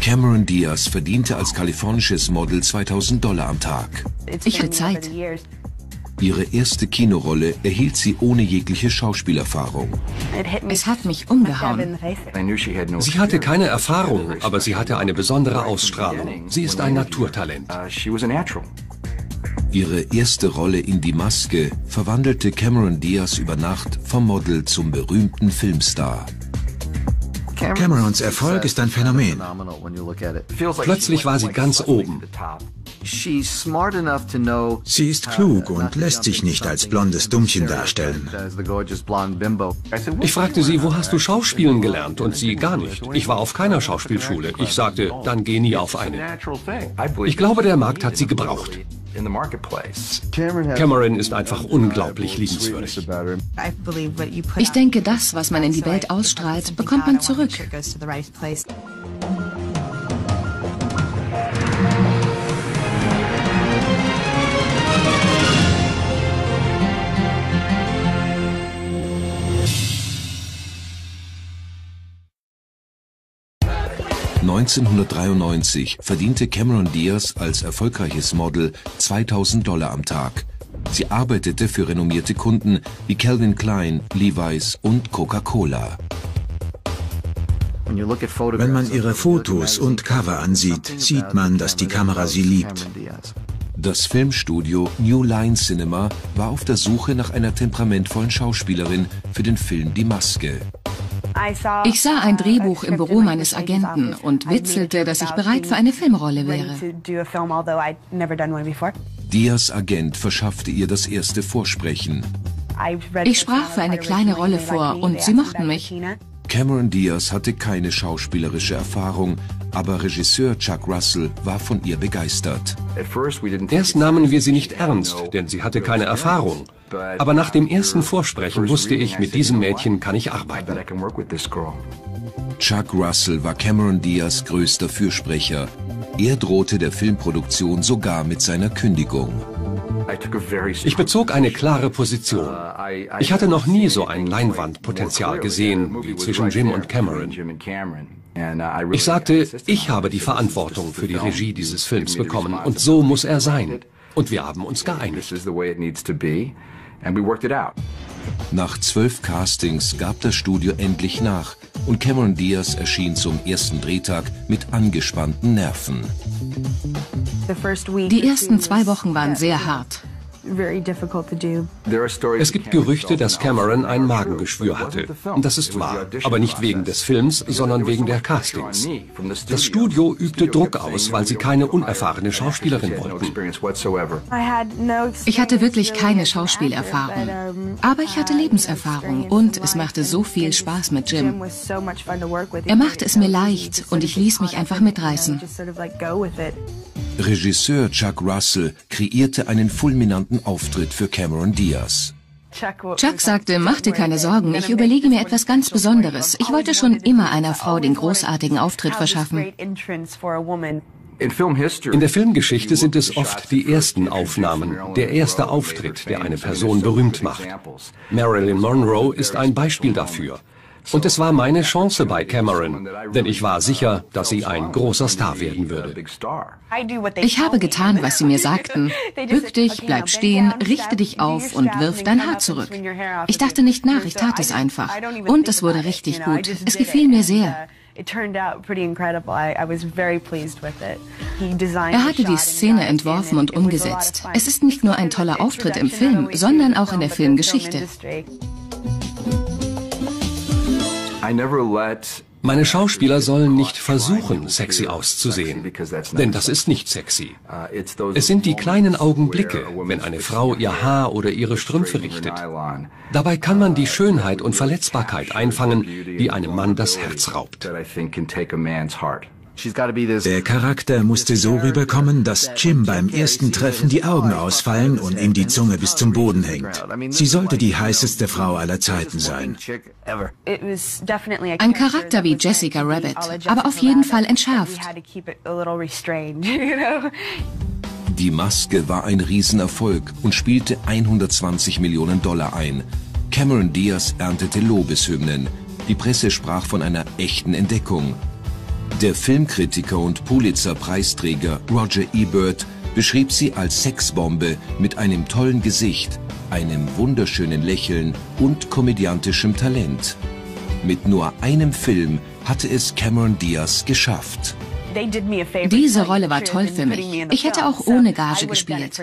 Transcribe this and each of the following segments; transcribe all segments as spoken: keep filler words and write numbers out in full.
Cameron Diaz verdiente als kalifornisches Model zweitausend Dollar am Tag. Ich hatte Zeit. Ihre erste Kinorolle erhielt sie ohne jegliche Schauspielerfahrung. Es hat mich umgehauen. Sie hatte keine Erfahrung, aber sie hatte eine besondere Ausstrahlung. Sie ist ein Naturtalent. Ihre erste Rolle in Die Maske verwandelte Cameron Diaz über Nacht vom Model zum berühmten Filmstar. Camerons Erfolg ist ein Phänomen. Plötzlich war sie ganz oben. Sie ist klug und lässt sich nicht als blondes Dummchen darstellen. Ich fragte sie, wo hast du Schauspielen gelernt? Und sie, gar nicht. Ich war auf keiner Schauspielschule. Ich sagte, dann geh nie auf eine. Ich glaube, der Markt hat sie gebraucht. Cameron ist einfach unglaublich liebenswürdig. Ich denke, das, was man in die Welt ausstrahlt, bekommt man zurück. neunzehnhundertdreiundneunzig verdiente Cameron Diaz als erfolgreiches Model zweitausend Dollar am Tag. Sie arbeitete für renommierte Kunden wie Calvin Klein, Levi's und Coca-Cola. Wenn man ihre Fotos und Cover ansieht, sieht man, dass die Kamera sie liebt. Das Filmstudio New Line Cinema war auf der Suche nach einer temperamentvollen Schauspielerin für den Film Die Maske. Ich sah ein Drehbuch im Büro meines Agenten und witzelte, dass ich bereit für eine Filmrolle wäre. Diaz' Agent verschaffte ihr das erste Vorsprechen. Ich sprach für eine kleine Rolle vor und sie mochten mich. Cameron Diaz hatte keine schauspielerische Erfahrung, aber Regisseur Chuck Russell war von ihr begeistert. Erst nahmen wir sie nicht ernst, denn sie hatte keine Erfahrung. Aber nach dem ersten Vorsprechen wusste ich, mit diesem Mädchen kann ich arbeiten. Chuck Russell war Cameron Diaz' größter Fürsprecher. Er drohte der Filmproduktion sogar mit seiner Kündigung. Ich bezog eine klare Position. Ich hatte noch nie so ein Leinwandpotenzial gesehen wie zwischen Jim und Cameron. Ich sagte, ich habe die Verantwortung für die Regie dieses Films bekommen und so muss er sein. Und wir haben uns geeinigt. Nach zwölf Castings gab das Studio endlich nach und Cameron Diaz erschien zum ersten Drehtag mit angespannten Nerven. Die ersten zwei Wochen waren sehr hart. Es gibt Gerüchte, dass Cameron ein Magengeschwür hatte. Das ist wahr, aber nicht wegen des Films, sondern wegen der Castings. Das Studio übte Druck aus, weil sie keine unerfahrene Schauspielerin wollten. Ich hatte wirklich keine Schauspielerfahrung, aber ich hatte Lebenserfahrung und es machte so viel Spaß mit Jim. Er machte es mir leicht und ich ließ mich einfach mitreißen. Regisseur Chuck Russell kreierte einen fulminanten Auftritt für Cameron Diaz. Chuck sagte, mach dir keine Sorgen, ich überlege mir etwas ganz Besonderes. Ich wollte schon immer einer Frau den großartigen Auftritt verschaffen. In der Filmgeschichte sind es oft die ersten Aufnahmen, der erste Auftritt, der eine Person berühmt macht. Marilyn Monroe ist ein Beispiel dafür. Und es war meine Chance bei Cameron, denn ich war sicher, dass sie ein großer Star werden würde. Ich habe getan, was sie mir sagten. Bück dich, bleib stehen, richte dich auf und wirf dein Haar zurück. Ich dachte nicht nach, ich tat es einfach. Und es wurde richtig gut. Es gefiel mir sehr. Er hatte die Szene entworfen und umgesetzt. Es ist nicht nur ein toller Auftritt im Film, sondern auch in der Filmgeschichte. Meine Schauspieler sollen nicht versuchen, sexy auszusehen, denn das ist nicht sexy. Es sind die kleinen Augenblicke, wenn eine Frau ihr Haar oder ihre Strümpfe richtet. Dabei kann man die Schönheit und Verletzbarkeit einfangen, die einem Mann das Herz raubt. Der Charakter musste so rüberkommen, dass Jim beim ersten Treffen die Augen ausfallen und ihm die Zunge bis zum Boden hängt. Sie sollte die heißeste Frau aller Zeiten sein. Ein Charakter wie Jessica Rabbit, aber auf jeden Fall entschärft. Die Maske war ein Riesenerfolg und spielte hundertzwanzig Millionen Dollar ein. Cameron Diaz erntete Lobeshymnen. Die Presse sprach von einer echten Entdeckung. Der Filmkritiker und Pulitzer-Preisträger Roger Ebert beschrieb sie als Sexbombe mit einem tollen Gesicht, einem wunderschönen Lächeln und komödiantischem Talent. Mit nur einem Film hatte es Cameron Diaz geschafft. Diese Rolle war toll für mich. Ich hätte auch ohne Gage gespielt.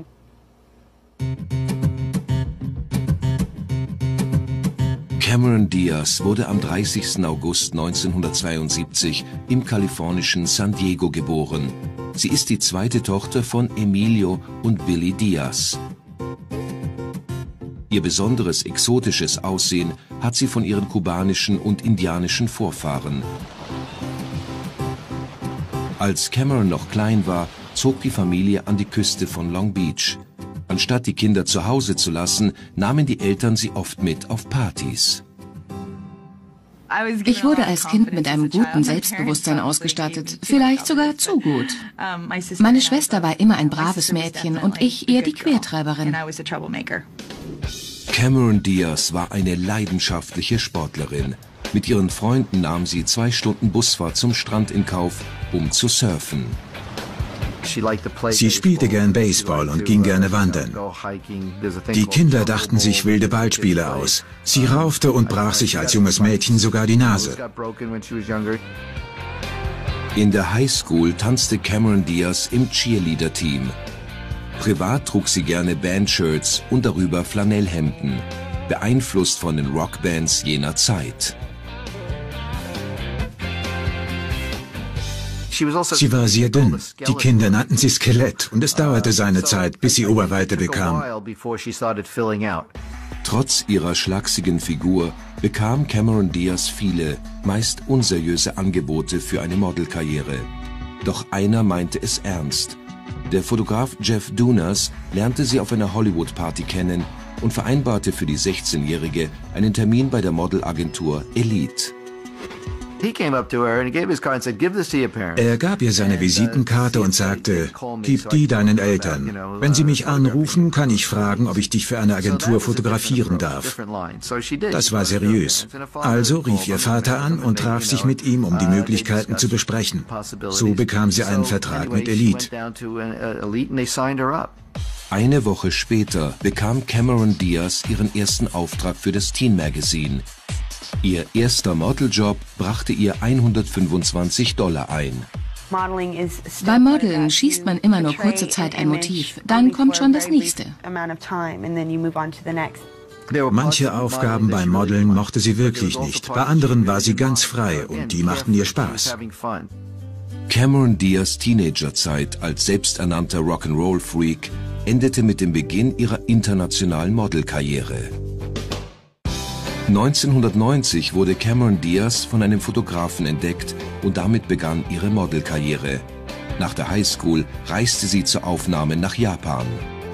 Cameron Diaz wurde am dreißigsten August neunzehnhundertzweiundsiebzig im kalifornischen San Diego geboren. Sie ist die zweite Tochter von Emilio und Billy Diaz. Ihr besonderes exotisches Aussehen hat sie von ihren kubanischen und indianischen Vorfahren. Als Cameron noch klein war, zog die Familie an die Küste von Long Beach. Anstatt die Kinder zu Hause zu lassen, nahmen die Eltern sie oft mit auf Partys. Ich wurde als Kind mit einem guten Selbstbewusstsein ausgestattet, vielleicht sogar zu gut. Meine Schwester war immer ein braves Mädchen und ich eher die Quertreiberin. Cameron Diaz war eine leidenschaftliche Sportlerin. Mit ihren Freunden nahm sie zwei Stunden Busfahrt zum Strand in Kauf, um zu surfen. Sie spielte gern Baseball und ging gerne wandern. Die Kinder dachten sich wilde Ballspiele aus. Sie raufte und brach sich als junges Mädchen sogar die Nase. In der Highschool tanzte Cameron Diaz im Cheerleader-Team. Privat trug sie gerne Bandshirts und darüber Flanellhemden, beeinflusst von den Rockbands jener Zeit. Sie war sehr dünn. Die Kinder nannten sie Skelett und es dauerte seine Zeit, bis sie Oberweite bekam. Trotz ihrer schlachsigen Figur bekam Cameron Diaz viele, meist unseriöse Angebote für eine Modelkarriere. Doch einer meinte es ernst. Der Fotograf Jeff Dunas lernte sie auf einer Hollywood-Party kennen und vereinbarte für die sechzehnjährige einen Termin bei der Modelagentur Elite. Er gab ihr seine Visitenkarte und sagte, gib die deinen Eltern. Wenn sie mich anrufen, kann ich fragen, ob ich dich für eine Agentur fotografieren darf. Das war seriös. Also rief ihr Vater an und traf sich mit ihm, um die Möglichkeiten zu besprechen. So bekam sie einen Vertrag mit Elite. Eine Woche später bekam Cameron Diaz ihren ersten Auftrag für das Teen Magazine. Ihr erster Modeljob brachte ihr hundertfünfundzwanzig Dollar ein. Beim Modeln schießt man immer nur kurze Zeit ein Motiv, dann kommt schon das nächste. Manche Aufgaben beim Modeln mochte sie wirklich nicht. Bei anderen war sie ganz frei und die machten ihr Spaß. Cameron Diaz' Teenagerzeit als selbsternannter Rock'n'Roll-Freak endete mit dem Beginn ihrer internationalen Modelkarriere. neunzehnhundertneunzig wurde Cameron Diaz von einem Fotografen entdeckt und damit begann ihre Modelkarriere. Nach der Highschool reiste sie zur Aufnahme nach Japan.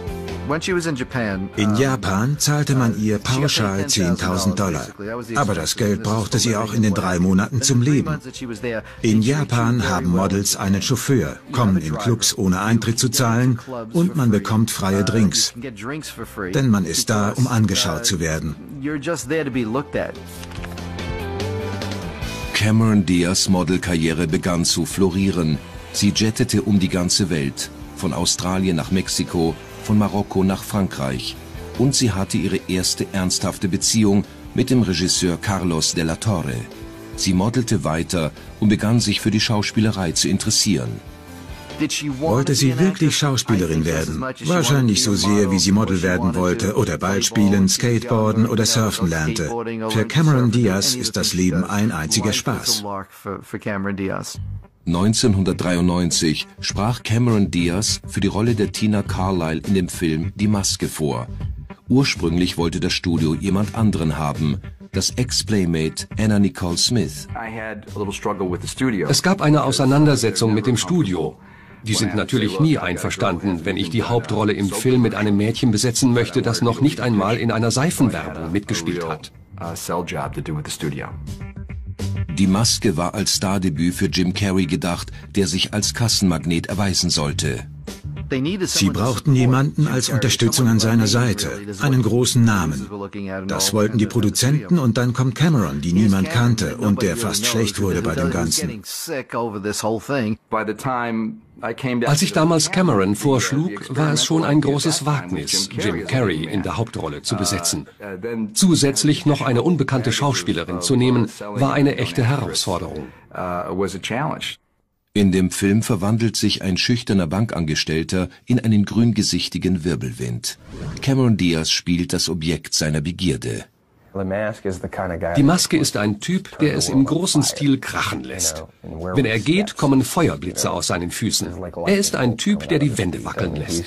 In Japan zahlte man ihr pauschal zehntausend Dollar. Aber das Geld brauchte sie auch in den drei Monaten zum Leben. In Japan haben Models einen Chauffeur, kommen in Clubs ohne Eintritt zu zahlen und man bekommt freie Drinks. Denn man ist da, um angeschaut zu werden. Cameron Diaz' Modelkarriere begann zu florieren. Sie jettete um die ganze Welt, von Australien nach Mexiko, von Marokko nach Frankreich. Und sie hatte ihre erste ernsthafte Beziehung mit dem Regisseur Carlos de la Torre. Sie modelte weiter und begann sich für die Schauspielerei zu interessieren. Wollte sie wirklich Schauspielerin werden? Wahrscheinlich so sehr, wie sie Model werden wollte oder Ball spielen, Skateboarden oder Surfen lernte. Für Cameron Diaz ist das Leben ein einziger Spaß. neunzehnhundertdreiundneunzig sprach Cameron Diaz für die Rolle der Tina Carlyle in dem Film Die Maske vor. Ursprünglich wollte das Studio jemand anderen haben, das Ex-Playmate Anna Nicole Smith. Es gab eine Auseinandersetzung mit dem Studio. Die sind natürlich nie einverstanden, wenn ich die Hauptrolle im Film mit einem Mädchen besetzen möchte, das noch nicht einmal in einer Seifenwerbung mitgespielt hat. Die Maske war als Stardebüt für Jim Carrey gedacht, der sich als Kassenmagnet erweisen sollte. Sie brauchten jemanden als Unterstützung an seiner Seite, einen großen Namen. Das wollten die Produzenten und dann kommt Cameron, die niemand kannte und der fast schlecht wurde bei dem Ganzen. Als ich damals Cameron vorschlug, war es schon ein großes Wagnis, Jim Carrey in der Hauptrolle zu besetzen. Zusätzlich noch eine unbekannte Schauspielerin zu nehmen, war eine echte Herausforderung. In dem Film verwandelt sich ein schüchterner Bankangestellter in einen grüngesichtigen Wirbelwind. Cameron Diaz spielt das Objekt seiner Begierde. Die Maske ist ein Typ, der es im großen Stil krachen lässt. Wenn er geht, kommen Feuerblitze aus seinen Füßen. Er ist ein Typ, der die Wände wackeln lässt.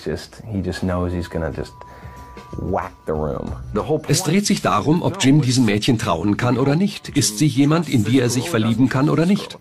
Es dreht sich darum, ob Jim diesen Mädchen trauen kann oder nicht. Ist sie jemand, in die er sich verlieben kann oder nicht?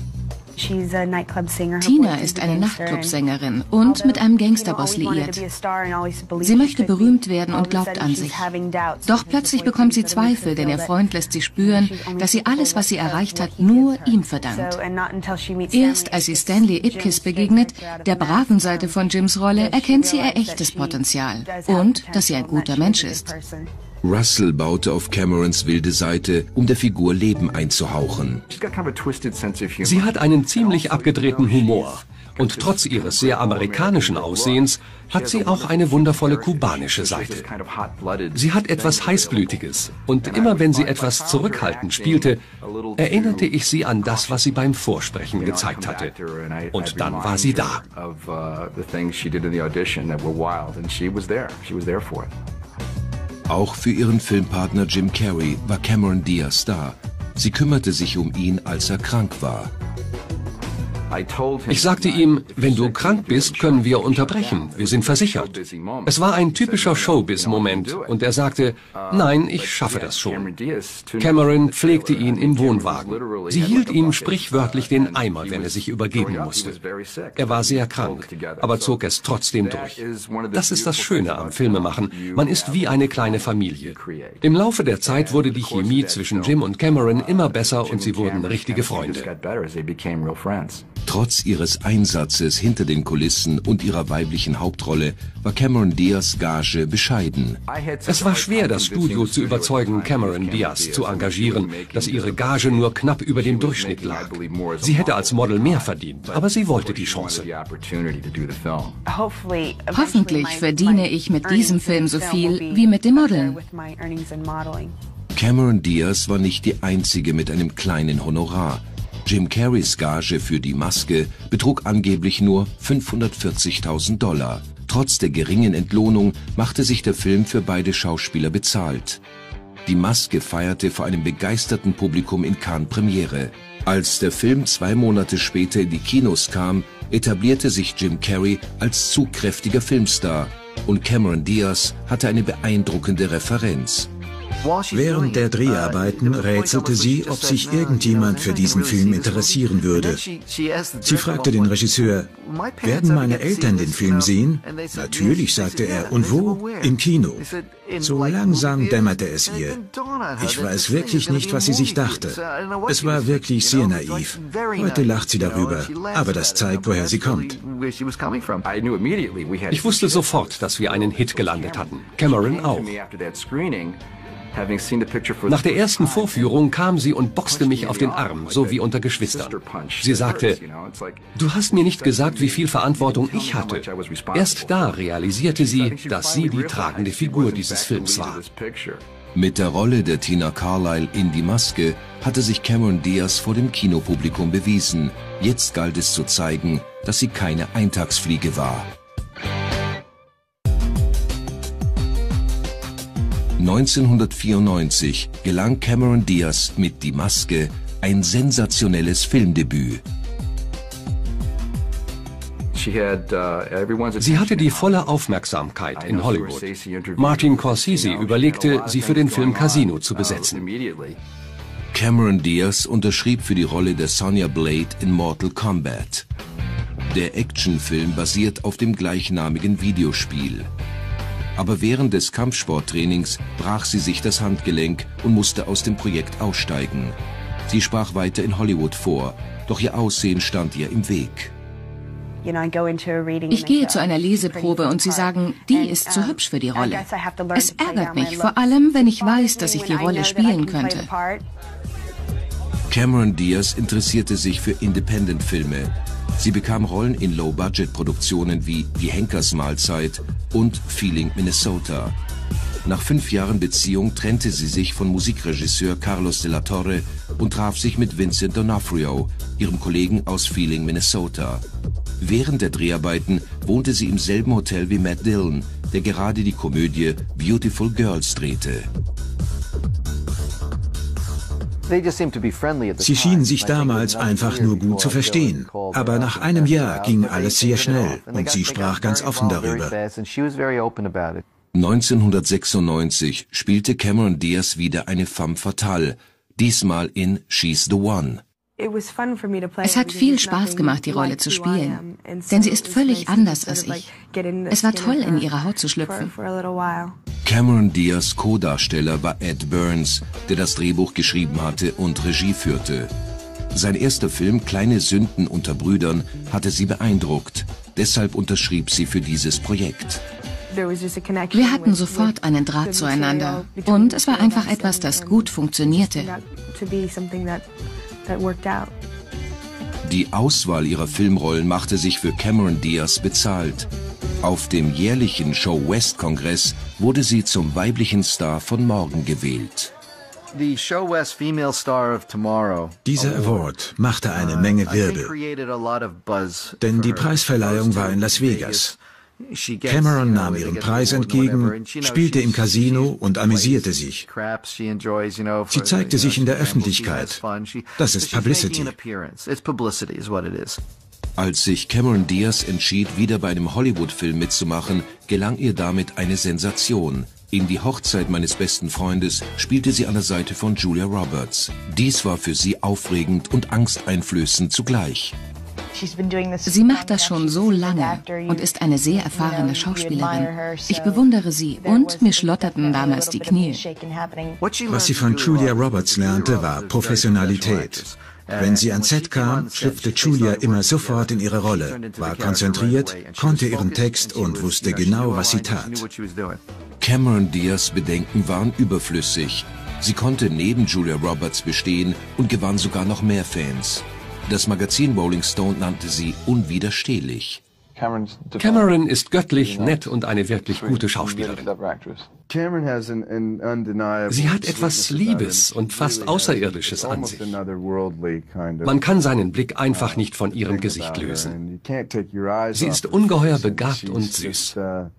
Tina ist eine Nachtclubsängerin und mit einem Gangsterboss liiert. Sie möchte berühmt werden und glaubt an sich. Doch plötzlich bekommt sie Zweifel, denn ihr Freund lässt sie spüren, dass sie alles, was sie erreicht hat, nur ihm verdankt. Erst als sie Stanley Ipkiss begegnet, der braven Seite von Jims Rolle, erkennt sie ihr echtes Potenzial und dass sie ein guter Mensch ist. Russell baute auf Camerons wilde Seite, um der Figur Leben einzuhauchen. Sie hat einen ziemlich abgedrehten Humor. Und trotz ihres sehr amerikanischen Aussehens hat sie auch eine wundervolle kubanische Seite. Sie hat etwas Heißblütiges. Und immer wenn sie etwas zurückhaltend spielte, erinnerte ich sie an das, was sie beim Vorsprechen gezeigt hatte. Und dann war sie da. Auch für ihren Filmpartner Jim Carrey war Cameron Diaz da. Sie kümmerte sich um ihn, als er krank war. Ich sagte ihm, wenn du krank bist, können wir unterbrechen. Wir sind versichert. Es war ein typischer Showbiz-Moment und er sagte, nein, ich schaffe das schon. Cameron pflegte ihn im Wohnwagen. Sie hielt ihm sprichwörtlich den Eimer, wenn er sich übergeben musste. Er war sehr krank, aber zog es trotzdem durch. Das ist das Schöne am Filmemachen. Man ist wie eine kleine Familie. Im Laufe der Zeit wurde die Chemie zwischen Jim und Cameron immer besser und sie wurden richtige Freunde. Trotz ihres Einsatzes hinter den Kulissen und ihrer weiblichen Hauptrolle war Cameron Diaz' Gage bescheiden. Es war schwer, das Studio zu überzeugen, Cameron Diaz zu engagieren, dass ihre Gage nur knapp über dem Durchschnitt lag. Sie hätte als Model mehr verdient, aber sie wollte die Chance. Hoffentlich verdiene ich mit diesem Film so viel wie mit dem Modeln. Cameron Diaz war nicht die einzige mit einem kleinen Honorar. Jim Carreys Gage für Die Maske betrug angeblich nur fünfhundertvierzigtausend Dollar. Trotz der geringen Entlohnung machte sich der Film für beide Schauspieler bezahlt. Die Maske feierte vor einem begeisterten Publikum in Cannes Premiere. Als der Film zwei Monate später in die Kinos kam, etablierte sich Jim Carrey als zugkräftiger Filmstar und Cameron Diaz hatte eine beeindruckende Referenz. Während der Dreharbeiten rätselte sie, ob sich irgendjemand für diesen Film interessieren würde. Sie fragte den Regisseur, werden meine Eltern den Film sehen? Natürlich, sagte er. Und wo? Im Kino. So langsam dämmerte es ihr. Ich weiß wirklich nicht, was sie sich dachte. Es war wirklich sehr naiv. Heute lacht sie darüber, aber das zeigt, woher sie kommt. Ich wusste sofort, dass wir einen Hit gelandet hatten. Cameron auch. Nach der ersten Vorführung kam sie und boxte mich auf den Arm, so wie unter Geschwistern. Sie sagte, du hast mir nicht gesagt, wie viel Verantwortung ich hatte. Erst da realisierte sie, dass sie die tragende Figur dieses Films war. Mit der Rolle der Tina Carlyle in Die Maske hatte sich Cameron Diaz vor dem Kinopublikum bewiesen. Jetzt galt es zu zeigen, dass sie keine Eintagsfliege war. neunzehnhundertvierundneunzig gelang Cameron Diaz mit Die Maske ein sensationelles Filmdebüt. Sie hatte die volle Aufmerksamkeit in Hollywood. Martin Scorsese überlegte, sie für den Film Casino zu besetzen. Cameron Diaz unterschrieb für die Rolle der Sonya Blade in Mortal Kombat. Der Actionfilm basiert auf dem gleichnamigen Videospiel. Aber während des Kampfsporttrainings brach sie sich das Handgelenk und musste aus dem Projekt aussteigen. Sie sprach weiter in Hollywood vor, doch ihr Aussehen stand ihr im Weg. Ich gehe zu einer Leseprobe und sie sagen, die ist zu hübsch für die Rolle. Es ärgert mich, vor allem, wenn ich weiß, dass ich die Rolle spielen könnte. Cameron Diaz interessierte sich für Independent-Filme. Sie bekam Rollen in Low-Budget-Produktionen wie Die Henkersmahlzeit und Feeling Minnesota. Nach fünf Jahren Beziehung trennte sie sich von Musikregisseur Carlos de la Torre und traf sich mit Vincent D'Onofrio, ihrem Kollegen aus Feeling Minnesota. Während der Dreharbeiten wohnte sie im selben Hotel wie Matt Dillon, der gerade die Komödie Beautiful Girls drehte. Sie schienen sich damals einfach nur gut zu verstehen. Aber nach einem Jahr ging alles sehr schnell und sie sprach ganz offen darüber. neunzehnhundertsechsundneunzig spielte Cameron Diaz wieder eine femme fatale, diesmal in She's the One. Es hat viel Spaß gemacht, die Rolle zu spielen, denn sie ist völlig anders als ich. Es war toll, in ihre Haut zu schlüpfen. Cameron Diaz' Co-Darsteller war Ed Burns, der das Drehbuch geschrieben hatte und Regie führte. Sein erster Film Kleine Sünden unter Brüdern hatte sie beeindruckt. Deshalb unterschrieb sie für dieses Projekt. Wir hatten sofort einen Draht zueinander und es war einfach etwas, das gut funktionierte. Die Auswahl ihrer Filmrollen machte sich für Cameron Diaz bezahlt. Auf dem jährlichen Show West Kongress wurde sie zum weiblichen Star von morgen gewählt. Dieser Award machte eine Menge Wirbel, denn die Preisverleihung war in Las Vegas. Cameron nahm ihren Preis entgegen, spielte im Casino und amüsierte sich. Sie zeigte sich in der Öffentlichkeit. Das ist Publicity. Als sich Cameron Diaz entschied, wieder bei einem Hollywood-Film mitzumachen, gelang ihr damit eine Sensation. In Die Hochzeit meines besten Freundes spielte sie an der Seite von Julia Roberts. Dies war für sie aufregend und angsteinflößend zugleich. Sie macht das schon so lange und ist eine sehr erfahrene Schauspielerin. Ich bewundere sie und mir schlotterten damals die Knie. Was sie von Julia Roberts lernte, war Professionalität. Wenn sie ans Set kam, schlüpfte Julia immer sofort in ihre Rolle, war konzentriert, konnte ihren Text und wusste genau, was sie tat. Cameron Diaz' Bedenken waren überflüssig. Sie konnte neben Julia Roberts bestehen und gewann sogar noch mehr Fans. Das Magazin Rolling Stone nannte sie unwiderstehlich. Cameron ist göttlich, nett und eine wirklich gute Schauspielerin. Sie hat etwas Liebes und fast Außerirdisches an sich. Man kann seinen Blick einfach nicht von ihrem Gesicht lösen. Sie ist ungeheuer begabt und süß.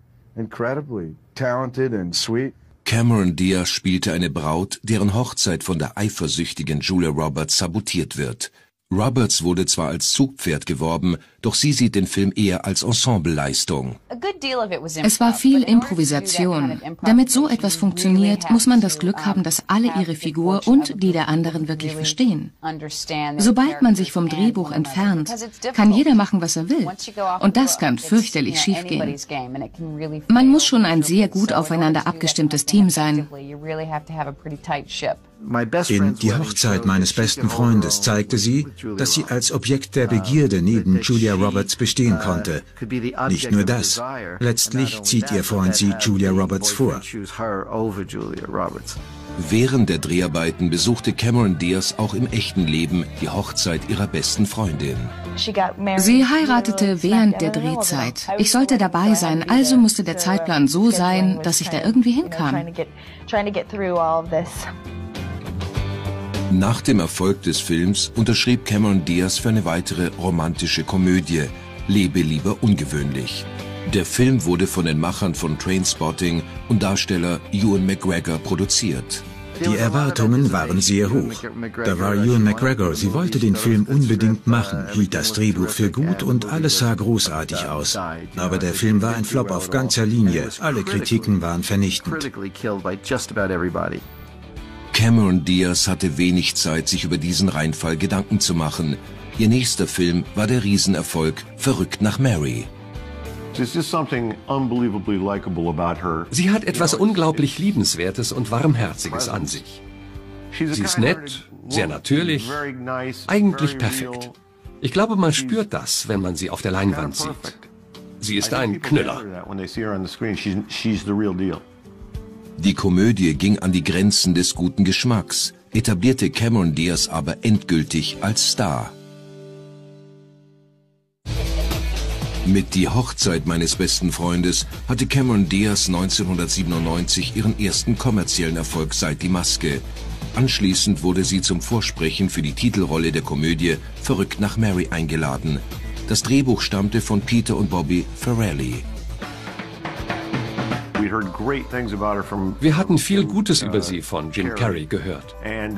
Cameron Diaz spielte eine Braut, deren Hochzeit von der eifersüchtigen Julia Roberts sabotiert wird. Roberts wurde zwar als Zugpferd geworben, doch sie sieht den Film eher als Ensembleleistung. Es war viel Improvisation. Damit so etwas funktioniert, muss man das Glück haben, dass alle ihre Figur und die der anderen wirklich verstehen. Sobald man sich vom Drehbuch entfernt, kann jeder machen, was er will. Und das kann fürchterlich schiefgehen. Man muss schon ein sehr gut aufeinander abgestimmtes Team sein. In Die Hochzeit meines besten Freundes zeigte sie, dass sie als Objekt der Begierde neben Julia Roberts bestehen konnte. Nicht nur das. Letztlich zieht ihr Freund sie Julia Roberts vor. Während der Dreharbeiten besuchte Cameron Diaz auch im echten Leben die Hochzeit ihrer besten Freundin. Sie heiratete während der Drehzeit. Ich sollte dabei sein, also musste der Zeitplan so sein, dass ich da irgendwie hinkam. Nach dem Erfolg des Films unterschrieb Cameron Diaz für eine weitere romantische Komödie, Lebe lieber ungewöhnlich. Der Film wurde von den Machern von Trainspotting und Darsteller Ewan McGregor produziert. Die Erwartungen waren sehr hoch. Da war Ewan McGregor, sie wollte den Film unbedingt machen, hielt das Drehbuch für gut und alles sah großartig aus. Aber der Film war ein Flop auf ganzer Linie, alle Kritiken waren vernichtend. Cameron Diaz hatte wenig Zeit, sich über diesen Reinfall Gedanken zu machen. Ihr nächster Film war der Riesenerfolg Verrückt nach Mary. Sie hat etwas unglaublich Liebenswertes und Warmherziges an sich. Sie ist nett, sehr natürlich, eigentlich perfekt. Ich glaube, man spürt das, wenn man sie auf der Leinwand sieht. Sie ist ein Knüller. Die Komödie ging an die Grenzen des guten Geschmacks, etablierte Cameron Diaz aber endgültig als Star. Mit Die Hochzeit meines besten Freundes hatte Cameron Diaz neunzehnhundertsiebenundneunzig ihren ersten kommerziellen Erfolg seit Die Maske. Anschließend wurde sie zum Vorsprechen für die Titelrolle der Komödie Verrückt nach Mary eingeladen. Das Drehbuch stammte von Peter und Bobby Farrelly. Wir hatten viel Gutes über sie von Jim Carrey gehört.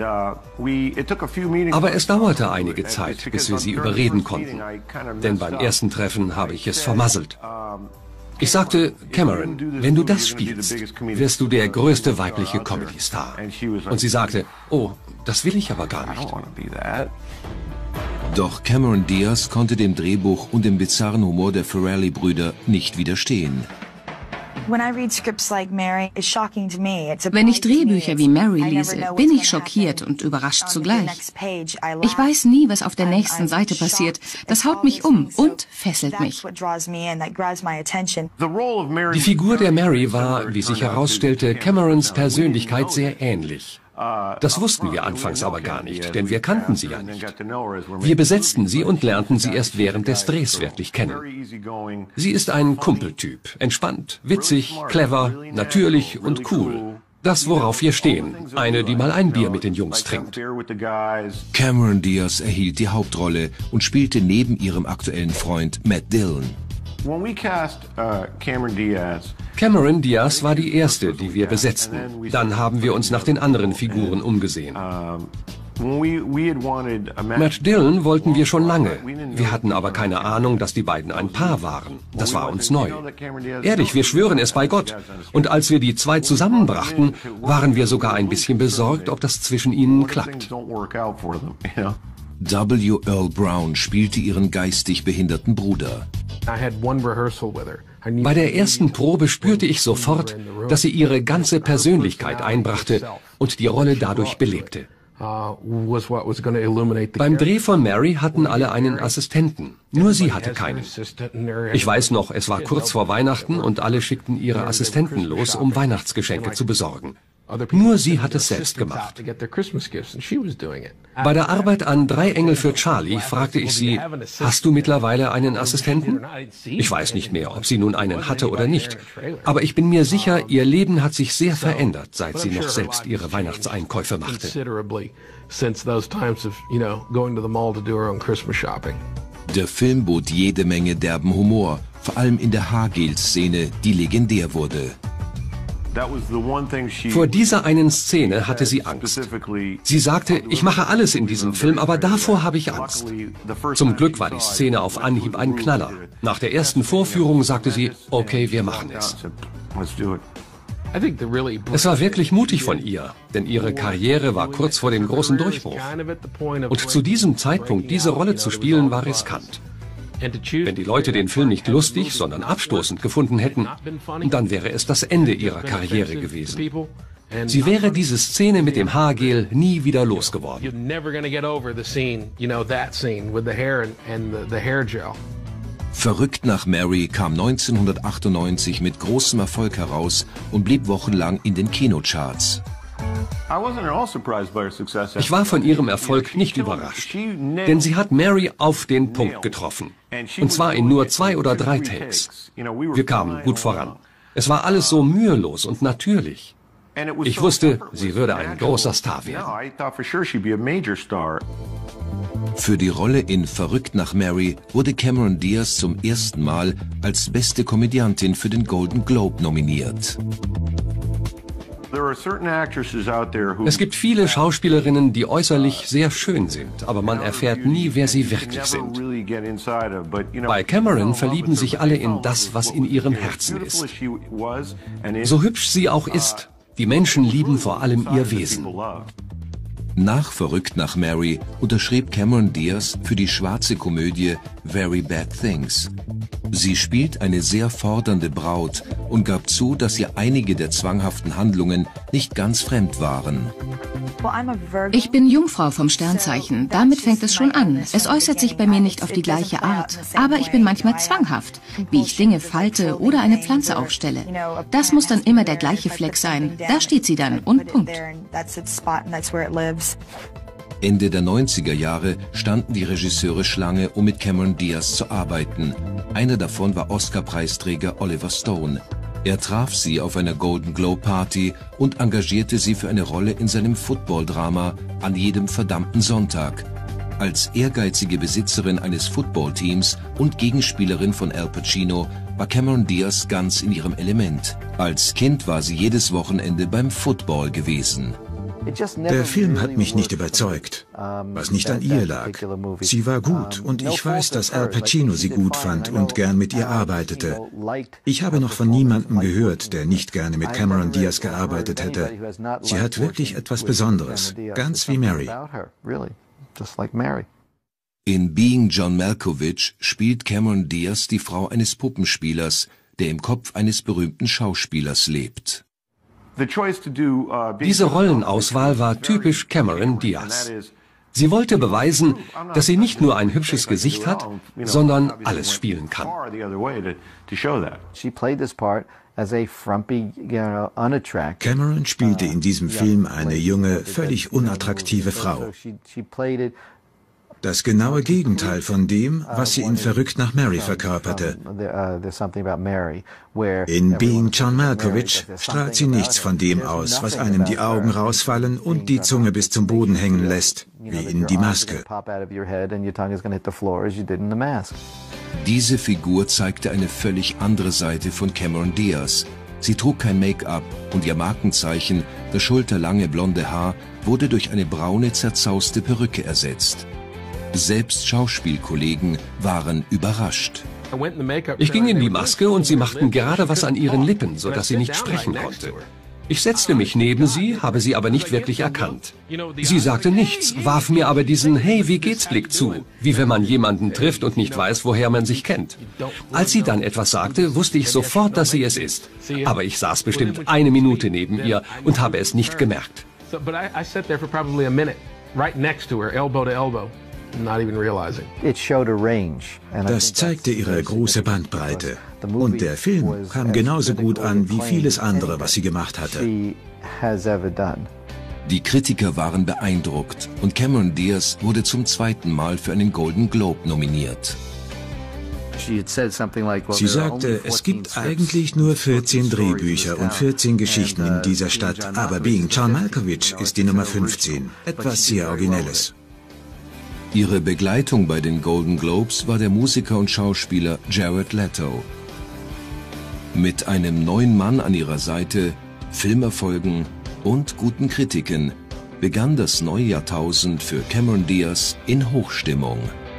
Aber es dauerte einige Zeit, bis wir sie überreden konnten. Denn beim ersten Treffen habe ich es vermasselt. Ich sagte, Cameron, wenn du das spielst, wirst du der größte weibliche Comedy-Star. Und sie sagte, oh, das will ich aber gar nicht. Doch Cameron Diaz konnte dem Drehbuch und dem bizarren Humor der Farrelly-Brüder nicht widerstehen. Wenn ich Drehbücher wie Mary lese, bin ich schockiert und überrascht zugleich. Ich weiß nie, was auf der nächsten Seite passiert. Das haut mich um und fesselt mich. Die Figur der Mary war, wie sich herausstellte, Camerons Persönlichkeit sehr ähnlich. Das wussten wir anfangs aber gar nicht, denn wir kannten sie ja nicht. Wir besetzten sie und lernten sie erst während des Drehs wirklich kennen. Sie ist ein Kumpeltyp, entspannt, witzig, clever, natürlich und cool. Das, worauf wir stehen. Eine, die mal ein Bier mit den Jungs trinkt. Cameron Diaz erhielt die Hauptrolle und spielte neben ihrem aktuellen Freund Matt Dillon. Cameron Diaz war die erste, die wir besetzten. Dann haben wir uns nach den anderen Figuren umgesehen. Matt Dillon wollten wir schon lange. Wir hatten aber keine Ahnung, dass die beiden ein Paar waren. Das war uns neu. Ehrlich, wir schwören es bei Gott. Und als wir die zwei zusammenbrachten, waren wir sogar ein bisschen besorgt, ob das zwischen ihnen klappt. W. Earl Brown spielte ihren geistig behinderten Bruder. Bei der ersten Probe spürte ich sofort, dass sie ihre ganze Persönlichkeit einbrachte und die Rolle dadurch belebte. Beim Dreh von Mary hatten alle einen Assistenten, nur sie hatte keinen. Ich weiß noch, es war kurz vor Weihnachten und alle schickten ihre Assistenten los, um Weihnachtsgeschenke zu besorgen. Nur sie hat es selbst gemacht. Bei der Arbeit an Drei Engel für Charlie fragte ich sie, hast du mittlerweile einen Assistenten? Ich weiß nicht mehr, ob sie nun einen hatte oder nicht. Aber ich bin mir sicher, ihr Leben hat sich sehr verändert, seit sie noch selbst ihre Weihnachtseinkäufe machte. Der Film bot jede Menge derben Humor, vor allem in der Haargel-Szene, die legendär wurde. Vor dieser einen Szene hatte sie Angst. Sie sagte, ich mache alles in diesem Film, aber davor habe ich Angst. Zum Glück war die Szene auf Anhieb ein Knaller. Nach der ersten Vorführung sagte sie, okay, wir machen es. Es war wirklich mutig von ihr, denn ihre Karriere war kurz vor dem großen Durchbruch. Und zu diesem Zeitpunkt diese Rolle zu spielen, war riskant. Wenn die Leute den Film nicht lustig, sondern abstoßend gefunden hätten, dann wäre es das Ende ihrer Karriere gewesen. Sie wäre diese Szene mit dem Haargel nie wieder losgeworden. Verrückt nach Mary kam neunzehnhundertachtundneunzig mit großem Erfolg heraus und blieb wochenlang in den Kinocharts. Ich war von ihrem Erfolg nicht überrascht, denn sie hat Mary auf den Punkt getroffen. Und zwar in nur zwei oder drei Takes. Wir kamen gut voran. Es war alles so mühelos und natürlich. Ich wusste, sie würde ein großer Star werden. Für die Rolle in Verrückt nach Mary wurde Cameron Diaz zum ersten Mal als beste Komödiantin für den Golden Globe nominiert. Es gibt viele Schauspielerinnen, die äußerlich sehr schön sind, aber man erfährt nie, wer sie wirklich sind. Bei Cameron verlieben sich alle in das, was in ihrem Herzen ist. So hübsch sie auch ist, die Menschen lieben vor allem ihr Wesen. Nach Verrückt nach Mary unterschrieb Cameron Diaz für die schwarze Komödie Very Bad Things. Sie spielt eine sehr fordernde Braut und gab zu, dass ihr einige der zwanghaften Handlungen nicht ganz fremd waren. Ich bin Jungfrau vom Sternzeichen. Damit fängt es schon an. Es äußert sich bei mir nicht auf die gleiche Art. Aber ich bin manchmal zwanghaft, wie ich Dinge falte oder eine Pflanze aufstelle. Das muss dann immer der gleiche Fleck sein. Da steht sie dann und Punkt. Ende der neunziger Jahre standen die Regisseure Schlange, um mit Cameron Diaz zu arbeiten. Einer davon war Oscar-Preisträger Oliver Stone. Er traf sie auf einer Golden Globe Party und engagierte sie für eine Rolle in seinem Football-Drama An jedem verdammten Sonntag. Als ehrgeizige Besitzerin eines Footballteams und Gegenspielerin von Al Pacino war Cameron Diaz ganz in ihrem Element. Als Kind war sie jedes Wochenende beim Football gewesen. Der Film hat mich nicht überzeugt, was nicht an ihr lag. Sie war gut und ich weiß, dass Al Pacino sie gut fand und gern mit ihr arbeitete. Ich habe noch von niemandem gehört, der nicht gerne mit Cameron Diaz gearbeitet hätte. Sie hat wirklich etwas Besonderes, ganz wie Mary. In Being John Malkovich spielt Cameron Diaz die Frau eines Puppenspielers, der im Kopf eines berühmten Schauspielers lebt. Diese Rollenauswahl war typisch Cameron Diaz. Sie wollte beweisen, dass sie nicht nur ein hübsches Gesicht hat, sondern alles spielen kann. Cameron spielte in diesem Film eine junge, völlig unattraktive Frau. Das genaue Gegenteil von dem, was sie in Verrückt nach Mary verkörperte. In Being John Malkovich strahlt sie nichts von dem aus, was einem die Augen rausfallen und die Zunge bis zum Boden hängen lässt, wie in Die Maske. Diese Figur zeigte eine völlig andere Seite von Cameron Diaz. Sie trug kein Make-up und ihr Markenzeichen, das schulterlange blonde Haar, wurde durch eine braune, zerzauste Perücke ersetzt. Selbst Schauspielkollegen waren überrascht. Ich ging in die Maske und sie machten gerade was an ihren Lippen, sodass sie nicht sprechen konnte. Ich setzte mich neben sie, habe sie aber nicht wirklich erkannt. Sie sagte nichts, warf mir aber diesen Hey, wie geht's Blick zu, wie wenn man jemanden trifft und nicht weiß, woher man sich kennt. Als sie dann etwas sagte, wusste ich sofort, dass sie es ist. Aber ich saß bestimmt eine Minute neben ihr und habe es nicht gemerkt. Das zeigte ihre große Bandbreite. Und der Film kam genauso gut an wie vieles andere, was sie gemacht hatte. Die Kritiker waren beeindruckt und Cameron Diaz wurde zum zweiten Mal für einen Golden Globe nominiert. Sie sagte, es gibt eigentlich nur vierzehn Drehbücher und vierzehn Geschichten in dieser Stadt, aber Being John Malkovich ist die Nummer fünfzehn. Etwas sehr Originelles. Ihre Begleitung bei den Golden Globes war der Musiker und Schauspieler Jared Leto. Mit einem neuen Mann an ihrer Seite, Filmerfolgen und guten Kritiken begann das neue Jahrtausend für Cameron Diaz in Hochstimmung.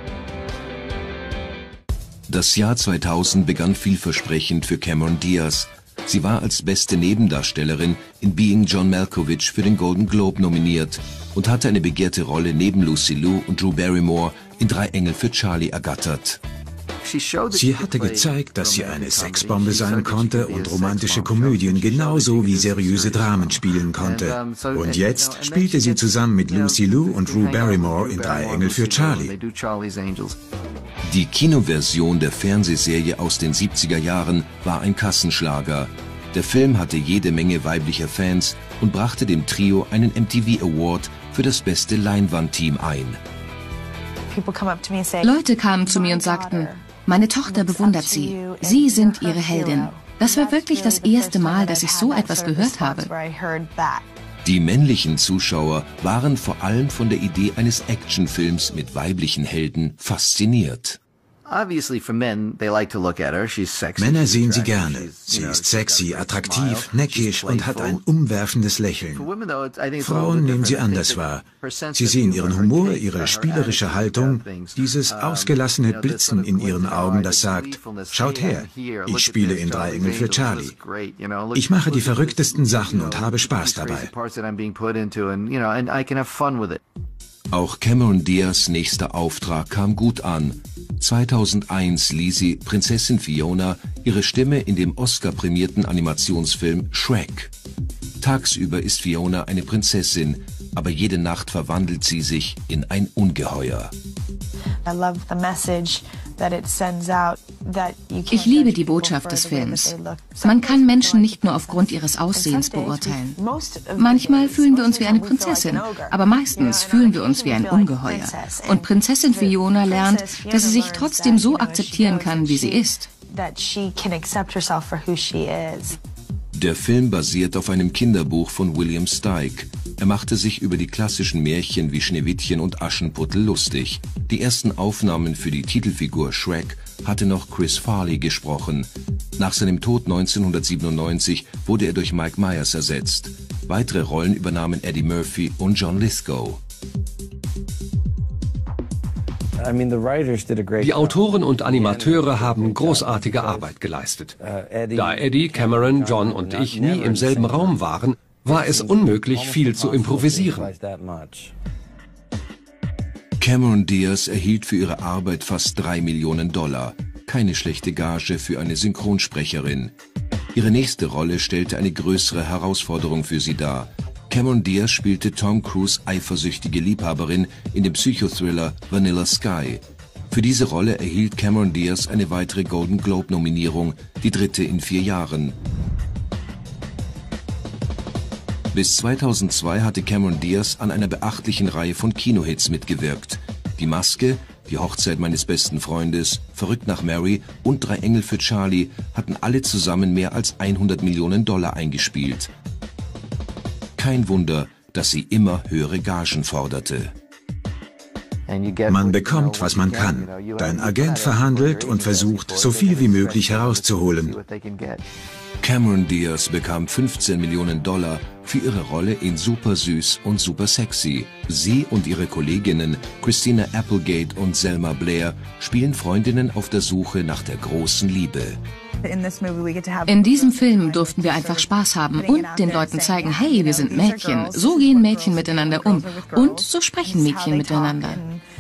Das Jahr zweitausend begann vielversprechend für Cameron Diaz. Sie war als beste Nebendarstellerin in Being John Malkovich für den Golden Globe nominiert und hatte eine begehrte Rolle neben Lucy Liu und Drew Barrymore in Drei Engel für Charlie ergattert. Sie hatte gezeigt, dass sie eine Sexbombe sein konnte und romantische Komödien genauso wie seriöse Dramen spielen konnte. Und jetzt spielte sie zusammen mit Lucy Liu und Drew Barrymore in Drei Engel für Charlie. Die Kinoversion der Fernsehserie aus den siebziger Jahren war ein Kassenschlager. Der Film hatte jede Menge weiblicher Fans und brachte dem Trio einen M T V Award für das beste Leinwandteam ein. Leute kamen zu mir und sagten, meine Tochter bewundert Sie. Sie sind ihre Heldin. Das war wirklich das erste Mal, dass ich so etwas gehört habe. Die männlichen Zuschauer waren vor allem von der Idee eines Actionfilms mit weiblichen Helden fasziniert. Männer sehen sie gerne. Sie ist sexy, attraktiv, neckisch und hat ein umwerfendes Lächeln. Frauen nehmen sie anders wahr. Sie sehen ihren Humor, ihre spielerische Haltung, dieses ausgelassene Blitzen in ihren Augen, das sagt, schaut her, ich spiele in Drei Engel für Charlie. Ich mache die verrücktesten Sachen und habe Spaß dabei. Auch Cameron Diaz' nächster Auftrag kam gut an. zweitausendeins lieh sie Prinzessin Fiona ihre Stimme in dem Oscar-prämierten Animationsfilm Shrek. Tagsüber ist Fiona eine Prinzessin, aber jede Nacht verwandelt sie sich in ein Ungeheuer. Ich liebe die Botschaft des Films. Man kann Menschen nicht nur aufgrund ihres Aussehens beurteilen. Manchmal fühlen wir uns wie eine Prinzessin, aber meistens fühlen wir uns wie ein Ungeheuer. Und Prinzessin Fiona lernt, dass sie sich trotzdem so akzeptieren kann, wie sie ist. Der Film basiert auf einem Kinderbuch von William Steig. Er machte sich über die klassischen Märchen wie Schneewittchen und Aschenputtel lustig. Die ersten Aufnahmen für die Titelfigur Shrek hatte noch Chris Farley gesprochen. Nach seinem Tod neunzehnhundertsiebenundneunzig wurde er durch Mike Myers ersetzt. Weitere Rollen übernahmen Eddie Murphy und John Lithgow. Die Autoren und Animateure haben großartige Arbeit geleistet. Da Eddie, Cameron, John und ich nie im selben Raum waren, war es unmöglich, viel zu improvisieren. Cameron Diaz erhielt für ihre Arbeit fast drei Millionen Dollar. Keine schlechte Gage für eine Synchronsprecherin. Ihre nächste Rolle stellte eine größere Herausforderung für sie dar. Cameron Diaz spielte Tom Cruise' eifersüchtige Liebhaberin in dem Psychothriller Vanilla Sky. Für diese Rolle erhielt Cameron Diaz eine weitere Golden Globe-Nominierung, die dritte in vier Jahren. Bis zweitausendzwei hatte Cameron Diaz an einer beachtlichen Reihe von Kinohits mitgewirkt. Die Maske, Die Hochzeit meines besten Freundes, Verrückt nach Mary und Drei Engel für Charlie hatten alle zusammen mehr als hundert Millionen Dollar eingespielt. Kein Wunder, dass sie immer höhere Gagen forderte. Man bekommt, was man kann. Dein Agent verhandelt und versucht, so viel wie möglich herauszuholen. Cameron Diaz bekam fünfzehn Millionen Dollar für ihre Rolle in Super Süß und Super Sexy. Sie und ihre Kolleginnen Christina Applegate und Selma Blair spielen Freundinnen auf der Suche nach der großen Liebe. In diesem Film durften wir einfach Spaß haben und den Leuten zeigen, hey, wir sind Mädchen, so gehen Mädchen miteinander um und so sprechen Mädchen miteinander.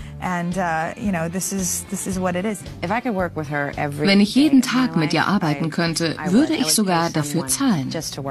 Wenn ich jeden Tag mit ihr arbeiten könnte, würde ich sogar dafür zahlen.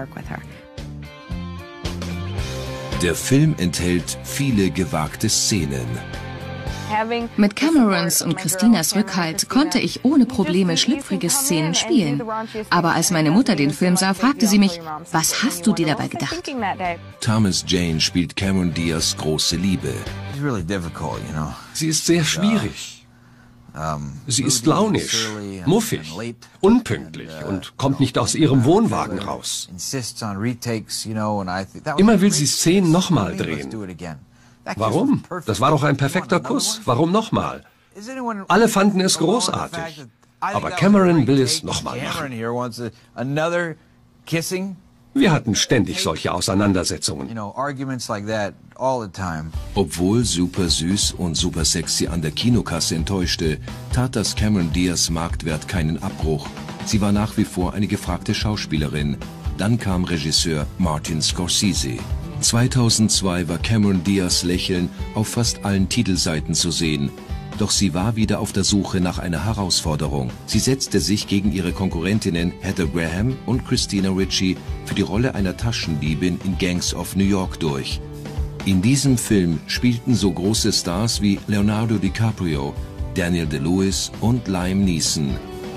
Der Film enthält viele gewagte Szenen. Mit Camerons und Christinas Rückhalt konnte ich ohne Probleme schlüpfrige Szenen spielen. Aber als meine Mutter den Film sah, fragte sie mich, was hast du dir dabei gedacht? Thomas Jane spielt Cameron Diaz große Liebe. Sie ist sehr schwierig. Sie ist launisch, muffig, unpünktlich und kommt nicht aus ihrem Wohnwagen raus. Immer will sie Szenen nochmal drehen. Warum? Das war doch ein perfekter Kuss. Warum nochmal? Alle fanden es großartig. Aber Cameron will es nochmal machen. Wir hatten ständig solche Auseinandersetzungen. Obwohl Super Süß und Super Sexy an der Kinokasse enttäuschte, tat das Cameron Diaz Marktwert keinen Abbruch. Sie war nach wie vor eine gefragte Schauspielerin. Dann kam Regisseur Martin Scorsese. zweitausendzwei war Cameron Diaz Lächeln auf fast allen Titelseiten zu sehen. Doch sie war wieder auf der Suche nach einer Herausforderung. Sie setzte sich gegen ihre Konkurrentinnen Heather Graham und Christina Ricci für die Rolle einer Taschendiebin in Gangs of New York durch. In diesem Film spielten so große Stars wie Leonardo DiCaprio, Daniel Day-Lewis und Liam Neeson.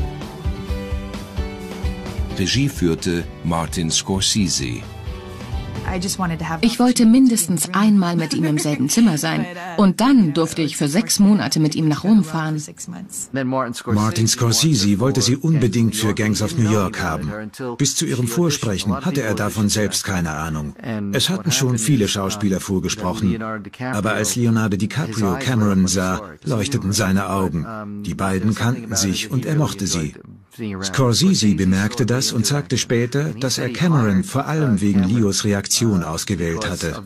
Regie führte Martin Scorsese. Ich wollte mindestens einmal mit ihm im selben Zimmer sein. Und dann durfte ich für sechs Monate mit ihm nach Rom fahren. Martin Scorsese wollte sie unbedingt für Gangs of New York haben. Bis zu ihrem Vorsprechen hatte er davon selbst keine Ahnung. Es hatten schon viele Schauspieler vorgesprochen. Aber als Leonardo DiCaprio Cameron sah, leuchteten seine Augen. Die beiden kannten sich und er mochte sie. Scorsese bemerkte das und sagte später, dass er Cameron vor allem wegen Leos Reaktion ausgewählt hatte.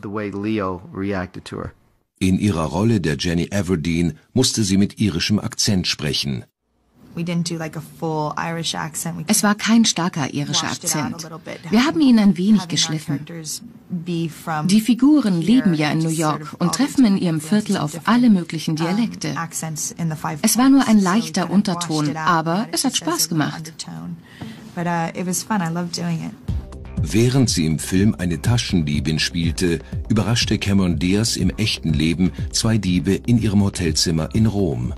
In ihrer Rolle der Jenny Everdeen musste sie mit irischem Akzent sprechen. Es war kein starker irischer Akzent. Wir haben ihn ein wenig geschliffen. Die Figuren leben ja in New York und treffen in ihrem Viertel auf alle möglichen Dialekte. Es war nur ein leichter Unterton, aber es hat Spaß gemacht. Während sie im Film eine Taschendiebin spielte, überraschte Cameron Diaz im echten Leben zwei Diebe in ihrem Hotelzimmer in Rom.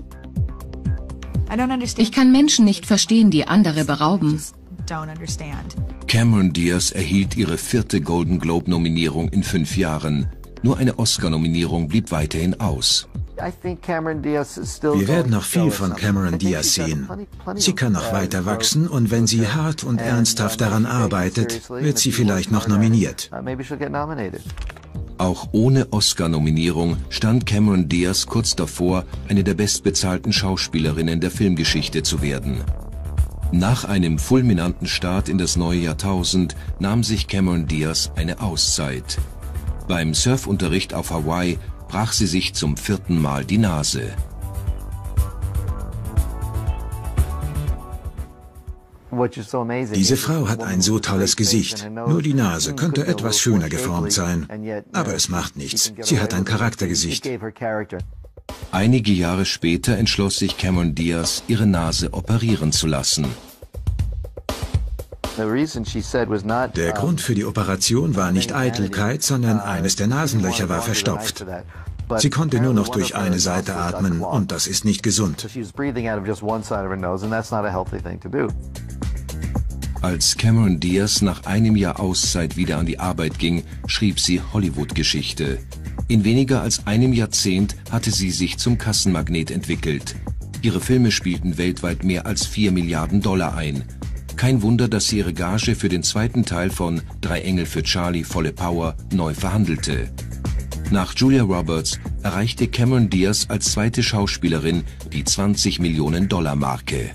Ich kann Menschen nicht verstehen, die andere berauben. Cameron Diaz erhielt ihre vierte Golden Globe-Nominierung in fünf Jahren. Nur eine Oscar-Nominierung blieb weiterhin aus. Wir werden noch viel von Cameron Diaz sehen. Sie kann noch weiter wachsen und wenn sie hart und ernsthaft daran arbeitet, wird sie vielleicht noch nominiert. Auch ohne Oscar-Nominierung stand Cameron Diaz kurz davor, eine der bestbezahlten Schauspielerinnen der Filmgeschichte zu werden. Nach einem fulminanten Start in das neue Jahrtausend nahm sich Cameron Diaz eine Auszeit. Beim Surfunterricht auf Hawaii brach sie sich zum vierten Mal die Nase. Diese Frau hat ein so tolles Gesicht. Nur die Nase könnte etwas schöner geformt sein. Aber es macht nichts. Sie hat ein Charaktergesicht. Einige Jahre später entschloss sich Cameron Diaz, ihre Nase operieren zu lassen. Der Grund für die Operation war nicht Eitelkeit, sondern eines der Nasenlöcher war verstopft. Sie konnte nur noch durch eine Seite atmen und das ist nicht gesund. Als Cameron Diaz nach einem Jahr Auszeit wieder an die Arbeit ging, schrieb sie Hollywood-Geschichte. In weniger als einem Jahrzehnt hatte sie sich zum Kassenmagnet entwickelt. Ihre Filme spielten weltweit mehr als vier Milliarden Dollar ein. Kein Wunder, dass sie ihre Gage für den zweiten Teil von Drei Engel für Charlie, volle Power neu verhandelte. Nach Julia Roberts erreichte Cameron Diaz als zweite Schauspielerin die zwanzig Millionen Dollar Marke.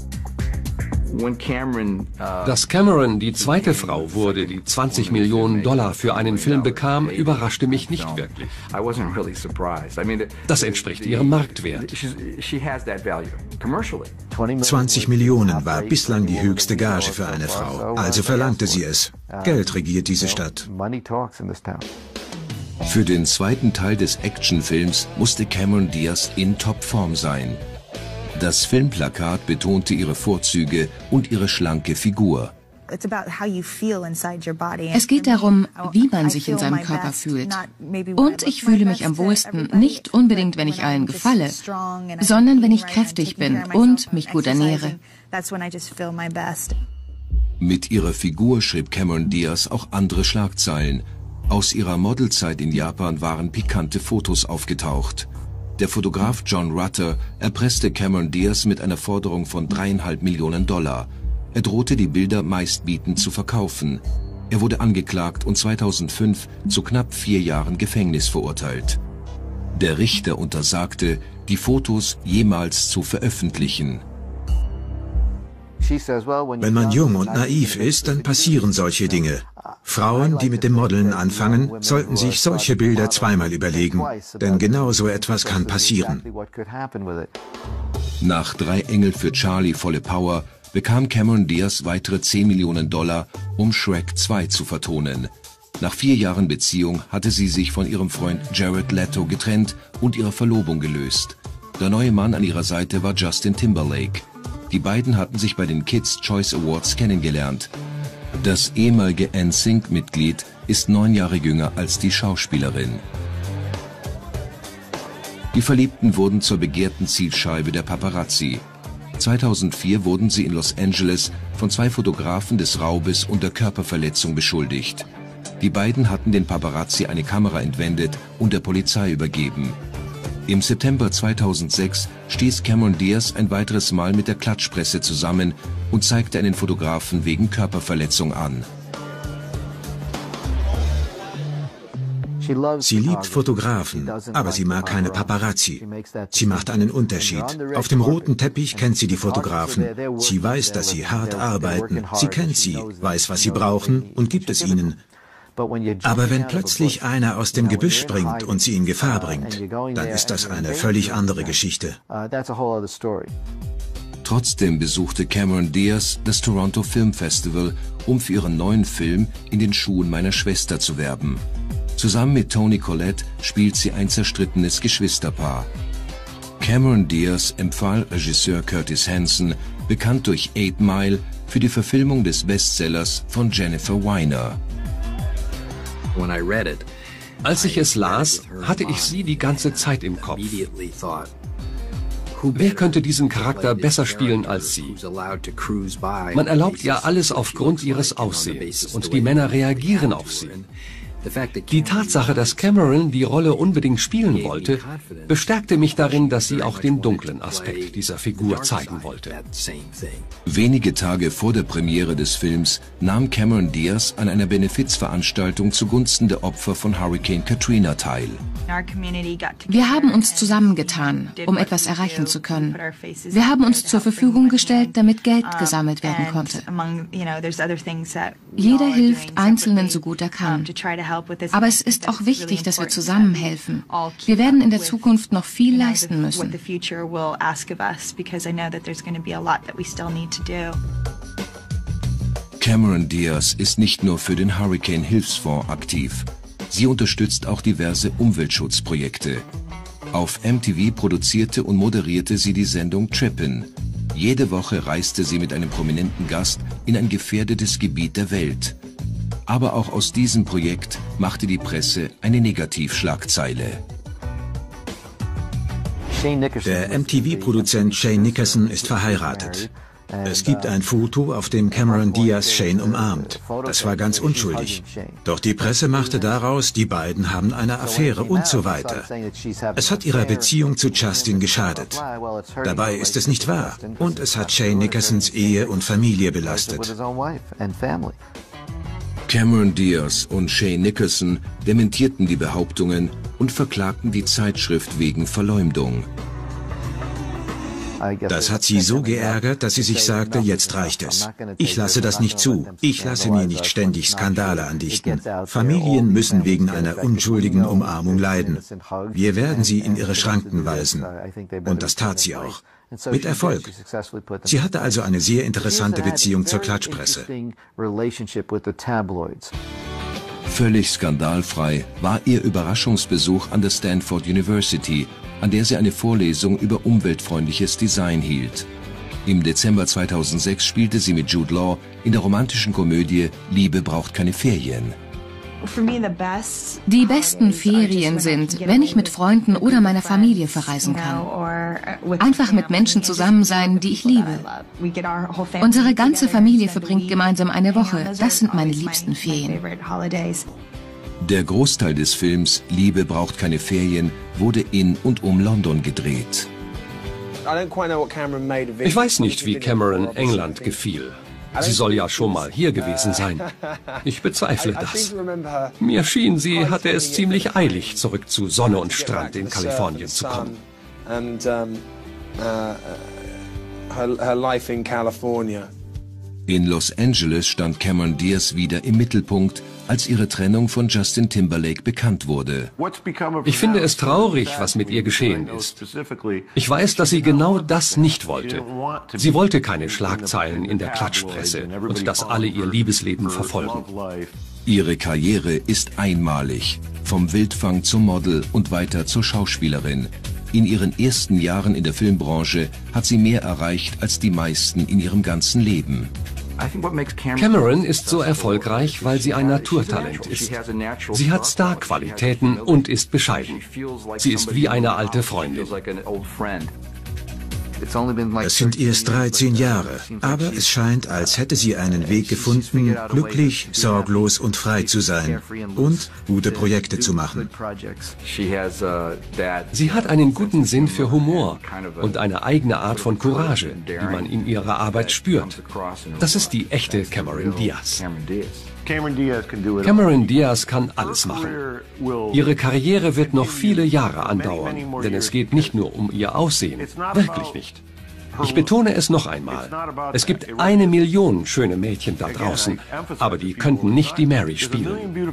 Dass Cameron die zweite Frau wurde, die zwanzig Millionen Dollar für einen Film bekam, überraschte mich nicht wirklich. Das entspricht ihrem Marktwert. zwanzig Millionen war bislang die höchste Gage für eine Frau, also verlangte sie es. Geld regiert diese Stadt. Für den zweiten Teil des Actionfilms musste Cameron Diaz in Topform sein. Das Filmplakat betonte ihre Vorzüge und ihre schlanke Figur. Es geht darum, wie man sich in seinem Körper fühlt. Und ich fühle mich am wohlsten, nicht unbedingt, wenn ich allen gefalle, sondern wenn ich kräftig bin und mich gut ernähre. Mit ihrer Figur schrieb Cameron Diaz auch andere Schlagzeilen. Aus ihrer Modelzeit in Japan waren pikante Fotos aufgetaucht. Der Fotograf John Rutter erpresste Cameron Diaz mit einer Forderung von dreieinhalb Millionen Dollar. Er drohte, die Bilder meistbietend zu verkaufen. Er wurde angeklagt und zweitausendfünf zu knapp vier Jahren Gefängnis verurteilt. Der Richter untersagte, die Fotos jemals zu veröffentlichen. Wenn man jung und naiv ist, dann passieren solche Dinge. Frauen, die mit dem Modeln anfangen, sollten sich solche Bilder zweimal überlegen, denn genau so etwas kann passieren. Nach Drei Engel für Charlie, volle Power bekam Cameron Diaz weitere zehn Millionen Dollar, um Shrek zwei zu vertonen. Nach vier Jahren Beziehung hatte sie sich von ihrem Freund Jared Leto getrennt und ihre Verlobung gelöst. Der neue Mann an ihrer Seite war Justin Timberlake. Die beiden hatten sich bei den Kids' Choice Awards kennengelernt. Das ehemalige N Sync-Mitglied ist neun Jahre jünger als die Schauspielerin. Die Verliebten wurden zur begehrten Zielscheibe der Paparazzi. zweitausendvier wurden sie in Los Angeles von zwei Fotografen des Raubes und der Körperverletzung beschuldigt. Die beiden hatten den Paparazzi eine Kamera entwendet und der Polizei übergeben. Im September zweitausendsechs stieß Cameron Diaz ein weiteres Mal mit der Klatschpresse zusammen und zeigte einen Fotografen wegen Körperverletzung an. Sie liebt Fotografen, aber sie mag keine Paparazzi. Sie macht einen Unterschied. Auf dem roten Teppich kennt sie die Fotografen. Sie weiß, dass sie hart arbeiten. Sie kennt sie, weiß, was sie brauchen und gibt es ihnen. Aber wenn plötzlich einer aus dem Gebüsch springt und sie in Gefahr bringt, dann ist das eine völlig andere Geschichte. Trotzdem besuchte Cameron Diaz das Toronto Film Festival, um für ihren neuen Film In den Schuhen meiner Schwester zu werben. Zusammen mit Toni Collette spielt sie ein zerstrittenes Geschwisterpaar. Cameron Diaz empfahl Regisseur Curtis Hanson, bekannt durch Eight Mile, für die Verfilmung des Bestsellers von Jennifer Weiner. Als ich es las, hatte ich sie die ganze Zeit im Kopf. Wer könnte diesen Charakter besser spielen als sie? Man erlaubt ihr alles aufgrund ihres Aussehens und die Männer reagieren auf sie. Die Tatsache, dass Cameron die Rolle unbedingt spielen wollte, bestärkte mich darin, dass sie auch den dunklen Aspekt dieser Figur zeigen wollte. Wenige Tage vor der Premiere des Films nahm Cameron Diaz an einer Benefizveranstaltung zugunsten der Opfer von Hurricane Katrina teil. Wir haben uns zusammengetan, um etwas erreichen zu können. Wir haben uns zur Verfügung gestellt, damit Geld gesammelt werden konnte. Jeder hilft Einzelnen so gut er kann. Aber es ist auch wichtig, dass wir zusammenhelfen. Wir werden in der Zukunft noch viel leisten müssen. Cameron Diaz ist nicht nur für den Hurricane-Hilfsfonds aktiv. Sie unterstützt auch diverse Umweltschutzprojekte. Auf M T V produzierte und moderierte sie die Sendung Trippin'. Jede Woche reiste sie mit einem prominenten Gast in ein gefährdetes Gebiet der Welt. Aber auch aus diesem Projekt machte die Presse eine Negativschlagzeile. Der M T V-Produzent Shane Nickerson ist verheiratet. Es gibt ein Foto, auf dem Cameron Diaz Shane umarmt. Das war ganz unschuldig. Doch die Presse machte daraus, die beiden haben eine Affäre und so weiter. Es hat ihrer Beziehung zu Justin geschadet. Dabei ist es nicht wahr. Und es hat Shane Nickersons Ehe und Familie belastet. Cameron Diaz und Shane Nickerson dementierten die Behauptungen und verklagten die Zeitschrift wegen Verleumdung. Das hat sie so geärgert, dass sie sich sagte, jetzt reicht es. Ich lasse das nicht zu. Ich lasse mir nicht ständig Skandale andichten. Familien müssen wegen einer unschuldigen Umarmung leiden. Wir werden sie in ihre Schranken weisen. Und das tat sie auch. Mit Erfolg. Sie hatte also eine sehr interessante Beziehung zur Klatschpresse. Völlig skandalfrei war ihr Überraschungsbesuch an der Stanford University, an der sie eine Vorlesung über umweltfreundliches Design hielt. Im Dezember zweitausendsechs spielte sie mit Jude Law in der romantischen Komödie Liebe braucht keine Ferien. Die besten Ferien sind, wenn ich mit Freunden oder meiner Familie verreisen kann. Einfach mit Menschen zusammen sein, die ich liebe. Unsere ganze Familie verbringt gemeinsam eine Woche. Das sind meine liebsten Ferien. Der Großteil des Films Liebe braucht keine Ferien wurde in und um London gedreht. Ich weiß nicht, wie Cameron England gefiel. Sie soll ja schon mal hier gewesen sein. Ich bezweifle das. Mir schien, sie hatte es ziemlich eilig, zurück zu Sonne und Strand in Kalifornien zu kommen. In Los Angeles stand Cameron Diaz wieder im Mittelpunkt, als ihre Trennung von Justin Timberlake bekannt wurde. Ich finde es traurig, was mit ihr geschehen ist. Ich weiß, dass sie genau das nicht wollte. Sie wollte keine Schlagzeilen in der Klatschpresse und dass alle ihr Liebesleben verfolgen. Ihre Karriere ist einmalig. Vom Wildfang zum Model und weiter zur Schauspielerin. In ihren ersten Jahren in der Filmbranche hat sie mehr erreicht als die meisten in ihrem ganzen Leben. Cameron ist so erfolgreich, weil sie ein Naturtalent ist. Sie hat Starqualitäten und ist bescheiden. Sie ist wie eine alte Freundin. Es sind erst dreizehn Jahre, aber es scheint, als hätte sie einen Weg gefunden, glücklich, sorglos und frei zu sein und gute Projekte zu machen. Sie hat einen guten Sinn für Humor und eine eigene Art von Courage, die man in ihrer Arbeit spürt. Das ist die echte Cameron Diaz. Cameron Diaz kann alles machen. Ihre Karriere wird noch viele Jahre andauern, denn es geht nicht nur um ihr Aussehen, wirklich nicht. Ich betone es noch einmal. Es gibt eine Million schöne Mädchen da draußen, aber die könnten nicht die Mary spielen.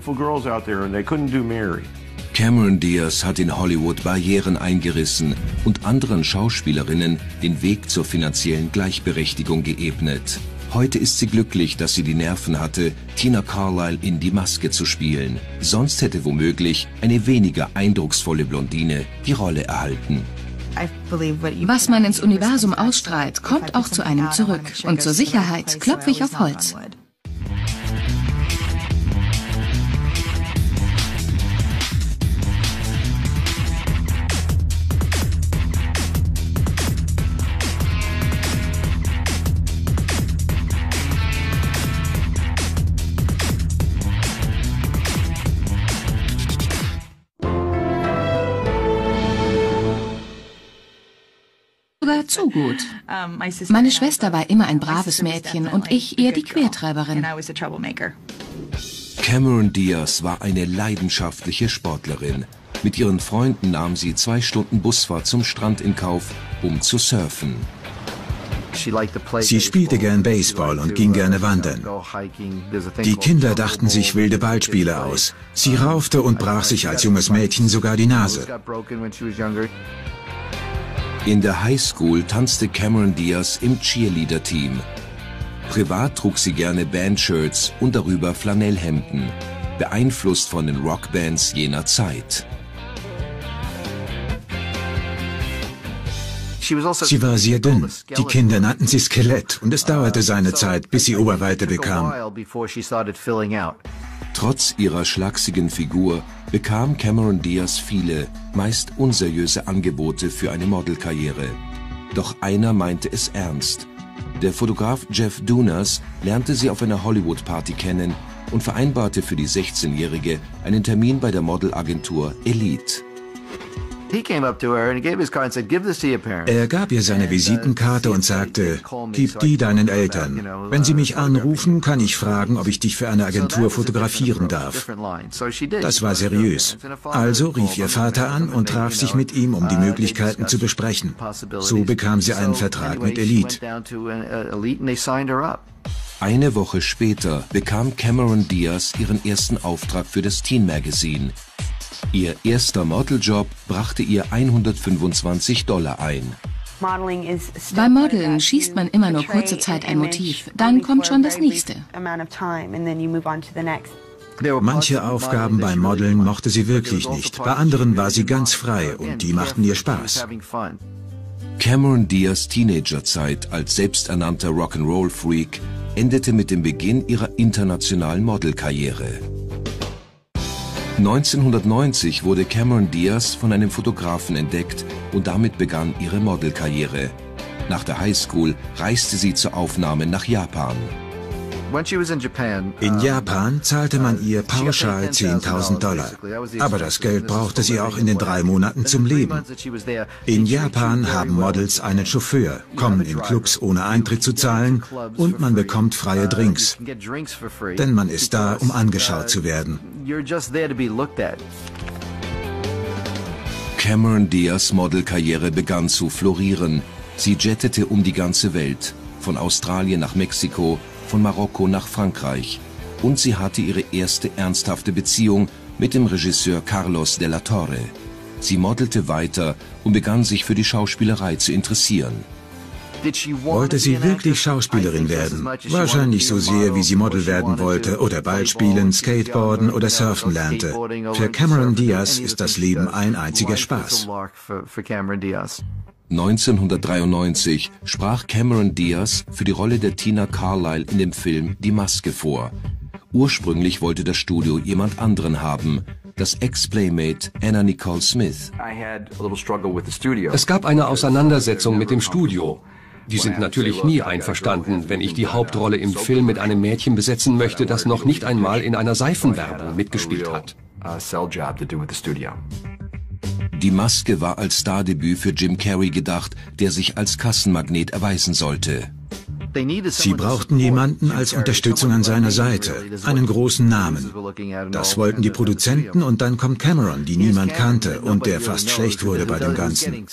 Cameron Diaz hat in Hollywood Barrieren eingerissen und anderen Schauspielerinnen den Weg zur finanziellen Gleichberechtigung geebnet. Heute ist sie glücklich, dass sie die Nerven hatte, Tina Carlyle in Die Maske zu spielen. Sonst hätte womöglich eine weniger eindrucksvolle Blondine die Rolle erhalten. Was man ins Universum ausstrahlt, kommt auch zu einem zurück. Und zur Sicherheit klopfe ich auf Holz. Sogar zu gut. Meine Schwester war immer ein braves Mädchen und ich eher die Quertreiberin. Cameron Diaz war eine leidenschaftliche Sportlerin. Mit ihren Freunden nahm sie zwei Stunden Busfahrt zum Strand in Kauf, um zu surfen. Sie spielte gern Baseball und ging gerne wandern. Die Kinder dachten sich wilde Ballspiele aus. Sie raufte und brach sich als junges Mädchen sogar die Nase. In der Highschool tanzte Cameron Diaz im Cheerleader-Team. Privat trug sie gerne Bandshirts und darüber Flanellhemden, beeinflusst von den Rockbands jener Zeit. Sie war sehr dünn. Die Kinder nannten sie Skelett und es dauerte seine Zeit, bis sie Oberweite bekam. Trotz ihrer schlachsigen Figur bekam Cameron Diaz viele, meist unseriöse Angebote für eine Modelkarriere. Doch einer meinte es ernst. Der Fotograf Jeff Dunas lernte sie auf einer Hollywood-Party kennen und vereinbarte für die sechzehnjährige einen Termin bei der Modelagentur Elite. Er gab ihr seine Visitenkarte und sagte, gib die deinen Eltern. Wenn sie mich anrufen, kann ich fragen, ob ich dich für eine Agentur fotografieren darf. Das war seriös. Also rief ihr Vater an und traf sich mit ihm, um die Möglichkeiten zu besprechen. So bekam sie einen Vertrag mit Elite. Eine Woche später bekam Cameron Diaz ihren ersten Auftrag für das Teen Magazine. Ihr erster Modeljob brachte ihr hundertfünfundzwanzig Dollar ein. Beim Modeln schießt man immer nur kurze Zeit ein Motiv, dann kommt schon das nächste. Manche Aufgaben beim Modeln mochte sie wirklich nicht, bei anderen war sie ganz frei und die machten ihr Spaß. Cameron Diaz' Teenagerzeit als selbsternannter Rock'n'Roll-Freak endete mit dem Beginn ihrer internationalen Modelkarriere. neunzehnhundertneunzig wurde Cameron Diaz von einem Fotografen entdeckt und damit begann ihre Modelkarriere. Nach der Highschool reiste sie zur Aufnahme nach Japan. In Japan zahlte man ihr pauschal zehntausend Dollar. Aber das Geld brauchte sie auch in den drei Monaten zum Leben. In Japan haben Models einen Chauffeur, kommen in Clubs ohne Eintritt zu zahlen und man bekommt freie Drinks. Denn man ist da, um angeschaut zu werden. Cameron Diaz' Modelkarriere begann zu florieren. Sie jettete um die ganze Welt, von Australien nach Mexiko, von Marokko nach Frankreich. Und sie hatte ihre erste ernsthafte Beziehung mit dem Regisseur Carlos de la Torre. Sie modelte weiter und begann sich für die Schauspielerei zu interessieren. Wollte sie wirklich Schauspielerin werden? Wahrscheinlich so sehr, wie sie Model werden wollte oder Ball spielen, Skateboarden oder Surfen lernte. Für Cameron Diaz ist das Leben ein einziger Spaß. neunzehnhundertdreiundneunzig sprach Cameron Diaz für die Rolle der Tina Carlyle in dem Film Die Maske vor. Ursprünglich wollte das Studio jemand anderen haben, das Ex-Playmate Anna Nicole Smith. Es gab eine Auseinandersetzung mit dem Studio. Die sind natürlich nie einverstanden, wenn ich die Hauptrolle im Film mit einem Mädchen besetzen möchte, das noch nicht einmal in einer Seifenwerbung mitgespielt hat. Die Maske war als Stardebüt für Jim Carrey gedacht, der sich als Kassenmagnet erweisen sollte. Sie brauchten jemanden als Unterstützung an seiner Seite, einen großen Namen. Das wollten die Produzenten und dann kommt Cameron, die niemand kannte und der fast schlecht wurde bei dem Ganzen.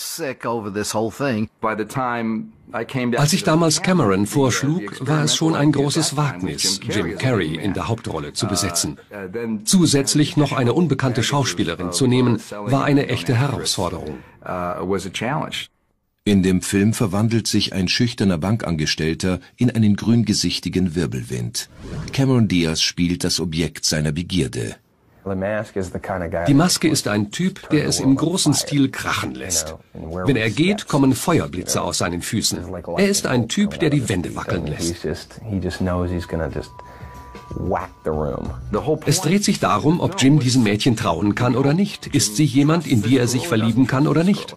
Als ich damals Cameron vorschlug, war es schon ein großes Wagnis, Jim Carrey in der Hauptrolle zu besetzen. Zusätzlich noch eine unbekannte Schauspielerin zu nehmen, war eine echte Herausforderung. In dem Film verwandelt sich ein schüchterner Bankangestellter in einen grüngesichtigen Wirbelwind. Cameron Diaz spielt das Objekt seiner Begierde. Die Maske ist ein Typ, der es im großen Stil krachen lässt. Wenn er geht, kommen Feuerblitze aus seinen Füßen. Er ist ein Typ, der die Wände wackeln lässt. Es dreht sich darum, ob Jim diesen Mädchen trauen kann oder nicht. Ist sie jemand, in die er sich verlieben kann oder nicht?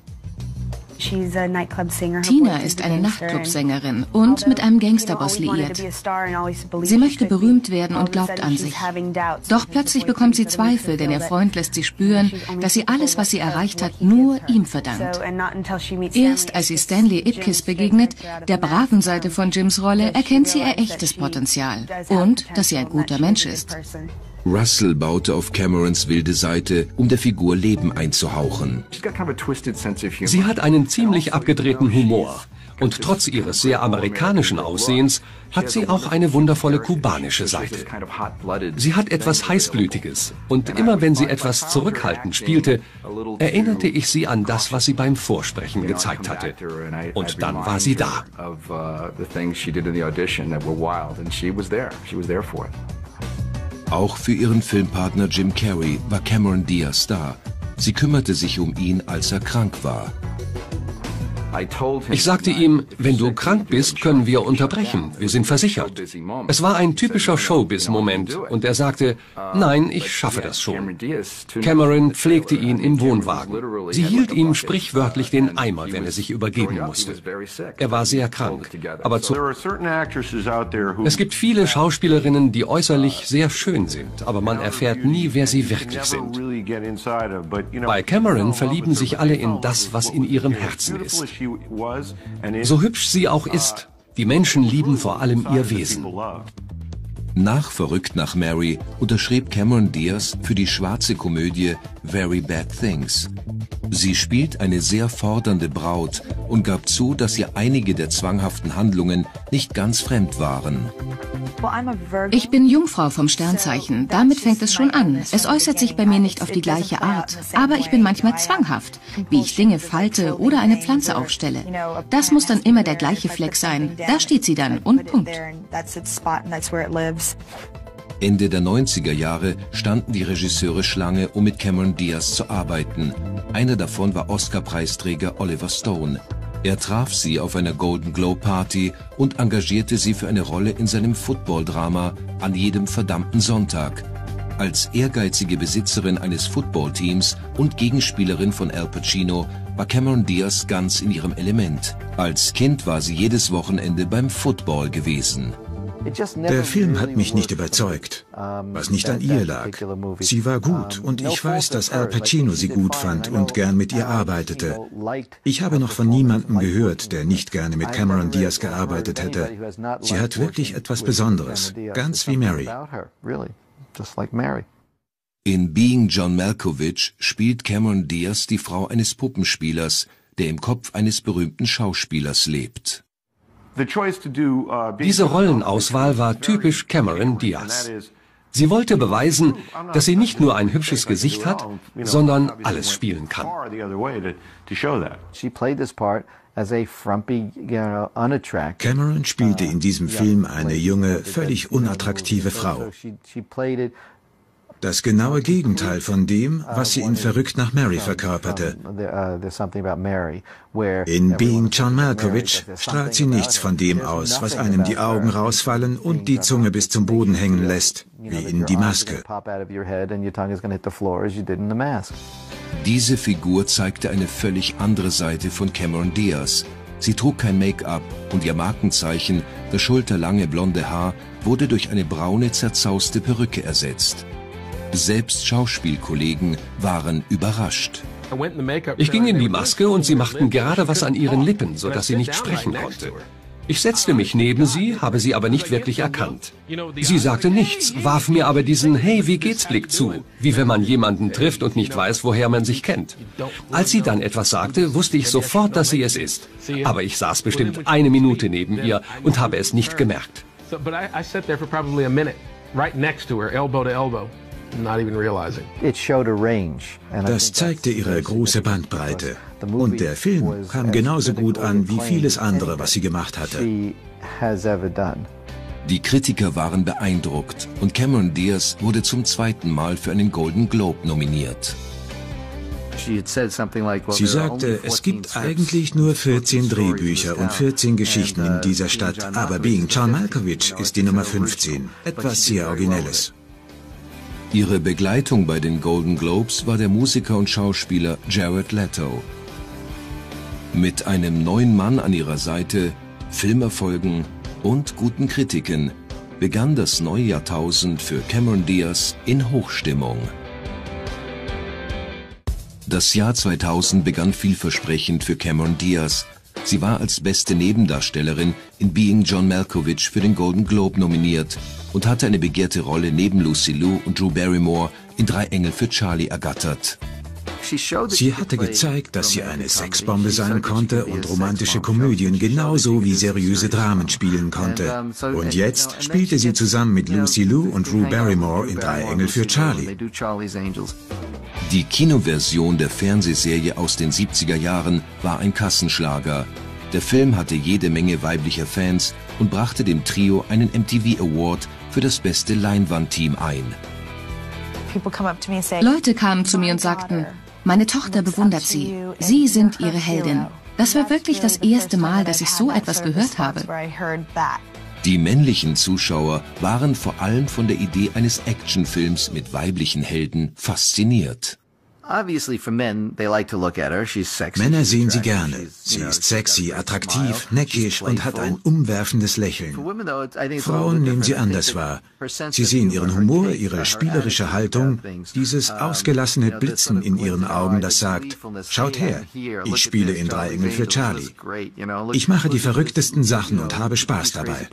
Tina ist eine Nachtclubsängerin und mit einem Gangsterboss liiert. Sie möchte berühmt werden und glaubt an sich. Doch plötzlich bekommt sie Zweifel, denn ihr Freund lässt sie spüren, dass sie alles, was sie erreicht hat, nur ihm verdankt. Erst als sie Stanley Ipkiss begegnet, der braven Seite von Jims Rolle, erkennt sie ihr echtes Potenzial und dass sie ein guter Mensch ist. Russell baute auf Camerons wilde Seite, um der Figur Leben einzuhauchen. Sie hat einen ziemlich abgedrehten Humor. Und trotz ihres sehr amerikanischen Aussehens hat sie auch eine wundervolle kubanische Seite. Sie hat etwas Heißblütiges. Und immer wenn sie etwas zurückhaltend spielte, erinnerte ich sie an das, was sie beim Vorsprechen gezeigt hatte. Und dann war sie da. Auch für ihren Filmpartner Jim Carrey war Cameron Diaz da. Sie kümmerte sich um ihn, als er krank war. Ich sagte ihm, wenn du krank bist, können wir unterbrechen. Wir sind versichert. Es war ein typischer Showbiz-Moment und er sagte, nein, ich schaffe das schon. Cameron pflegte ihn im Wohnwagen. Sie hielt ihm sprichwörtlich den Eimer, wenn er sich übergeben musste. Er war sehr krank. Aber zu es gibt viele Schauspielerinnen, die äußerlich sehr schön sind, aber man erfährt nie, wer sie wirklich sind. Bei Cameron verlieben sich alle in das, was in ihrem Herzen ist. So hübsch sie auch ist, die Menschen lieben vor allem ihr Wesen. Nach Verrückt nach Mary unterschrieb Cameron Diaz für die schwarze Komödie Very Bad Things. Sie spielt eine sehr fordernde Braut und gab zu, dass ihr einige der zwanghaften Handlungen nicht ganz fremd waren. Ich bin Jungfrau vom Sternzeichen. Damit fängt es schon an. Es äußert sich bei mir nicht auf die gleiche Art. Aber ich bin manchmal zwanghaft, wie ich Dinge falte oder eine Pflanze aufstelle. Das muss dann immer der gleiche Fleck sein. Da steht sie dann und Punkt. Ende der neunziger Jahre standen die Regisseure Schlange, um mit Cameron Diaz zu arbeiten. Einer davon war Oscar-Preisträger Oliver Stone. Er traf sie auf einer Golden Globe Party und engagierte sie für eine Rolle in seinem Football-Drama An jedem verdammten Sonntag. Als ehrgeizige Besitzerin eines Footballteams und Gegenspielerin von Al Pacino war Cameron Diaz ganz in ihrem Element. Als Kind war sie jedes Wochenende beim Football gewesen. Der Film hat mich nicht überzeugt, was nicht an ihr lag. Sie war gut und ich weiß, dass Al Pacino sie gut fand und gern mit ihr arbeitete. Ich habe noch von niemandem gehört, der nicht gerne mit Cameron Diaz gearbeitet hätte. Sie hat wirklich etwas Besonderes, ganz wie Mary. In Being John Malkovich spielt Cameron Diaz die Frau eines Puppenspielers, der im Kopf eines berühmten Schauspielers lebt. Diese Rollenauswahl war typisch Cameron Diaz. Sie wollte beweisen, dass sie nicht nur ein hübsches Gesicht hat, sondern alles spielen kann. Cameron spielte in diesem Film eine junge, völlig unattraktive Frau. Das genaue Gegenteil von dem, was sie in Verrückt nach Mary verkörperte. In Being John Malkovich strahlt sie nichts von dem aus, was einem die Augen rausfallen und die Zunge bis zum Boden hängen lässt, wie in Die Maske. Diese Figur zeigte eine völlig andere Seite von Cameron Diaz. Sie trug kein Make-up und ihr Markenzeichen, das schulterlange blonde Haar, wurde durch eine braune, zerzauste Perücke ersetzt. Selbst Schauspielkollegen waren überrascht. Ich ging in die Maske und sie machten gerade was an ihren Lippen, sodass sie nicht sprechen konnte. Ich setzte mich neben sie, habe sie aber nicht wirklich erkannt. Sie sagte nichts, warf mir aber diesen Hey, wie geht's Blick zu, wie wenn man jemanden trifft und nicht weiß, woher man sich kennt. Als sie dann etwas sagte, wusste ich sofort, dass sie es ist. Aber ich saß bestimmt eine Minute neben ihr und habe es nicht gemerkt. Das zeigte ihre große Bandbreite. Und der Film kam genauso gut an wie vieles andere, was sie gemacht hatte. Die Kritiker waren beeindruckt und Cameron Diaz wurde zum zweiten Mal für einen Golden Globe nominiert. Sie sagte, es gibt eigentlich nur vierzehn Drehbücher und vierzehn Geschichten in dieser Stadt, aber Being John Malkovich ist die Nummer fünfzehn. Etwas sehr Originelles. Ihre Begleitung bei den Golden Globes war der Musiker und Schauspieler Jared Leto. Mit einem neuen Mann an ihrer Seite, Filmerfolgen und guten Kritiken begann das neue Jahrtausend für Cameron Diaz in Hochstimmung. Das Jahr zweitausend begann vielversprechend für Cameron Diaz. Sie war als beste Nebendarstellerin in Being John Malkovich für den Golden Globe nominiert und hatte eine begehrte Rolle neben Lucy Liu und Drew Barrymore in Drei Engel für Charlie ergattert. Sie hatte gezeigt, dass sie eine Sexbombe sein konnte und romantische Komödien genauso wie seriöse Dramen spielen konnte. Und jetzt spielte sie zusammen mit Lucy Liu und Drew Barrymore in Drei Engel für Charlie. Die Kinoversion der Fernsehserie aus den siebziger Jahren war ein Kassenschlager. Der Film hatte jede Menge weiblicher Fans und brachte dem Trio einen M T V Award für das beste Leinwandteam ein. Leute kamen zu mir und sagten, meine Tochter bewundert Sie. Sie sind ihre Heldin. Das war wirklich das erste Mal, dass ich so etwas gehört habe. Die männlichen Zuschauer waren vor allem von der Idee eines Actionfilms mit weiblichen Helden fasziniert. Männer sehen sie gerne. Sie ist sexy, attraktiv, neckisch und hat ein umwerfendes Lächeln. Frauen nehmen sie anders wahr. Sie sehen ihren Humor, ihre spielerische Haltung, dieses ausgelassene Blitzen in ihren Augen, das sagt, schaut her, ich spiele in Drei Engel für Charlie. Ich mache die verrücktesten Sachen und habe Spaß dabei.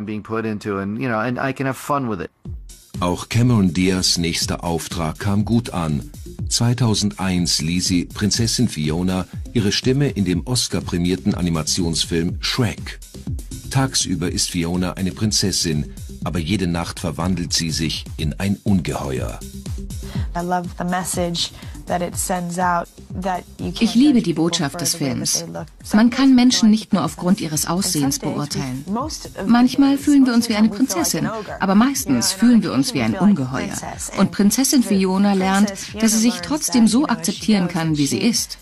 Auch Cameron Diaz' nächster Auftrag kam gut an. zweitausendeins lieh sie Prinzessin Fiona ihre Stimme in dem Oscar-prämierten Animationsfilm Shrek. Tagsüber ist Fiona eine Prinzessin, aber jede Nacht verwandelt sie sich in ein Ungeheuer. Ich liebe die Botschaft des Films. Man kann Menschen nicht nur aufgrund ihres Aussehens beurteilen. Manchmal fühlen wir uns wie eine Prinzessin, aber meistens fühlen wir uns wie ein Ungeheuer. Und Prinzessin Fiona lernt, dass sie sich trotzdem so akzeptieren kann, wie sie ist.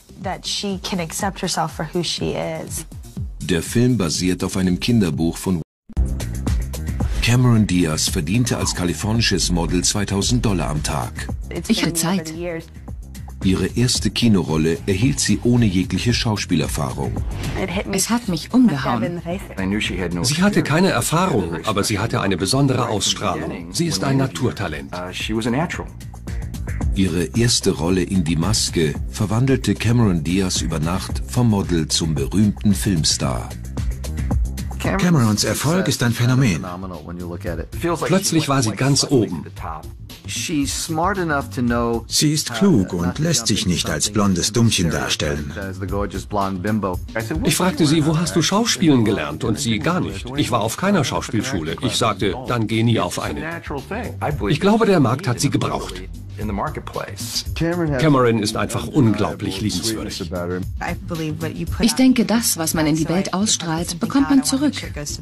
Der Film basiert auf einem Kinderbuch von Cameron Diaz verdiente als kalifornisches Model zweitausend Dollar am Tag. Ich hatte Zeit. Ihre erste Kinorolle erhielt sie ohne jegliche Schauspielerfahrung. Es hat mich umgehauen. Sie hatte keine Erfahrung, aber sie hatte eine besondere Ausstrahlung. Sie ist ein Naturtalent. Ihre erste Rolle in Die Maske verwandelte Cameron Diaz über Nacht vom Model zum berühmten Filmstar. Camerons Erfolg ist ein Phänomen. Plötzlich war sie ganz oben. Sie ist klug und lässt sich nicht als blondes Dummchen darstellen. Ich fragte sie, wo hast du Schauspielen gelernt? Und sie, gar nicht. Ich war auf keiner Schauspielschule. Ich sagte, dann geh nie auf eine. Ich glaube, der Markt hat sie gebraucht. Cameron ist einfach unglaublich liebenswürdig. Ich denke, das, was man in die Welt ausstrahlt, bekommt man zurück.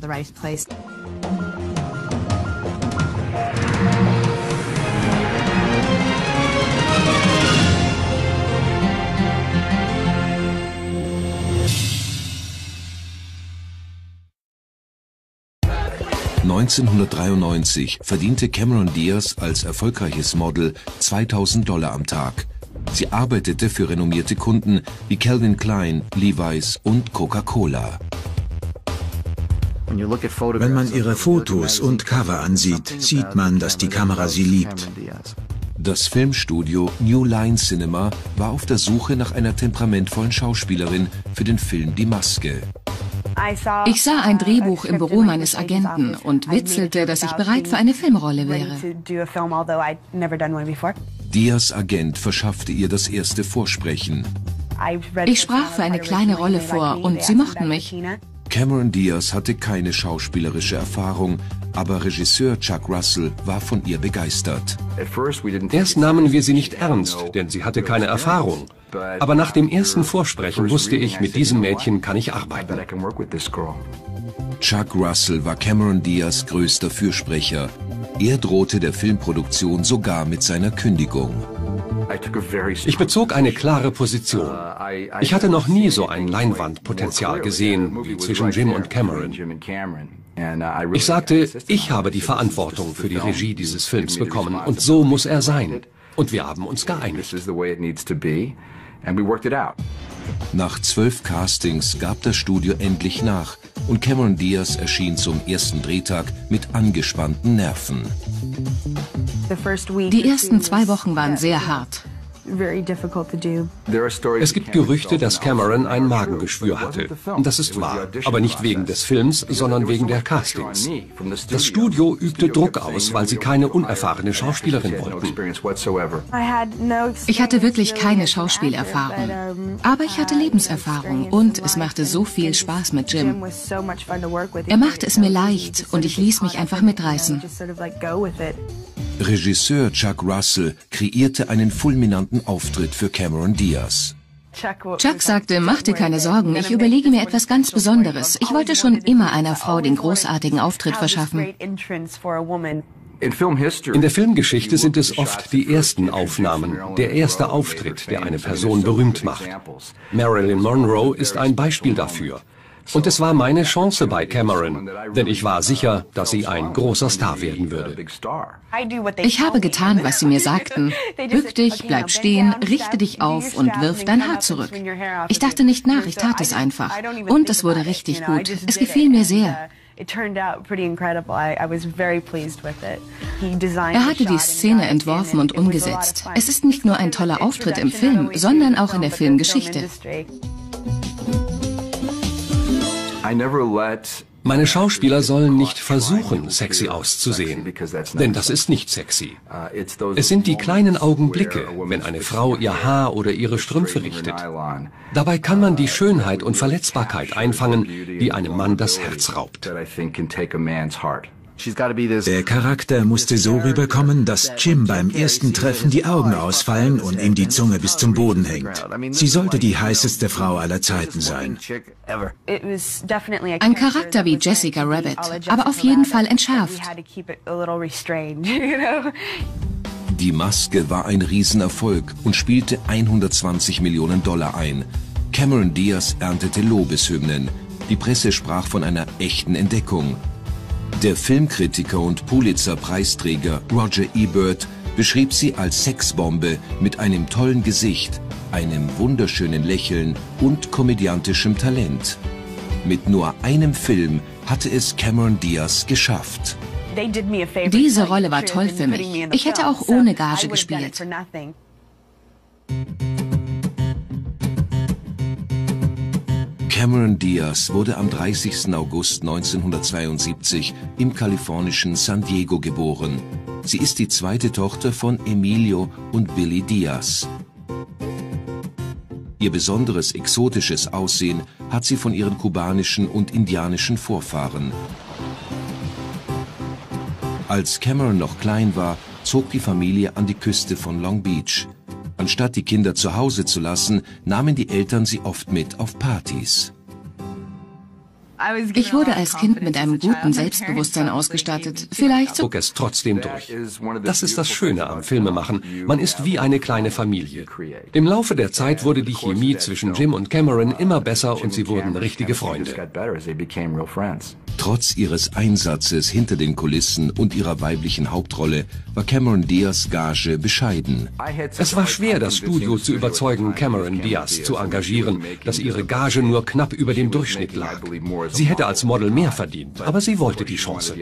neunzehnhundertdreiundneunzig verdiente Cameron Diaz als erfolgreiches Model zweitausend Dollar am Tag. Sie arbeitete für renommierte Kunden wie Calvin Klein, Levi's und Coca-Cola. Wenn man ihre Fotos und Cover ansieht, sieht man, dass die Kamera sie liebt. Das Filmstudio New Line Cinema war auf der Suche nach einer temperamentvollen Schauspielerin für den Film Die Maske. Ich sah ein Drehbuch im Büro meines Agenten und witzelte, dass ich bereit für eine Filmrolle wäre. Diaz' Agent verschaffte ihr das erste Vorsprechen. Ich sprach für eine kleine Rolle vor und sie mochten mich. Cameron Diaz hatte keine schauspielerische Erfahrung, aber Regisseur Chuck Russell war von ihr begeistert. Erst nahmen wir sie nicht ernst, denn sie hatte keine Erfahrung. Aber nach dem ersten Vorsprechen wusste ich, mit diesem Mädchen kann ich arbeiten. Chuck Russell war Cameron Diaz größter Fürsprecher. Er drohte der Filmproduktion sogar mit seiner Kündigung. Ich bezog eine klare Position. Ich hatte noch nie so ein Leinwandpotenzial gesehen wie zwischen Jim und Cameron. Ich sagte, ich habe die Verantwortung für die Regie dieses Films bekommen und so muss er sein. Und wir haben uns geeinigt. Nach zwölf Castings gab das Studio endlich nach und Cameron Diaz erschien zum ersten Drehtag mit angespannten Nerven. Die ersten zwei Wochen waren sehr hart. Es gibt Gerüchte, dass Cameron ein Magengeschwür hatte. Das ist wahr, aber nicht wegen des Films, sondern wegen der Castings. Das Studio übte Druck aus, weil sie keine unerfahrene Schauspielerin wollten. Ich hatte wirklich keine Schauspielerfahrung, aber ich hatte Lebenserfahrung und es machte so viel Spaß mit Jim. Er machte es mir leicht und ich ließ mich einfach mitreißen. Regisseur Chuck Russell kreierte einen fulminanten Auftritt für Cameron Diaz. Chuck sagte, mach dir keine Sorgen, ich überlege mir etwas ganz Besonderes. Ich wollte schon immer einer Frau den großartigen Auftritt verschaffen. In der Filmgeschichte sind es oft die ersten Aufnahmen, der erste Auftritt, der eine Person berühmt macht. Marilyn Monroe ist ein Beispiel dafür. Und es war meine Chance bei Cameron, denn ich war sicher, dass sie ein großer Star werden würde. Ich habe getan, was sie mir sagten. Bück dich, bleib stehen, richte dich auf und wirf dein Haar zurück. Ich dachte nicht nach, ich tat es einfach. Und es wurde richtig gut. Es gefiel mir sehr. Er hatte die Szene entworfen und umgesetzt. Es ist nicht nur ein toller Auftritt im Film, sondern auch in der Filmgeschichte. Meine Schauspieler sollen nicht versuchen, sexy auszusehen, denn das ist nicht sexy. Es sind die kleinen Augenblicke, wenn eine Frau ihr Haar oder ihre Strümpfe richtet. Dabei kann man die Schönheit und Verletzbarkeit einfangen, die einem Mann das Herz raubt. Der Charakter musste so rüberkommen, dass Jim beim ersten Treffen die Augen ausfallen und ihm die Zunge bis zum Boden hängt. Sie sollte die heißeste Frau aller Zeiten sein. Ein Charakter wie Jessica Rabbit, aber auf jeden Fall entschärft. Die Maske war ein Riesenerfolg und spielte hundertzwanzig Millionen Dollar ein. Cameron Diaz erntete Lobeshymnen. Die Presse sprach von einer echten Entdeckung. Der Filmkritiker und Pulitzer-Preisträger Roger Ebert beschrieb sie als Sexbombe mit einem tollen Gesicht, einem wunderschönen Lächeln und komödiantischem Talent. Mit nur einem Film hatte es Cameron Diaz geschafft. Diese Rolle war toll für mich. Ich hätte auch ohne Gage gespielt. Cameron Diaz wurde am dreißigsten August neunzehnhundertzweiundsiebzig im kalifornischen San Diego geboren. Sie ist die zweite Tochter von Emilio und Billy Diaz. Ihr besonderes exotisches Aussehen hat sie von ihren kubanischen und indianischen Vorfahren. Als Cameron noch klein war, zog die Familie an die Küste von Long Beach. Anstatt die Kinder zu Hause zu lassen, nahmen die Eltern sie oft mit auf Partys. Ich wurde als Kind mit einem guten Selbstbewusstsein ausgestattet. Vielleicht zog es trotzdem durch. Das ist das Schöne am Filmemachen. Man ist wie eine kleine Familie. Im Laufe der Zeit wurde die Chemie zwischen Jim und Cameron immer besser und sie wurden richtige Freunde. Trotz ihres Einsatzes hinter den Kulissen und ihrer weiblichen Hauptrolle war Cameron Diaz' Gage bescheiden. Es war schwer, das Studio zu überzeugen, Cameron Diaz zu engagieren, dass ihre Gage nur knapp über dem Durchschnitt lag. Sie hätte als Model mehr verdient, aber sie wollte die Chance.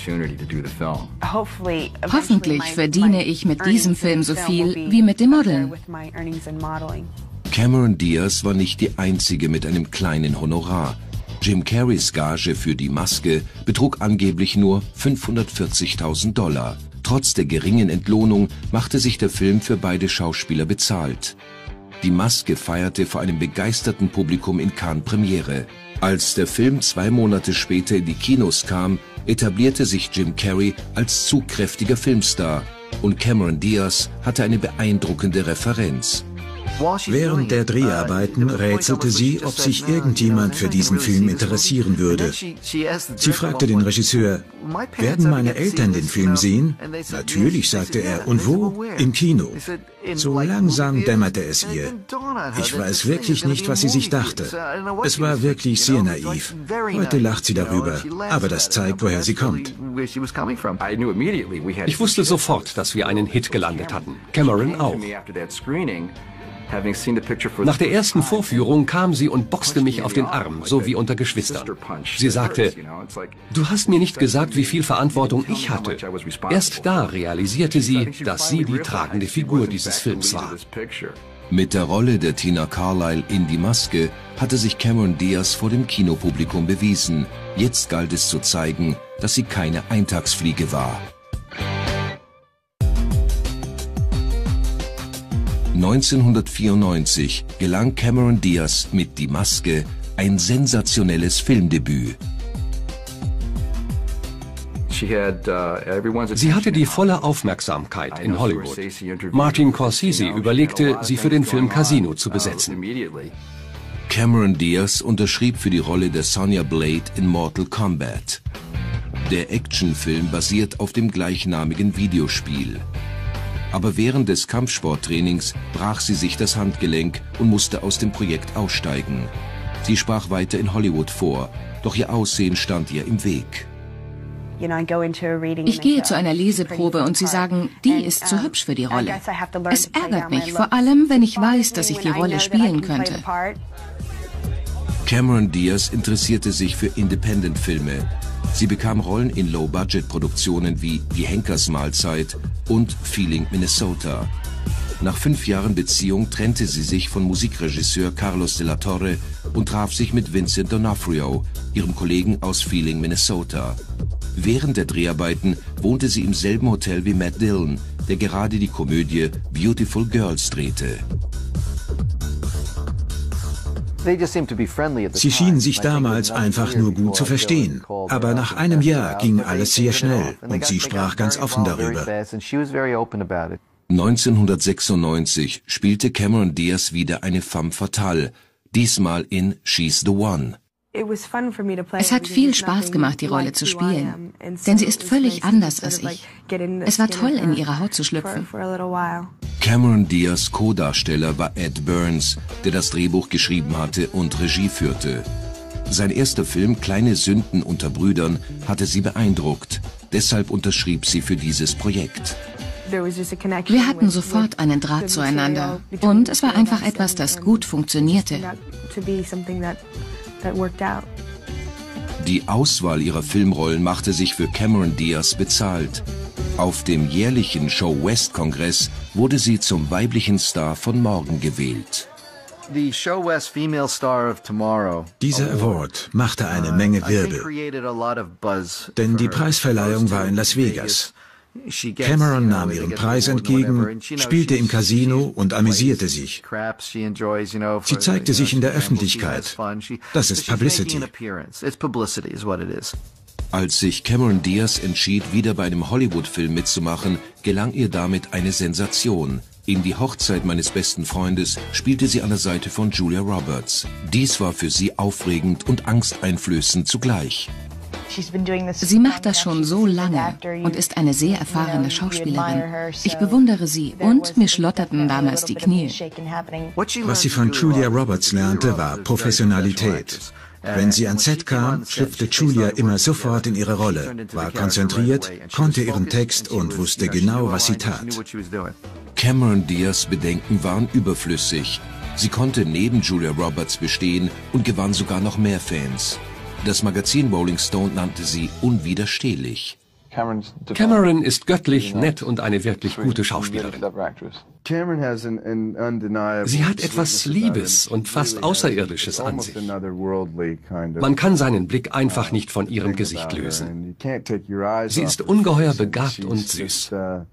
Hoffentlich verdiene ich mit diesem Film so viel wie mit dem Modeln. Cameron Diaz war nicht die einzige mit einem kleinen Honorar. Jim Carreys Gage für Die Maske betrug angeblich nur fünfhundertvierzigtausend Dollar. Trotz der geringen Entlohnung machte sich der Film für beide Schauspieler bezahlt. Die Maske feierte vor einem begeisterten Publikum in Cannes Premiere. Als der Film zwei Monate später in die Kinos kam, etablierte sich Jim Carrey als zugkräftiger Filmstar und Cameron Diaz hatte eine beeindruckende Referenz. Während der Dreharbeiten rätselte sie, ob sich irgendjemand für diesen Film interessieren würde. Sie fragte den Regisseur, werden meine Eltern den Film sehen? Natürlich, sagte er. Und wo? Im Kino. So langsam dämmerte es ihr. Ich weiß wirklich nicht, was sie sich dachte. Es war wirklich sehr naiv. Heute lacht sie darüber, aber das zeigt, woher sie kommt. Ich wusste sofort, dass wir einen Hit gelandet hatten. Cameron auch. Nach der ersten Vorführung kam sie und boxte mich auf den Arm, so wie unter Geschwistern. Sie sagte, du hast mir nicht gesagt, wie viel Verantwortung ich hatte. Erst da realisierte sie, dass sie die tragende Figur dieses Films war. Mit der Rolle der Tina Carlyle in Die Maske hatte sich Cameron Diaz vor dem Kinopublikum bewiesen. Jetzt galt es zu zeigen, dass sie keine Eintagsfliege war. neunzehnhundertvierundneunzig gelang Cameron Diaz mit Die Maske ein sensationelles Filmdebüt. Sie hatte die volle Aufmerksamkeit in Hollywood. Martin Scorsese überlegte, sie für den Film Casino zu besetzen. Cameron Diaz unterschrieb für die Rolle der Sonya Blade in Mortal Kombat. Der Actionfilm basiert auf dem gleichnamigen Videospiel. Aber während des Kampfsporttrainings brach sie sich das Handgelenk und musste aus dem Projekt aussteigen. Sie sprach weiter in Hollywood vor, doch ihr Aussehen stand ihr im Weg. Ich gehe zu einer Leseprobe und sie sagen, die ist zu hübsch für die Rolle. Es ärgert mich, vor allem, wenn ich weiß, dass ich die Rolle spielen könnte. Cameron Diaz interessierte sich für Independent-Filme. Sie bekam Rollen in Low-Budget-Produktionen wie Die Henkersmahlzeit und Feeling Minnesota. Nach fünf Jahren Beziehung trennte sie sich von Musikregisseur Carlos de la Torre und traf sich mit Vincent D'Onofrio, ihrem Kollegen aus Feeling Minnesota. Während der Dreharbeiten wohnte sie im selben Hotel wie Matt Dillon, der gerade die Komödie Beautiful Girls drehte. Sie schienen sich damals einfach nur gut zu verstehen. Aber nach einem Jahr ging alles sehr schnell und sie sprach ganz offen darüber. neunzehnhundertsechsundneunzig spielte Cameron Diaz wieder eine femme fatale, diesmal in She's the One. Es hat viel Spaß gemacht, die Rolle zu spielen, denn sie ist völlig anders als ich. Es war toll, in ihre Haut zu schlüpfen. Cameron Diaz' Co-Darsteller war Ed Burns, der das Drehbuch geschrieben hatte und Regie führte. Sein erster Film Kleine Sünden unter Brüdern hatte sie beeindruckt, deshalb unterschrieb sie für dieses Projekt. Wir hatten sofort einen Draht zueinander und es war einfach etwas, das gut funktionierte. Die Auswahl ihrer Filmrollen machte sich für Cameron Diaz bezahlt. Auf dem jährlichen Show West Kongress wurde sie zum weiblichen Star von morgen gewählt. Dieser Award machte eine Menge Wirbel, denn die Preisverleihung war in Las Vegas. Cameron nahm ihren Preis entgegen, spielte im Casino und amüsierte sich. Sie zeigte sich in der Öffentlichkeit. Das ist Publicity. Als sich Cameron Diaz entschied, wieder bei einem Hollywood-Film mitzumachen, gelang ihr damit eine Sensation. In Die Hochzeit meines besten Freundes spielte sie an der Seite von Julia Roberts. Dies war für sie aufregend und angsteinflößend zugleich. Sie macht das schon so lange und ist eine sehr erfahrene Schauspielerin. Ich bewundere sie und mir schlotterten damals die Knie. Was sie von Julia Roberts lernte, war Professionalität. Wenn sie ans Set kam, schlüpfte Julia immer sofort in ihre Rolle, war konzentriert, konnte ihren Text und wusste genau, was sie tat. Cameron Diaz' Bedenken waren überflüssig. Sie konnte neben Julia Roberts bestehen und gewann sogar noch mehr Fans. Das Magazin Rolling Stone nannte sie unwiderstehlich. Cameron ist göttlich, nett und eine wirklich gute Schauspielerin. Sie hat etwas Liebes und fast Außerirdisches an sich. Man kann seinen Blick einfach nicht von ihrem Gesicht lösen. Sie ist ungeheuer begabt und süß.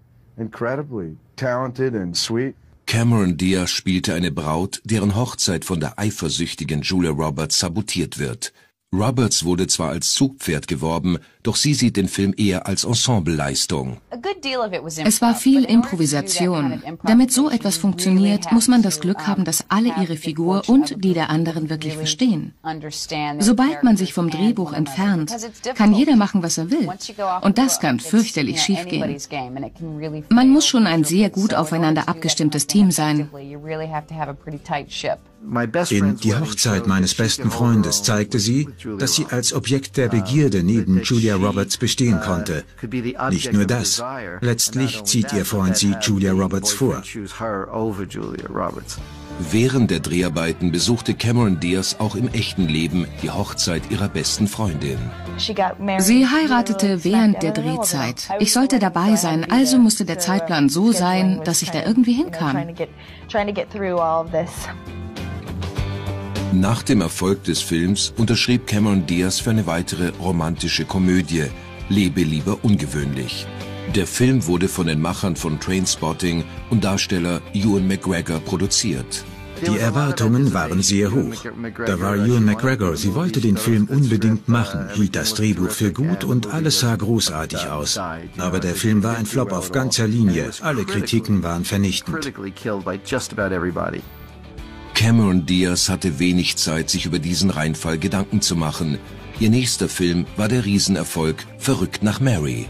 Cameron Diaz spielte eine Braut, deren Hochzeit von der eifersüchtigen Julia Roberts sabotiert wird. Roberts wurde zwar als Zugpferd geworben, doch sie sieht den Film eher als Ensembleleistung. Es war viel Improvisation. Damit so etwas funktioniert, muss man das Glück haben, dass alle ihre Figur und die der anderen wirklich verstehen. Sobald man sich vom Drehbuch entfernt, kann jeder machen, was er will. Und das kann fürchterlich schiefgehen. Man muss schon ein sehr gut aufeinander abgestimmtes Team sein. In Die Hochzeit meines besten Freundes zeigte sie, dass sie als Objekt der Begierde neben Julia Roberts bestehen konnte. Nicht nur das. Letztlich zieht ihr Freund sie Julia Roberts vor. Während der Dreharbeiten besuchte Cameron Diaz auch im echten Leben die Hochzeit ihrer besten Freundin. Sie heiratete während der Drehzeit. Ich sollte dabei sein, also musste der Zeitplan so sein, dass ich da irgendwie hinkam. Nach dem Erfolg des Films unterschrieb Cameron Diaz für eine weitere romantische Komödie, Lebe lieber ungewöhnlich. Der Film wurde von den Machern von Trainspotting und Darsteller Ewan McGregor produziert. Die Erwartungen waren sehr hoch. Da war Ewan McGregor, sie wollte den Film unbedingt machen, hielt das Drehbuch für gut und alles sah großartig aus. Aber der Film war ein Flop auf ganzer Linie, alle Kritiken waren vernichtend. Cameron Diaz hatte wenig Zeit, sich über diesen Reinfall Gedanken zu machen. Ihr nächster Film war der Riesenerfolg Verrückt nach Mary.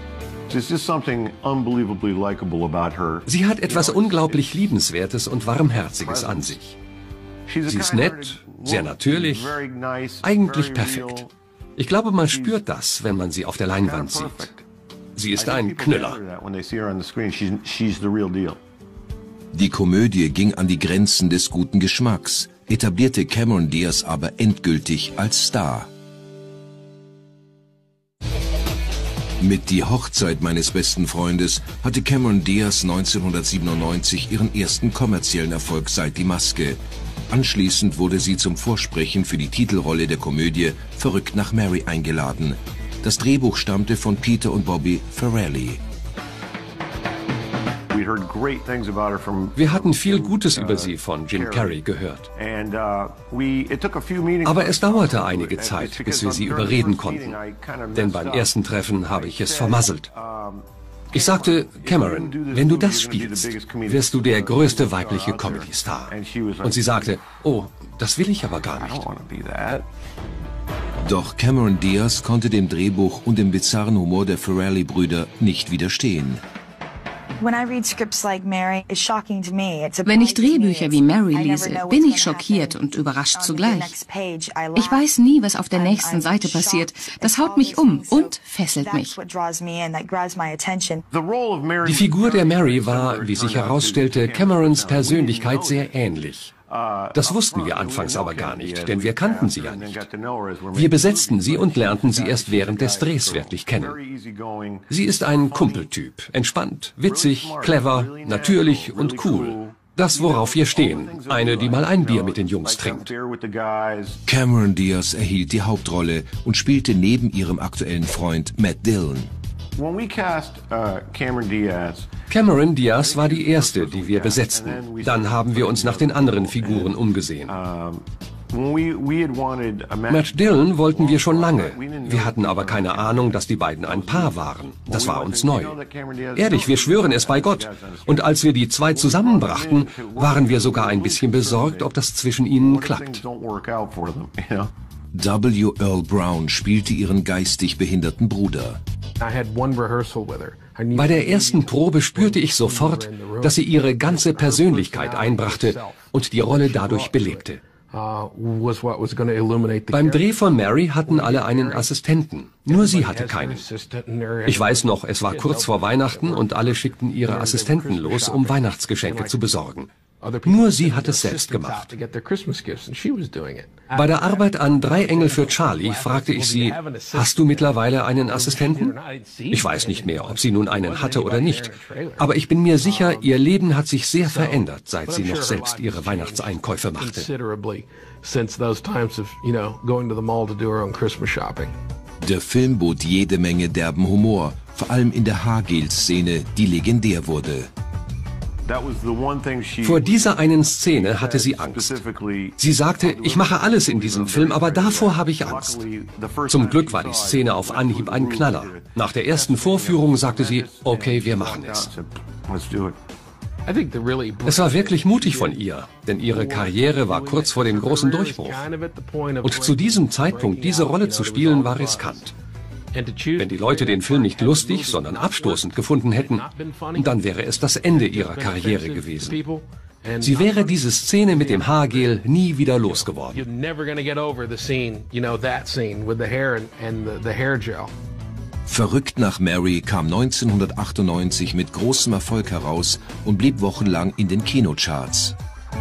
Sie hat etwas unglaublich Liebenswertes und Warmherziges an sich. Sie ist nett, sehr natürlich, eigentlich perfekt. Ich glaube, man spürt das, wenn man sie auf der Leinwand sieht. Sie ist ein Knüller. Die Komödie ging an die Grenzen des guten Geschmacks, etablierte Cameron Diaz aber endgültig als Star. Mit Die Hochzeit meines besten Freundes hatte Cameron Diaz neunzehnhundertsiebenundneunzig ihren ersten kommerziellen Erfolg seit Die Maske. Anschließend wurde sie zum Vorsprechen für die Titelrolle der Komödie Verrückt nach Mary eingeladen. Das Drehbuch stammte von Peter und Bobby Farrelly. Wir hatten viel Gutes über sie von Jim Carrey gehört. Aber es dauerte einige Zeit, bis wir sie überreden konnten. Denn beim ersten Treffen habe ich es vermasselt. Ich sagte, Cameron, wenn du das spielst, wirst du der größte weibliche Comedy-Star. Und sie sagte, oh, das will ich aber gar nicht. Doch Cameron Diaz konnte dem Drehbuch und dem bizarren Humor der Farrelly-Brüder nicht widerstehen. Wenn ich Drehbücher wie Mary lese, bin ich schockiert und überrascht zugleich. Ich weiß nie, was auf der nächsten Seite passiert. Das haut mich um und fesselt mich. Die Figur der Mary war, wie sich herausstellte, Camerons Persönlichkeit sehr ähnlich. Das wussten wir anfangs aber gar nicht, denn wir kannten sie ja nicht. Wir besetzten sie und lernten sie erst während des Drehs wirklich kennen. Sie ist ein Kumpeltyp, entspannt, witzig, clever, natürlich und cool. Das, worauf wir stehen. Eine, die mal ein Bier mit den Jungs trinkt. Cameron Diaz erhielt die Hauptrolle und spielte neben ihrem aktuellen Freund Matt Dillon. Cameron Diaz war die erste, die wir besetzten. Dann haben wir uns nach den anderen Figuren umgesehen. Matt Dillon wollten wir schon lange. Wir hatten aber keine Ahnung, dass die beiden ein Paar waren. Das war uns neu. Ehrlich, wir schwören es bei Gott. Und als wir die zwei zusammenbrachten, waren wir sogar ein bisschen besorgt, ob das zwischen ihnen klappt. W. Earl Brown spielte ihren geistig behinderten Bruder. Bei der ersten Probe spürte ich sofort, dass sie ihre ganze Persönlichkeit einbrachte und die Rolle dadurch belebte. Beim Dreh von Mary hatten alle einen Assistenten. Nur sie hatte keinen. Ich weiß noch, es war kurz vor Weihnachten und alle schickten ihre Assistenten los, um Weihnachtsgeschenke zu besorgen. Nur sie hat es selbst gemacht. Bei der Arbeit an Drei Engel für Charlie fragte ich sie, hast du mittlerweile einen Assistenten? Ich weiß nicht mehr, ob sie nun einen hatte oder nicht. Aber ich bin mir sicher, ihr Leben hat sich sehr verändert, seit sie noch selbst ihre Weihnachtseinkäufe machte. Der Film bot jede Menge derben Humor, vor allem in der Haargel-Szene, die legendär wurde. Vor dieser einen Szene hatte sie Angst. Sie sagte, ich mache alles in diesem Film, aber davor habe ich Angst. Zum Glück war die Szene auf Anhieb ein Knaller. Nach der ersten Vorführung sagte sie, okay, wir machen es. Es war wirklich mutig von ihr, denn ihre Karriere war kurz vor dem großen Durchbruch. Und zu diesem Zeitpunkt diese Rolle zu spielen, war riskant. Wenn die Leute den Film nicht lustig, sondern abstoßend gefunden hätten, dann wäre es das Ende ihrer Karriere gewesen. Sie wäre diese Szene mit dem Haargel nie wieder losgeworden. Verrückt nach Mary kam neunzehnhundertachtundneunzig mit großem Erfolg heraus und blieb wochenlang in den Kinocharts.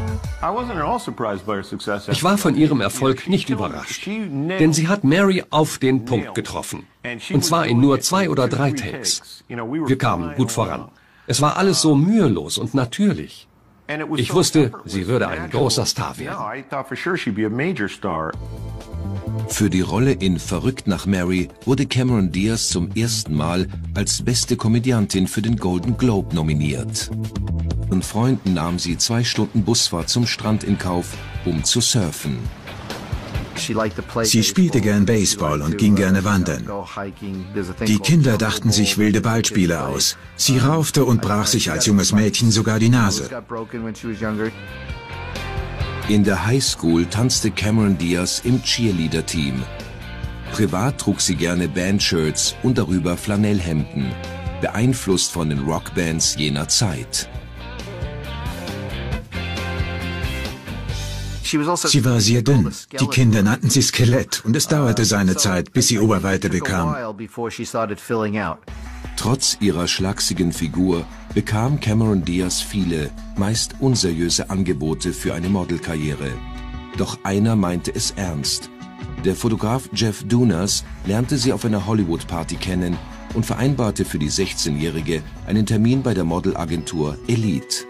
Ich war von ihrem Erfolg nicht überrascht, denn sie hat Mary auf den Punkt getroffen. Und zwar in nur zwei oder drei Takes. Wir kamen gut voran. Es war alles so mühelos und natürlich. Ich wusste, sie würde ein großer Star werden. Für die Rolle in Verrückt nach Mary wurde Cameron Diaz zum ersten Mal als beste Komödiantin für den Golden Globe nominiert. Und Freunden nahm sie zwei Stunden Busfahrt zum Strand in Kauf, um zu surfen. Sie spielte gern Baseball und ging gerne wandern. Die Kinder dachten sich wilde Ballspiele aus. Sie raufte und brach sich als junges Mädchen sogar die Nase. In der Highschool tanzte Cameron Diaz im Cheerleader-Team. Privat trug sie gerne Bandshirts und darüber Flanellhemden, beeinflusst von den Rockbands jener Zeit. Sie war sehr dünn. Die Kinder nannten sie Skelett und es dauerte seine Zeit, bis sie Oberweite bekam. Trotz ihrer schlachsigen Figur bekam Cameron Diaz viele, meist unseriöse Angebote für eine Modelkarriere. Doch einer meinte es ernst. Der Fotograf Jeff Dunas lernte sie auf einer Hollywood-Party kennen und vereinbarte für die sechzehnjährige einen Termin bei der Modelagentur Elite.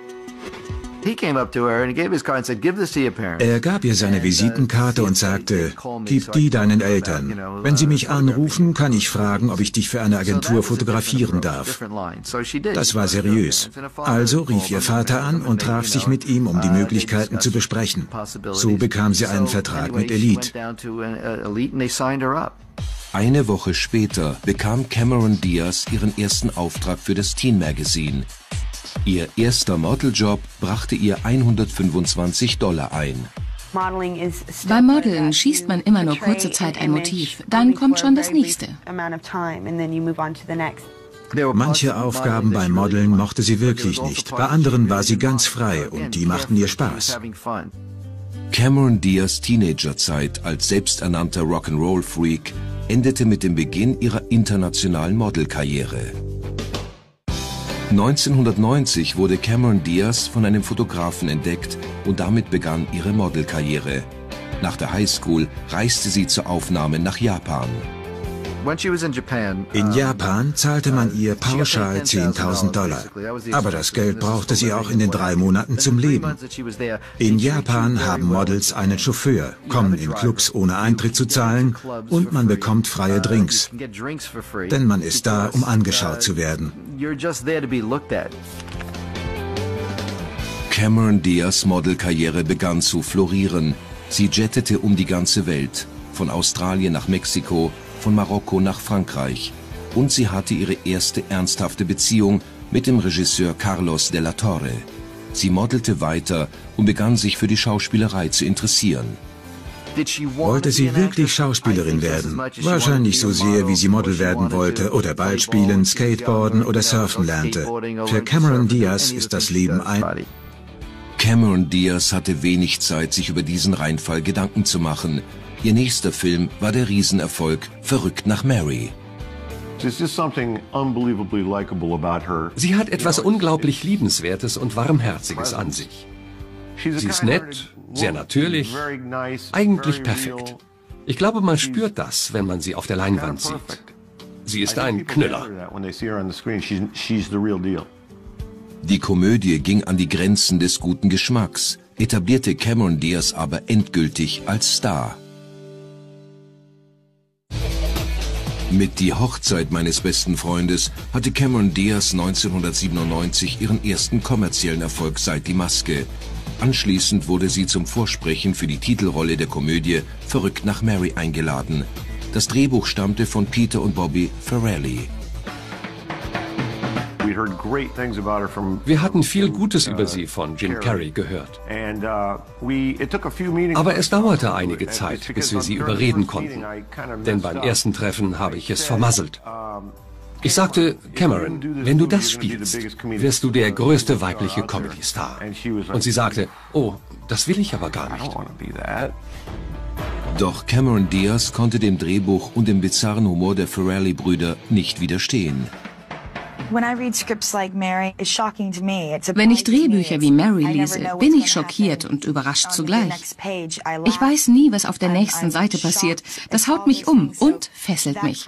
Er gab ihr seine Visitenkarte und sagte, gib die deinen Eltern. Wenn sie mich anrufen, kann ich fragen, ob ich dich für eine Agentur fotografieren darf. Das war seriös. Also rief ihr Vater an und traf sich mit ihm, um die Möglichkeiten zu besprechen. So bekam sie einen Vertrag mit Elite. Eine Woche später bekam Cameron Diaz ihren ersten Auftrag für das Teen Magazine. Ihr erster Modeljob brachte ihr hundertfünfundzwanzig Dollar ein. Beim Modeln schießt man immer nur kurze Zeit ein Motiv, dann kommt schon das nächste. Manche Aufgaben beim Modeln mochte sie wirklich nicht. Bei anderen war sie ganz frei und die machten ihr Spaß. Cameron Diaz' Teenagerzeit als selbsternannter Rock'n'Roll-Freak endete mit dem Beginn ihrer internationalen Modelkarriere. neunzehnhundertneunzig wurde Cameron Diaz von einem Fotografen entdeckt und damit begann ihre Modelkarriere. Nach der Highschool reiste sie zur Aufnahme nach Japan. In Japan zahlte man ihr pauschal zehntausend Dollar. Aber das Geld brauchte sie auch in den drei Monaten zum Leben. In Japan haben Models einen Chauffeur, kommen in Clubs ohne Eintritt zu zahlen und man bekommt freie Drinks. Denn man ist da, um angeschaut zu werden. Cameron Diaz' Modelkarriere begann zu florieren. Sie jettete um die ganze Welt, von Australien nach Mexiko, von Marokko nach Frankreich. Und sie hatte ihre erste ernsthafte Beziehung mit dem Regisseur Carlos de la Torre. Sie modelte weiter und begann sich für die Schauspielerei zu interessieren. Wollte sie wirklich Schauspielerin werden? Wahrscheinlich so sehr, wie sie Model werden wollte oder Ball spielen, Skateboarden oder Surfen lernte. Für Cameron Diaz ist das Leben ein... Cameron Diaz hatte wenig Zeit, sich über diesen Reinfall Gedanken zu machen. Ihr nächster Film war der Riesenerfolg Verrückt nach Mary. Sie hat etwas unglaublich Liebenswertes und Warmherziges an sich. Sie ist nett, sehr natürlich, eigentlich perfekt. Ich glaube, man spürt das, wenn man sie auf der Leinwand sieht. Sie ist ein Knüller. Die Komödie ging an die Grenzen des guten Geschmacks, etablierte Cameron Diaz aber endgültig als Star. Mit Die Hochzeit meines besten Freundes hatte Cameron Diaz neunzehnhundertsiebenundneunzig ihren ersten kommerziellen Erfolg seit Die Maske. Anschließend wurde sie zum Vorsprechen für die Titelrolle der Komödie Verrückt nach Mary eingeladen. Das Drehbuch stammte von Peter und Bobby Farrelly. Wir hatten viel Gutes über sie von Jim Carrey gehört. Aber es dauerte einige Zeit, bis wir sie überreden konnten. Denn beim ersten Treffen habe ich es vermasselt. Ich sagte, Cameron, wenn du das spielst, wirst du der größte weibliche Comedy-Star. Und sie sagte, oh, das will ich aber gar nicht. Doch Cameron Diaz konnte dem Drehbuch und dem bizarren Humor der Farrelly-Brüder nicht widerstehen. Wenn ich Drehbücher wie Mary lese, bin ich schockiert und überrascht zugleich. Ich weiß nie, was auf der nächsten Seite passiert. Das haut mich um und fesselt mich.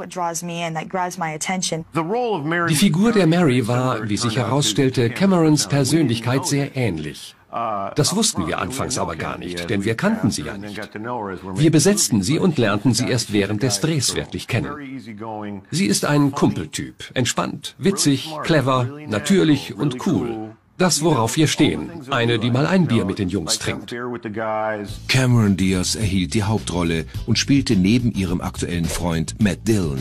Die Figur der Mary war, wie sich herausstellte, Camerons Persönlichkeit sehr ähnlich. Das wussten wir anfangs aber gar nicht, denn wir kannten sie ja nicht. Wir besetzten sie und lernten sie erst während des Drehs wirklich kennen. Sie ist ein Kumpeltyp, entspannt, witzig, clever, natürlich und cool. Das, worauf wir stehen. Eine, die mal ein Bier mit den Jungs trinkt. Cameron Diaz erhielt die Hauptrolle und spielte neben ihrem aktuellen Freund Matt Dillon.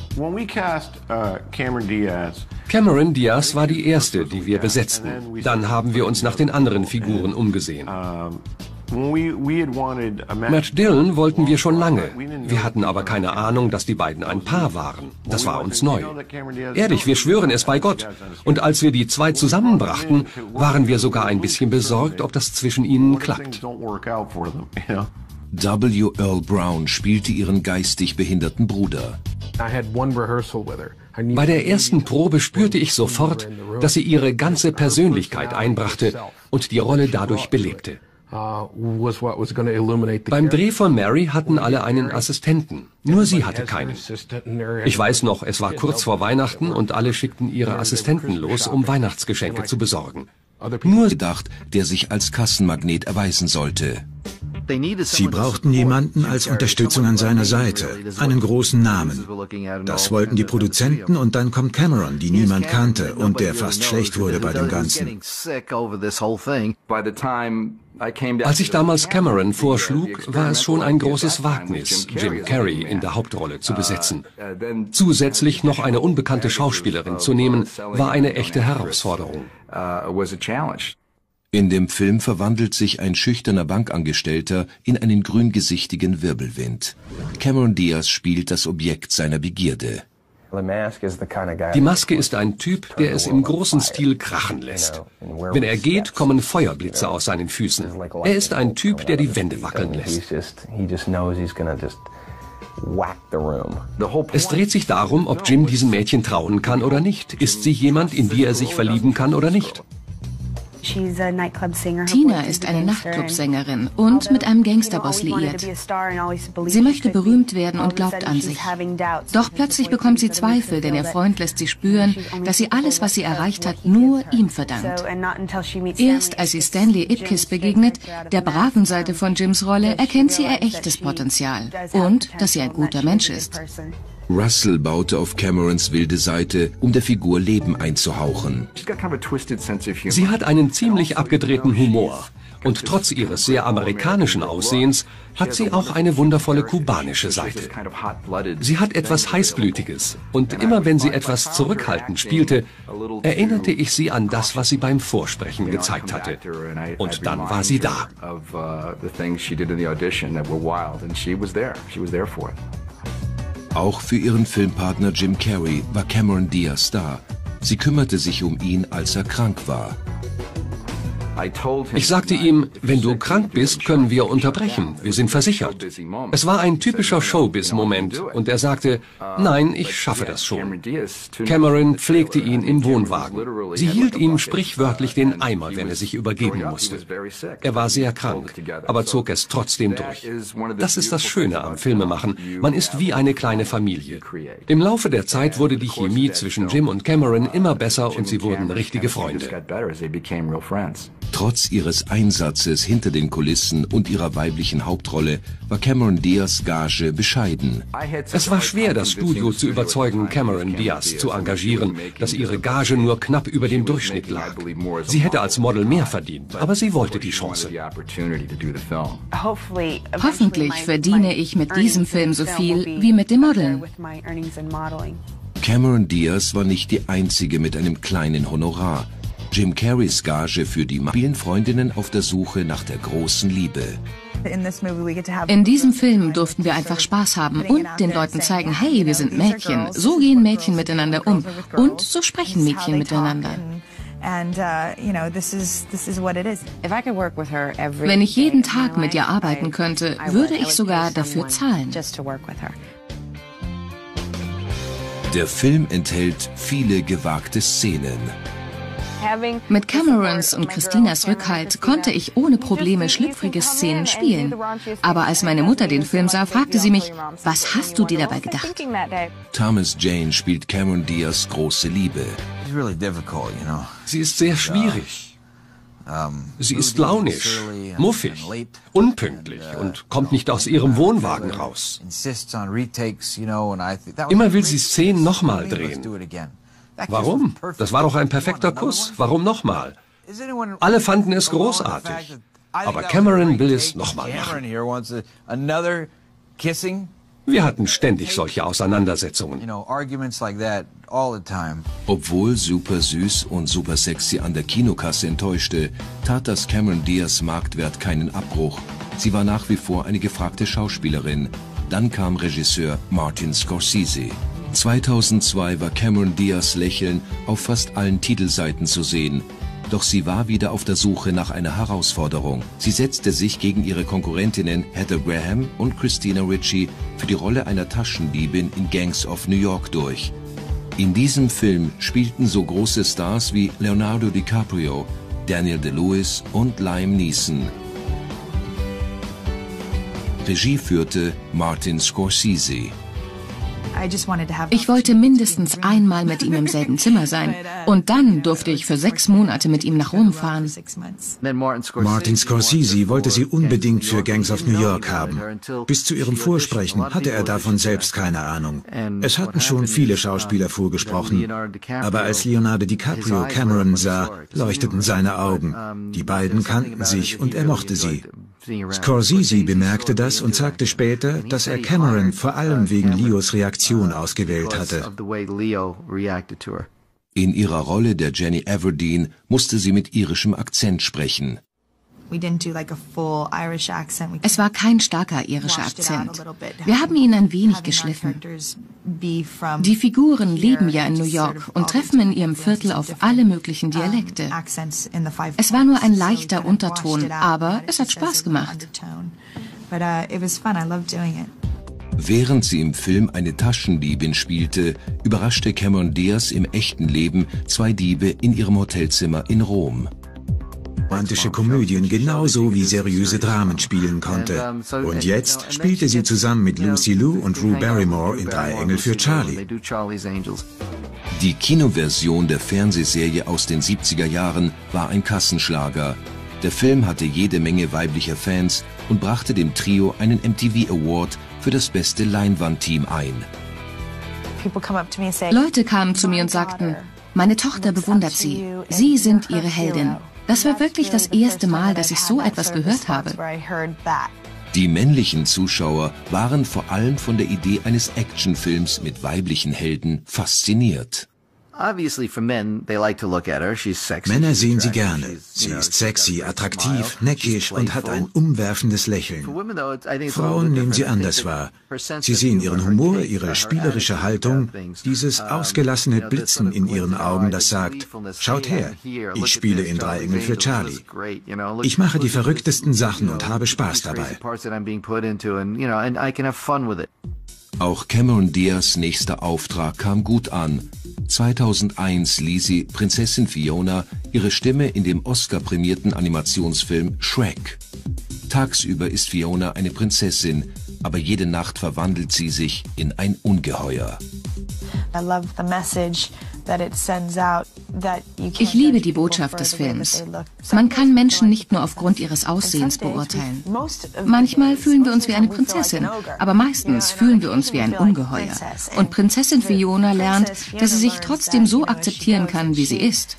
Cameron Diaz war die erste, die wir besetzten. Dann haben wir uns nach den anderen Figuren umgesehen. Matt Dillon wollten wir schon lange. Wir hatten aber keine Ahnung, dass die beiden ein Paar waren. Das war uns neu. Ehrlich, wir schwören es bei Gott. Und als wir die zwei zusammenbrachten, waren wir sogar ein bisschen besorgt, ob das zwischen ihnen klappt. W. Earl Brown spielte ihren geistig behinderten Bruder. Bei der ersten Probe spürte ich sofort, dass sie ihre ganze Persönlichkeit einbrachte und die Rolle dadurch belebte. Beim Dreh von Mary hatten alle einen Assistenten, nur sie hatte keinen. Ich weiß noch, es war kurz vor Weihnachten und alle schickten ihre Assistenten los, um Weihnachtsgeschenke zu besorgen. Nur gedacht, der sich als Kassenmagnet erweisen sollte. Sie brauchten jemanden als Unterstützung an seiner Seite, einen großen Namen. Das wollten die Produzenten und dann kommt Cameron, die niemand kannte und der fast schlecht wurde bei dem Ganzen. Als ich damals Cameron vorschlug, war es schon ein großes Wagnis, Jim Carrey in der Hauptrolle zu besetzen. Zusätzlich noch eine unbekannte Schauspielerin zu nehmen, war eine echte Herausforderung. In dem Film verwandelt sich ein schüchterner Bankangestellter in einen grüngesichtigen Wirbelwind. Cameron Diaz spielt das Objekt seiner Begierde. Die Maske ist ein Typ, der es im großen Stil krachen lässt. Wenn er geht, kommen Feuerblitze aus seinen Füßen. Er ist ein Typ, der die Wände wackeln lässt. Es dreht sich darum, ob Jim diesem Mädchen trauen kann oder nicht. Ist sie jemand, in die er sich verlieben kann oder nicht? Tina ist eine Nachtclubsängerin und mit einem Gangsterboss liiert. Sie möchte berühmt werden und glaubt an sich. Doch plötzlich bekommt sie Zweifel, denn ihr Freund lässt sie spüren, dass sie alles, was sie erreicht hat, nur ihm verdankt. Erst als sie Stanley Ipkiss begegnet, der braven Seite von Jims Rolle, erkennt sie ihr echtes Potenzial und dass sie ein guter Mensch ist. Russell baute auf Camerons wilde Seite, um der Figur Leben einzuhauchen. Sie hat einen ziemlich abgedrehten Humor. Und trotz ihres sehr amerikanischen Aussehens hat sie auch eine wundervolle kubanische Seite. Sie hat etwas Heißblütiges. Und immer wenn sie etwas zurückhaltend spielte, erinnerte ich sie an das, was sie beim Vorsprechen gezeigt hatte. Und dann war sie da. Auch für ihren Filmpartner Jim Carrey war Cameron Diaz da. Sie kümmerte sich um ihn, als er krank war. Ich sagte ihm, wenn du krank bist, können wir unterbrechen. Wir sind versichert. Es war ein typischer Showbiz-Moment und er sagte, nein, ich schaffe das schon. Cameron pflegte ihn im Wohnwagen. Sie hielt ihm sprichwörtlich den Eimer, wenn er sich übergeben musste. Er war sehr krank, aber zog es trotzdem durch. Das ist das Schöne am Filmemachen. Man ist wie eine kleine Familie. Im Laufe der Zeit wurde die Chemie zwischen Jim und Cameron immer besser und sie wurden richtige Freunde. Trotz ihres Einsatzes hinter den Kulissen und ihrer weiblichen Hauptrolle war Cameron Diaz' Gage bescheiden. Es war schwer, das Studio zu überzeugen, Cameron Diaz zu engagieren, dass ihre Gage nur knapp über dem Durchschnitt lag. Sie hätte als Model mehr verdient, aber sie wollte die Chance. Hoffentlich verdiene ich mit diesem Film so viel wie mit dem Modeln. Cameron Diaz war nicht die einzige mit einem kleinen Honorar. Jim Carreys Gage für die vielen Freundinnen auf der Suche nach der großen Liebe. In diesem Film durften wir einfach Spaß haben und den Leuten zeigen, hey, wir sind Mädchen, so gehen Mädchen miteinander um und so sprechen Mädchen miteinander. Wenn ich jeden Tag mit ihr arbeiten könnte, würde ich sogar dafür zahlen. Der Film enthält viele gewagte Szenen. Mit Camerons und Christinas Rückhalt konnte ich ohne Probleme schlüpfrige Szenen spielen. Aber als meine Mutter den Film sah, fragte sie mich, was hast du dir dabei gedacht? Thomas Jane spielt Cameron Diaz' große Liebe. Sie ist sehr schwierig. Sie ist launisch, muffig, unpünktlich und kommt nicht aus ihrem Wohnwagen raus. Immer will sie Szenen nochmal drehen. Warum? Das war doch ein perfekter Kuss. Warum nochmal? Alle fanden es großartig. Aber Cameron will es nochmal machen. Wir hatten ständig solche Auseinandersetzungen. Obwohl super süß und super sexy an der Kinokasse enttäuschte, tat das Cameron Diaz' Marktwert keinen Abbruch. Sie war nach wie vor eine gefragte Schauspielerin. Dann kam Regisseur Martin Scorsese. zweitausendzwei war Cameron Diaz' Lächeln auf fast allen Titelseiten zu sehen. Doch sie war wieder auf der Suche nach einer Herausforderung. Sie setzte sich gegen ihre Konkurrentinnen Heather Graham und Christina Ricci für die Rolle einer Taschendiebin in Gangs of New York durch. In diesem Film spielten so große Stars wie Leonardo DiCaprio, Daniel Day-Lewis und Liam Neeson. Regie führte Martin Scorsese. Ich wollte mindestens einmal mit ihm im selben Zimmer sein. Und dann durfte ich für sechs Monate mit ihm nach Rom fahren. Martin Scorsese wollte sie unbedingt für Gangs of New York haben. Bis zu ihrem Vorsprechen hatte er davon selbst keine Ahnung. Es hatten schon viele Schauspieler vorgesprochen. Aber als Leonardo DiCaprio Cameron sah, leuchteten seine Augen. Die beiden kannten sich und er mochte sie. Scorsese bemerkte das und sagte später, dass er Cameron vor allem wegen Leos Reaktion ausgewählt hatte. In ihrer Rolle der Jenny Everdeen musste sie mit irischem Akzent sprechen. Es war kein starker irischer Akzent. Wir haben ihn ein wenig geschliffen. Die Figuren leben ja in New York und treffen in ihrem Viertel auf alle möglichen Dialekte. Es war nur ein leichter Unterton, aber es hat Spaß gemacht. Während sie im Film eine Taschendiebin spielte, überraschte Cameron Diaz im echten Leben zwei Diebe in ihrem Hotelzimmer in Rom. Romantische Komödien genauso wie seriöse Dramen spielen konnte. Und jetzt spielte sie zusammen mit Lucy Liu und Drew Barrymore in Drei Engel für Charlie. Die Kinoversion der Fernsehserie aus den siebziger Jahren war ein Kassenschlager. Der Film hatte jede Menge weiblicher Fans und brachte dem Trio einen M T V Award für das beste Leinwandteam ein. Leute kamen zu mir und sagten, meine Tochter bewundert Sie. Sie sind ihre Heldin. Das war wirklich das erste Mal, dass ich so etwas gehört habe. Die männlichen Zuschauer waren vor allem von der Idee eines Actionfilms mit weiblichen Helden fasziniert. Männer sehen sie gerne. Sie ist sexy, attraktiv, neckisch und hat ein umwerfendes Lächeln. Frauen nehmen sie anders wahr. Sie sehen ihren Humor, ihre spielerische Haltung, dieses ausgelassene Blitzen in ihren Augen, das sagt, schaut her, ich spiele in Drei Engel für Charlie. Ich mache die verrücktesten Sachen und habe Spaß dabei. Auch Cameron Diaz' nächster Auftrag kam gut an. zweitausendeins lieh sie Prinzessin Fiona ihre Stimme in dem Oscar-prämierten Animationsfilm Shrek. Tagsüber ist Fiona eine Prinzessin, aber jede Nacht verwandelt sie sich in ein Ungeheuer. Ich liebe die Botschaft des Films. Man kann Menschen nicht nur aufgrund ihres Aussehens beurteilen. Manchmal fühlen wir uns wie eine Prinzessin, aber meistens fühlen wir uns wie ein Ungeheuer. Und Prinzessin Fiona lernt, dass sie sich trotzdem so akzeptieren kann, wie sie ist.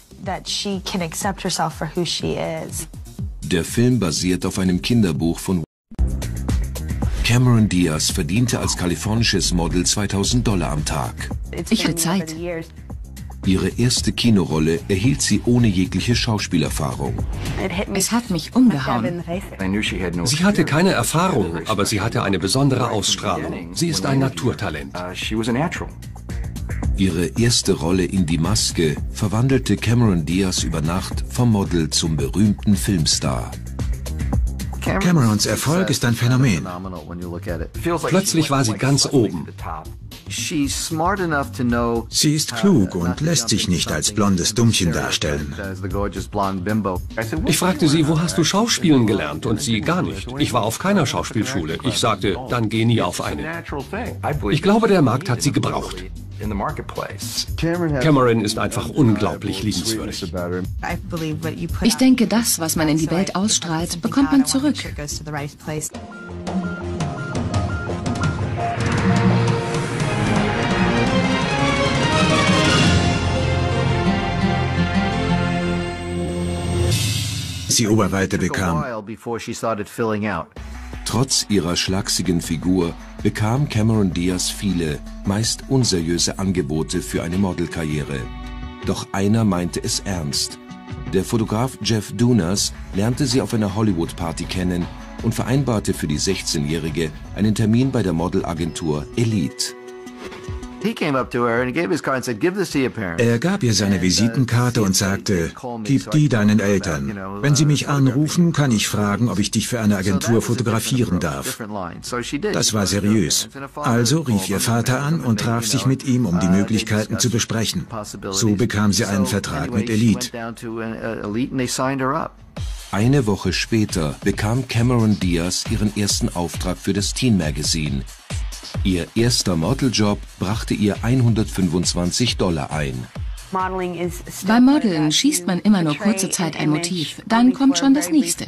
Der Film basiert auf einem Kinderbuch von Cameron Diaz verdiente als kalifornisches Model zweitausend Dollar am Tag. Ich hatte Zeit. Ihre erste Kinorolle erhielt sie ohne jegliche Schauspielerfahrung. Es hat mich umgehauen. Sie hatte keine Erfahrung, aber sie hatte eine besondere Ausstrahlung. Sie ist ein Naturtalent. Ihre erste Rolle in Die Maske verwandelte Cameron Diaz über Nacht vom Model zum berühmten Filmstar. Camerons Erfolg ist ein Phänomen. Plötzlich war sie ganz oben. Sie ist klug und lässt sich nicht als blondes Dummchen darstellen. Ich fragte sie, wo hast du Schauspielen gelernt? Und sie, gar nicht. Ich war auf keiner Schauspielschule. Ich sagte, dann geh nie auf eine. Ich glaube, der Markt hat sie gebraucht. Cameron ist einfach unglaublich liebenswürdig. Ich denke, das, was man in die Welt ausstrahlt, bekommt man zurück. Sie Oberweite bekam. Trotz ihrer schlachsigen Figur bekam Cameron Diaz viele, meist unseriöse Angebote für eine Modelkarriere. Doch einer meinte es ernst. Der Fotograf Jeff Dunas lernte sie auf einer Hollywood-Party kennen und vereinbarte für die sechzehnjährige einen Termin bei der Modelagentur Elite. Er gab ihr seine Visitenkarte und sagte, gib die deinen Eltern. Wenn sie mich anrufen, kann ich fragen, ob ich dich für eine Agentur fotografieren darf. Das war seriös. Also rief ihr Vater an und traf sich mit ihm, um die Möglichkeiten zu besprechen. So bekam sie einen Vertrag mit Elite. Eine Woche später bekam Cameron Diaz ihren ersten Auftrag für das Teen Magazine. Ihr erster Modeljob brachte ihr hundertfünfundzwanzig Dollar ein. Beim Modeln schießt man immer nur kurze Zeit ein Motiv, dann kommt schon das nächste.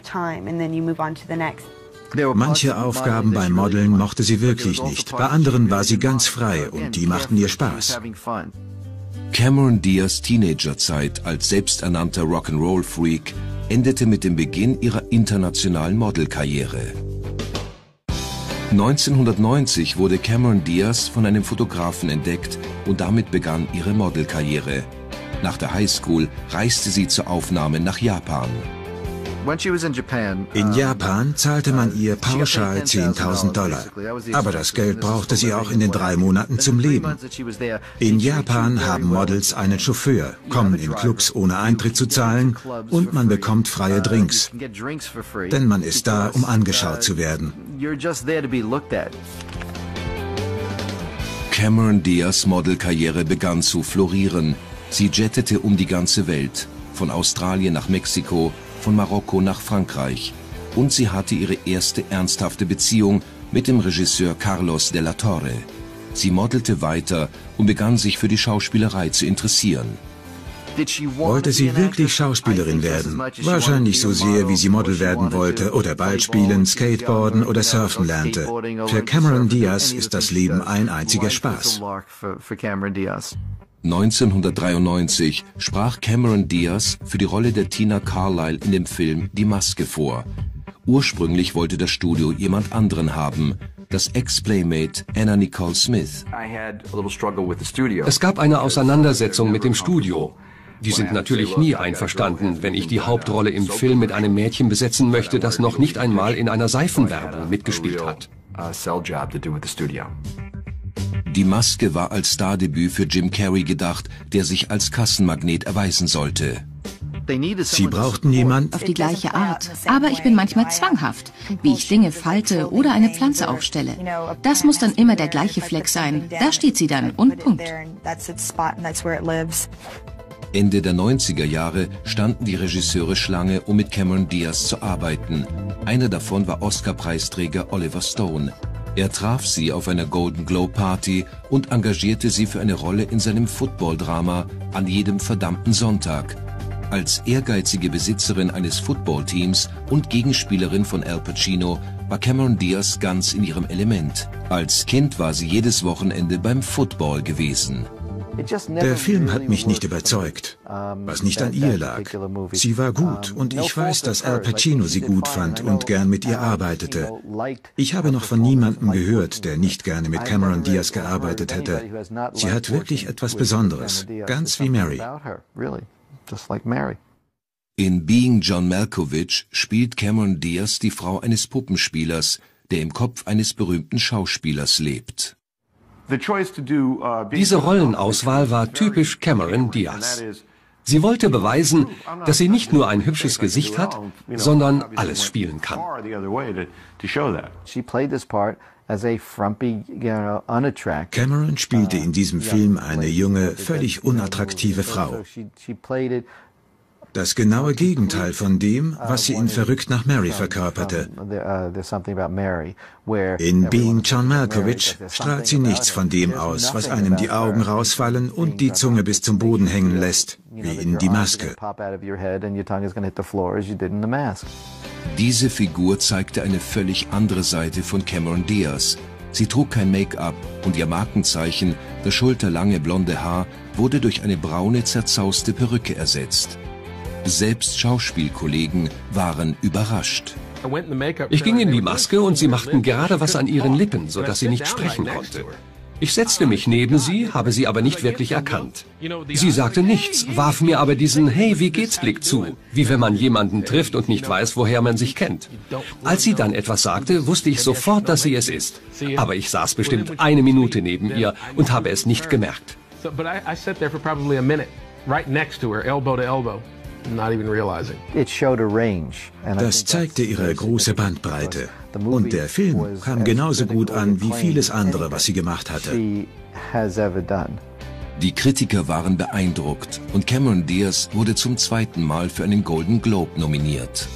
Manche Aufgaben beim Modeln mochte sie wirklich nicht, bei anderen war sie ganz frei und die machten ihr Spaß. Cameron Diaz' Teenagerzeit als selbsternannter Rock'n'Roll-Freak endete mit dem Beginn ihrer internationalen Modelkarriere. neunzehnhundertneunzig wurde Cameron Diaz von einem Fotografen entdeckt und damit begann ihre Modelkarriere. Nach der Highschool reiste sie zur Aufnahme nach Japan. In Japan zahlte man ihr pauschal zehntausend Dollar. Aber das Geld brauchte sie auch in den drei Monaten zum Leben. In Japan haben Models einen Chauffeur, kommen in Clubs ohne Eintritt zu zahlen und man bekommt freie Drinks. Denn man ist da, um angeschaut zu werden. Cameron Diaz' Modelkarriere begann zu florieren. Sie jettete um die ganze Welt, von Australien nach Mexiko, von Marokko nach Frankreich. Und sie hatte ihre erste ernsthafte Beziehung mit dem Regisseur Carlos de la Torre. Sie modelte weiter und begann sich für die Schauspielerei zu interessieren. Wollte sie wirklich Schauspielerin werden? Wahrscheinlich so sehr, wie sie Model werden wollte oder Ball spielen, Skateboarden oder Surfen lernte. Für Cameron Diaz ist das Leben ein einziger Spaß. neunzehnhundertdreiundneunzig sprach Cameron Diaz für die Rolle der Tina Carlyle in dem Film Die Maske vor. Ursprünglich wollte das Studio jemand anderen haben, das Ex-Playmate Anna Nicole Smith. Es gab eine Auseinandersetzung mit dem Studio. Die sind natürlich nie einverstanden, wenn ich die Hauptrolle im Film mit einem Mädchen besetzen möchte, das noch nicht einmal in einer Seifenwerbung mitgespielt hat. Die Maske war als Stardebüt für Jim Carrey gedacht, der sich als Kassenmagnet erweisen sollte. Sie brauchten jemanden auf die gleiche Art, aber ich bin manchmal zwanghaft, wie ich Dinge falte oder eine Pflanze aufstelle. Das muss dann immer der gleiche Fleck sein. Da steht sie dann und Punkt. Ende der neunziger Jahre standen die Regisseure Schlange, um mit Cameron Diaz zu arbeiten. Einer davon war Oscar-Preisträger Oliver Stone. Er traf sie auf einer Golden Globe Party und engagierte sie für eine Rolle in seinem Football-Drama An jedem verdammten Sonntag. Als ehrgeizige Besitzerin eines Footballteams und Gegenspielerin von Al Pacino war Cameron Diaz ganz in ihrem Element. Als Kind war sie jedes Wochenende beim Football gewesen. Der Film hat mich nicht überzeugt, was nicht an ihr lag. Sie war gut und ich weiß, dass Al Pacino sie gut fand und gern mit ihr arbeitete. Ich habe noch von niemandem gehört, der nicht gerne mit Cameron Diaz gearbeitet hätte. Sie hat wirklich etwas Besonderes, ganz wie Mary. In Being John Malkovich spielt Cameron Diaz die Frau eines Puppenspielers, der im Kopf eines berühmten Schauspielers lebt. Diese Rollenauswahl war typisch Cameron Diaz. Sie wollte beweisen, dass sie nicht nur ein hübsches Gesicht hat, sondern alles spielen kann. Cameron spielte in diesem Film eine junge, völlig unattraktive Frau. Das genaue Gegenteil von dem, was sie in Verrückt nach Mary verkörperte. In Being John Malkovich strahlt sie nichts von dem aus, was einem die Augen rausfallen und die Zunge bis zum Boden hängen lässt, wie in Die Maske. Diese Figur zeigte eine völlig andere Seite von Cameron Diaz. Sie trug kein Make-up und ihr Markenzeichen, das schulterlange blonde Haar, wurde durch eine braune, zerzauste Perücke ersetzt. Selbst Schauspielkollegen waren überrascht. Ich ging in Die Maske und sie machten gerade was an ihren Lippen, sodass sie nicht sprechen konnte. Ich setzte mich neben sie, habe sie aber nicht wirklich erkannt. Sie sagte nichts, warf mir aber diesen Hey, wie geht's Blick zu, wie wenn man jemanden trifft und nicht weiß, woher man sich kennt. Als sie dann etwas sagte, wusste ich sofort, dass sie es ist. Aber ich saß bestimmt eine Minute neben ihr und habe es nicht gemerkt. Das zeigte ihre große Bandbreite. Und der Film kam genauso gut an wie vieles andere, was sie gemacht hatte. Die Kritiker waren beeindruckt und Cameron Diaz wurde zum zweiten Mal für einen Golden Globe nominiert.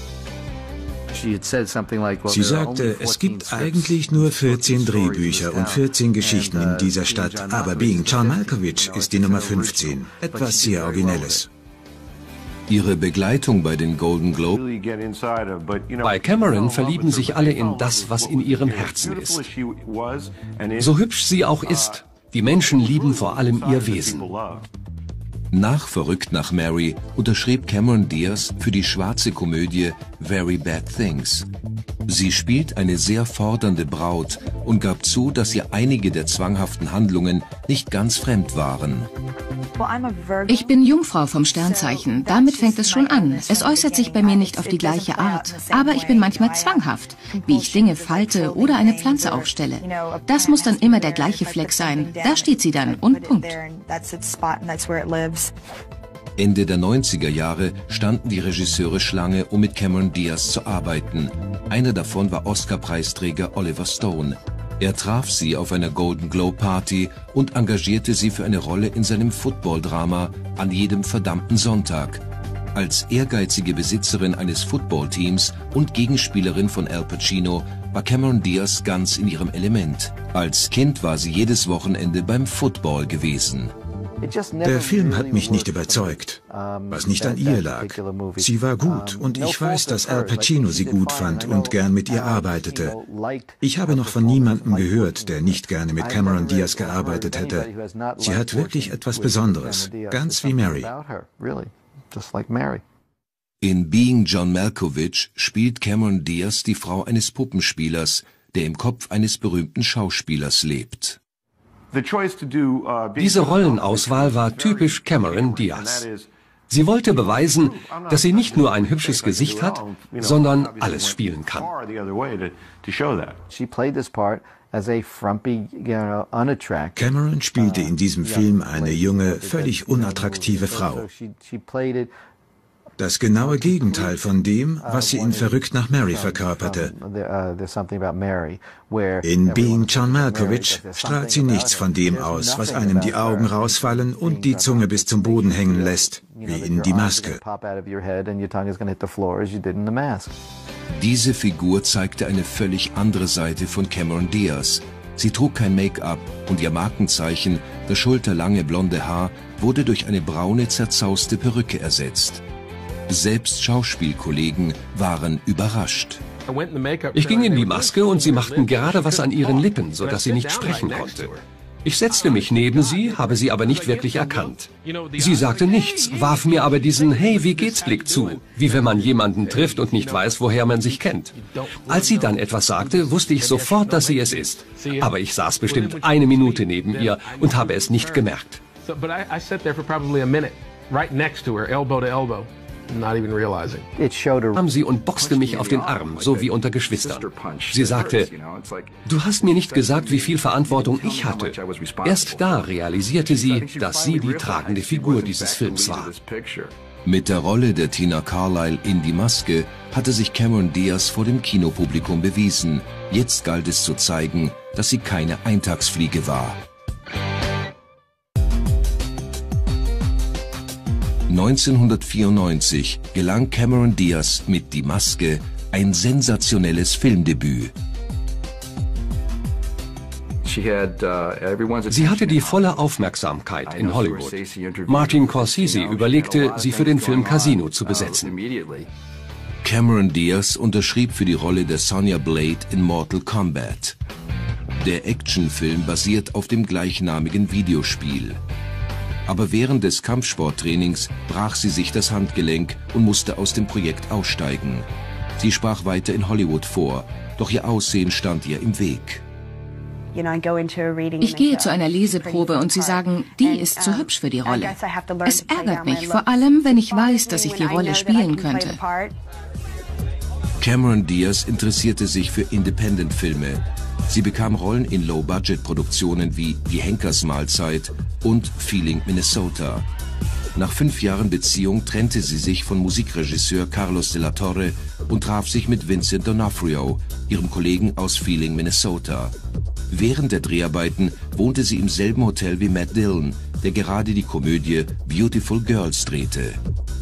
Sie sagte, es gibt eigentlich nur vierzehn Drehbücher und vierzehn Geschichten in dieser Stadt, aber Being John Malkovich ist die Nummer fünfzehn. Etwas sehr Originelles. Ihre Begleitung bei den Golden Globe. Bei Cameron verlieben sich alle in das, was in ihrem Herzen ist. So hübsch sie auch ist, die Menschen lieben vor allem ihr Wesen. Nach Verrückt nach Mary unterschrieb Cameron Diaz für die schwarze Komödie Very Bad Things. Sie spielt eine sehr fordernde Braut und gab zu, dass ihr einige der zwanghaften Handlungen nicht ganz fremd waren. Ich bin Jungfrau vom Sternzeichen, damit fängt es schon an. Es äußert sich bei mir nicht auf die gleiche Art, aber ich bin manchmal zwanghaft, wie ich Dinge falte oder eine Pflanze aufstelle. Das muss dann immer der gleiche Fleck sein, da steht sie dann und Punkt. Ende der neunziger Jahre standen die Regisseure Schlange, um mit Cameron Diaz zu arbeiten. Einer davon war Oscar-Preisträger Oliver Stone. Er traf sie auf einer Golden Globe Party und engagierte sie für eine Rolle in seinem Football-Drama An jedem verdammten Sonntag. Als ehrgeizige Besitzerin eines Footballteams und Gegenspielerin von Al Pacino war Cameron Diaz ganz in ihrem Element. Als Kind war sie jedes Wochenende beim Football gewesen. Der Film hat mich nicht überzeugt, was nicht an ihr lag. Sie war gut und ich weiß, dass Al Pacino sie gut fand und gern mit ihr arbeitete. Ich habe noch von niemandem gehört, der nicht gerne mit Cameron Diaz gearbeitet hätte. Sie hat wirklich etwas Besonderes, ganz wie Mary. In Being John Malkovich spielt Cameron Diaz die Frau eines Puppenspielers, der im Kopf eines berühmten Schauspielers lebt. Diese Rollenauswahl war typisch Cameron Diaz. Sie wollte beweisen, dass sie nicht nur ein hübsches Gesicht hat, sondern alles spielen kann. Cameron spielte in diesem Film eine junge, völlig unattraktive Frau. Das genaue Gegenteil von dem, was sie in Verrückt nach Mary verkörperte. In Being John Malkovich strahlt sie nichts von dem aus, was einem die Augen rausfallen und die Zunge bis zum Boden hängen lässt, wie in Die Maske. Diese Figur zeigte eine völlig andere Seite von Cameron Diaz. Sie trug kein Make-up und ihr Markenzeichen, das schulterlange blonde Haar, wurde durch eine braune, zerzauste Perücke ersetzt. Selbst Schauspielkollegen waren überrascht. Ich ging in die Maske und sie machten gerade was an ihren Lippen, sodass sie nicht sprechen konnte. Ich setzte mich neben sie, habe sie aber nicht wirklich erkannt. Sie sagte nichts, warf mir aber diesen Hey, wie geht's Blick zu, wie wenn man jemanden trifft und nicht weiß, woher man sich kennt. Als sie dann etwas sagte, wusste ich sofort, dass sie es ist. Aber ich saß bestimmt eine Minute neben ihr und habe es nicht gemerkt. Kam sie und boxte mich auf den Arm, so wie unter Geschwistern. Sie sagte, du hast mir nicht gesagt, wie viel Verantwortung ich hatte. Erst da realisierte sie, dass sie die tragende Figur dieses Films war. Mit der Rolle der Tina Carlyle in Die Maske hatte sich Cameron Diaz vor dem Kinopublikum bewiesen. Jetzt galt es zu zeigen, dass sie keine Eintagsfliege war. neunzehnhundertvierundneunzig gelang Cameron Diaz mit Die Maske ein sensationelles Filmdebüt. Sie hatte die volle Aufmerksamkeit in Hollywood. Martin Scorsese überlegte, sie für den Film Casino zu besetzen. Cameron Diaz unterschrieb für die Rolle der Sonya Blade in Mortal Kombat. Der Actionfilm basiert auf dem gleichnamigen Videospiel. Aber während des Kampfsporttrainings brach sie sich das Handgelenk und musste aus dem Projekt aussteigen. Sie sprach weiter in Hollywood vor, doch ihr Aussehen stand ihr im Weg. Ich gehe zu einer Leseprobe und sie sagen, die ist zu hübsch für die Rolle. Es ärgert mich, vor allem, wenn ich weiß, dass ich die Rolle spielen könnte. Cameron Diaz interessierte sich für Independent-Filme. Sie bekam Rollen in Low-Budget-Produktionen wie Die Henkersmahlzeit und Feeling Minnesota. Nach fünf Jahren Beziehung trennte sie sich von Musikregisseur Carlos de la Torre und traf sich mit Vincent D'Onofrio, ihrem Kollegen aus Feeling Minnesota. Während der Dreharbeiten wohnte sie im selben Hotel wie Matt Dillon, der gerade die Komödie Beautiful Girls drehte.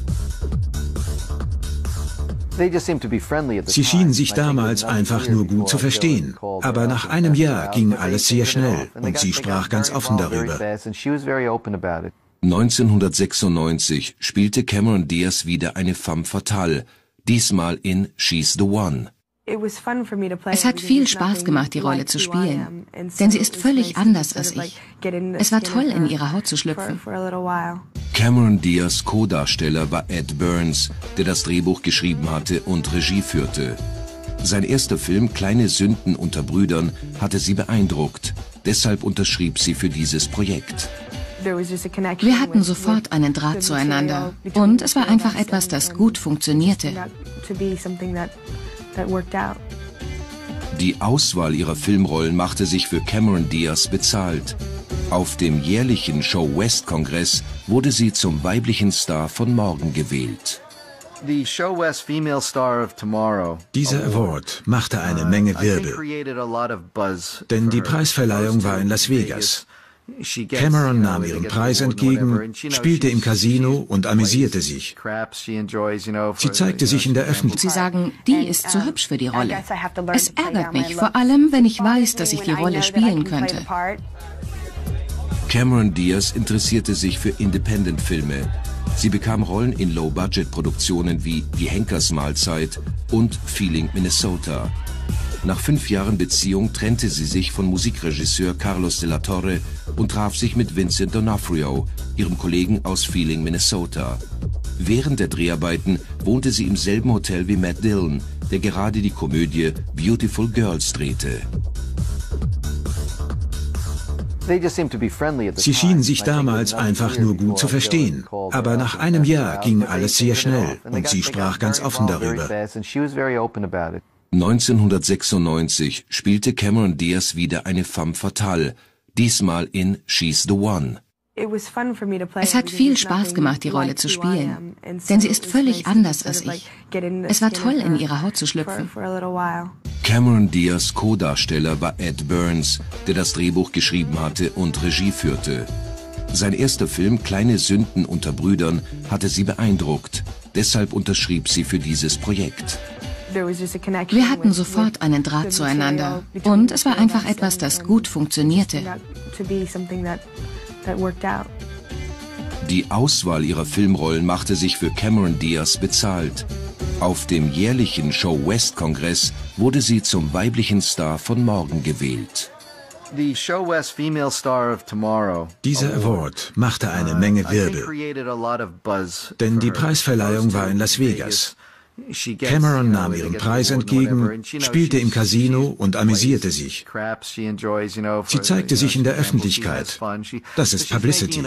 Sie schienen sich damals einfach nur gut zu verstehen. Aber nach einem Jahr ging alles sehr schnell und sie sprach ganz offen darüber. neunzehnhundertsechsundneunzig spielte Cameron Diaz wieder eine femme fatale, diesmal in She's the One. Es hat viel Spaß gemacht, die Rolle zu spielen, denn sie ist völlig anders als ich. Es war toll, in ihre Haut zu schlüpfen. Cameron Diaz' Co-Darsteller war Ed Burns, der das Drehbuch geschrieben hatte und Regie führte. Sein erster Film Kleine Sünden unter Brüdern hatte sie beeindruckt, deshalb unterschrieb sie für dieses Projekt. Wir hatten sofort einen Draht zueinander und es war einfach etwas, das gut funktionierte. Die Auswahl ihrer Filmrollen machte sich für Cameron Diaz bezahlt. Auf dem jährlichen Show West Kongress wurde sie zum weiblichen Star von morgen gewählt. Dieser Award machte eine Menge Wirbel, denn die Preisverleihung war in Las Vegas. Cameron nahm ihren Preis entgegen, spielte im Casino und amüsierte sich. Sie zeigte sich in der Öffentlichkeit. Sie sagen, die ist zu hübsch für die Rolle. Es ärgert mich, vor allem, wenn ich weiß, dass ich die Rolle spielen könnte. Cameron Diaz interessierte sich für Independent-Filme. Sie bekam Rollen in Low-Budget-Produktionen wie Die Henkersmahlzeit und Feeling Minnesota. Nach fünf Jahren Beziehung trennte sie sich von Musikregisseur Carlos de la Torre und traf sich mit Vincent D'Onofrio, ihrem Kollegen aus Feeling Minnesota. Während der Dreharbeiten wohnte sie im selben Hotel wie Matt Dillon, der gerade die Komödie Beautiful Girls drehte. Sie schienen sich damals einfach nur gut zu verstehen. Aber nach einem Jahr ging alles sehr schnell und sie sprach ganz offen darüber. neunzehnhundertsechsundneunzig spielte Cameron Diaz wieder eine femme fatale, diesmal in She's the One. Es hat viel Spaß gemacht, die Rolle zu spielen, denn sie ist völlig anders als ich. Es war toll, in ihre Haut zu schlüpfen. Cameron Diaz' Co-Darsteller war Ed Burns, der das Drehbuch geschrieben hatte und Regie führte. Sein erster Film Kleine Sünden unter Brüdern hatte sie beeindruckt, deshalb unterschrieb sie für dieses Projekt. Wir hatten sofort einen Draht zueinander und es war einfach etwas, das gut funktionierte. Die Auswahl ihrer Filmrollen machte sich für Cameron Diaz bezahlt. Auf dem jährlichen Show West-Kongress wurde sie zum weiblichen Star von morgen gewählt. Dieser Award machte eine Menge Wirbel, denn die Preisverleihung war in Las Vegas. Cameron nahm ihren Preis entgegen, spielte im Casino und amüsierte sich. Sie zeigte sich in der Öffentlichkeit. Das ist Publicity.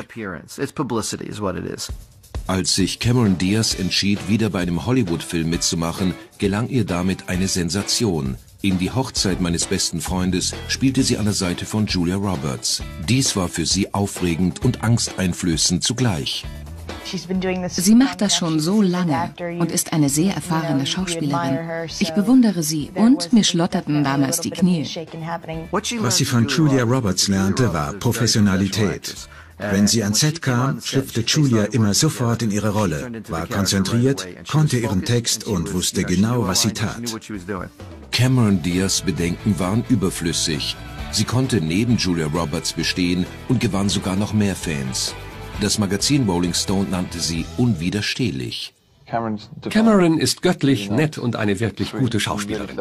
Als sich Cameron Diaz entschied, wieder bei einem Hollywood-Film mitzumachen, gelang ihr damit eine Sensation. In Die Hochzeit meines besten Freundes spielte sie an der Seite von Julia Roberts. Dies war für sie aufregend und angsteinflößend zugleich. Sie macht das schon so lange und ist eine sehr erfahrene Schauspielerin. Ich bewundere sie und mir schlotterten damals die Knie. Was sie von Julia Roberts lernte, war Professionalität. Wenn sie ans Set kam, schlüpfte Julia immer sofort in ihre Rolle, war konzentriert, konnte ihren Text und wusste genau, was sie tat. Cameron Diaz' Bedenken waren überflüssig. Sie konnte neben Julia Roberts bestehen und gewann sogar noch mehr Fans. Das Magazin Rolling Stone nannte sie unwiderstehlich. Cameron ist göttlich, nett und eine wirklich gute Schauspielerin.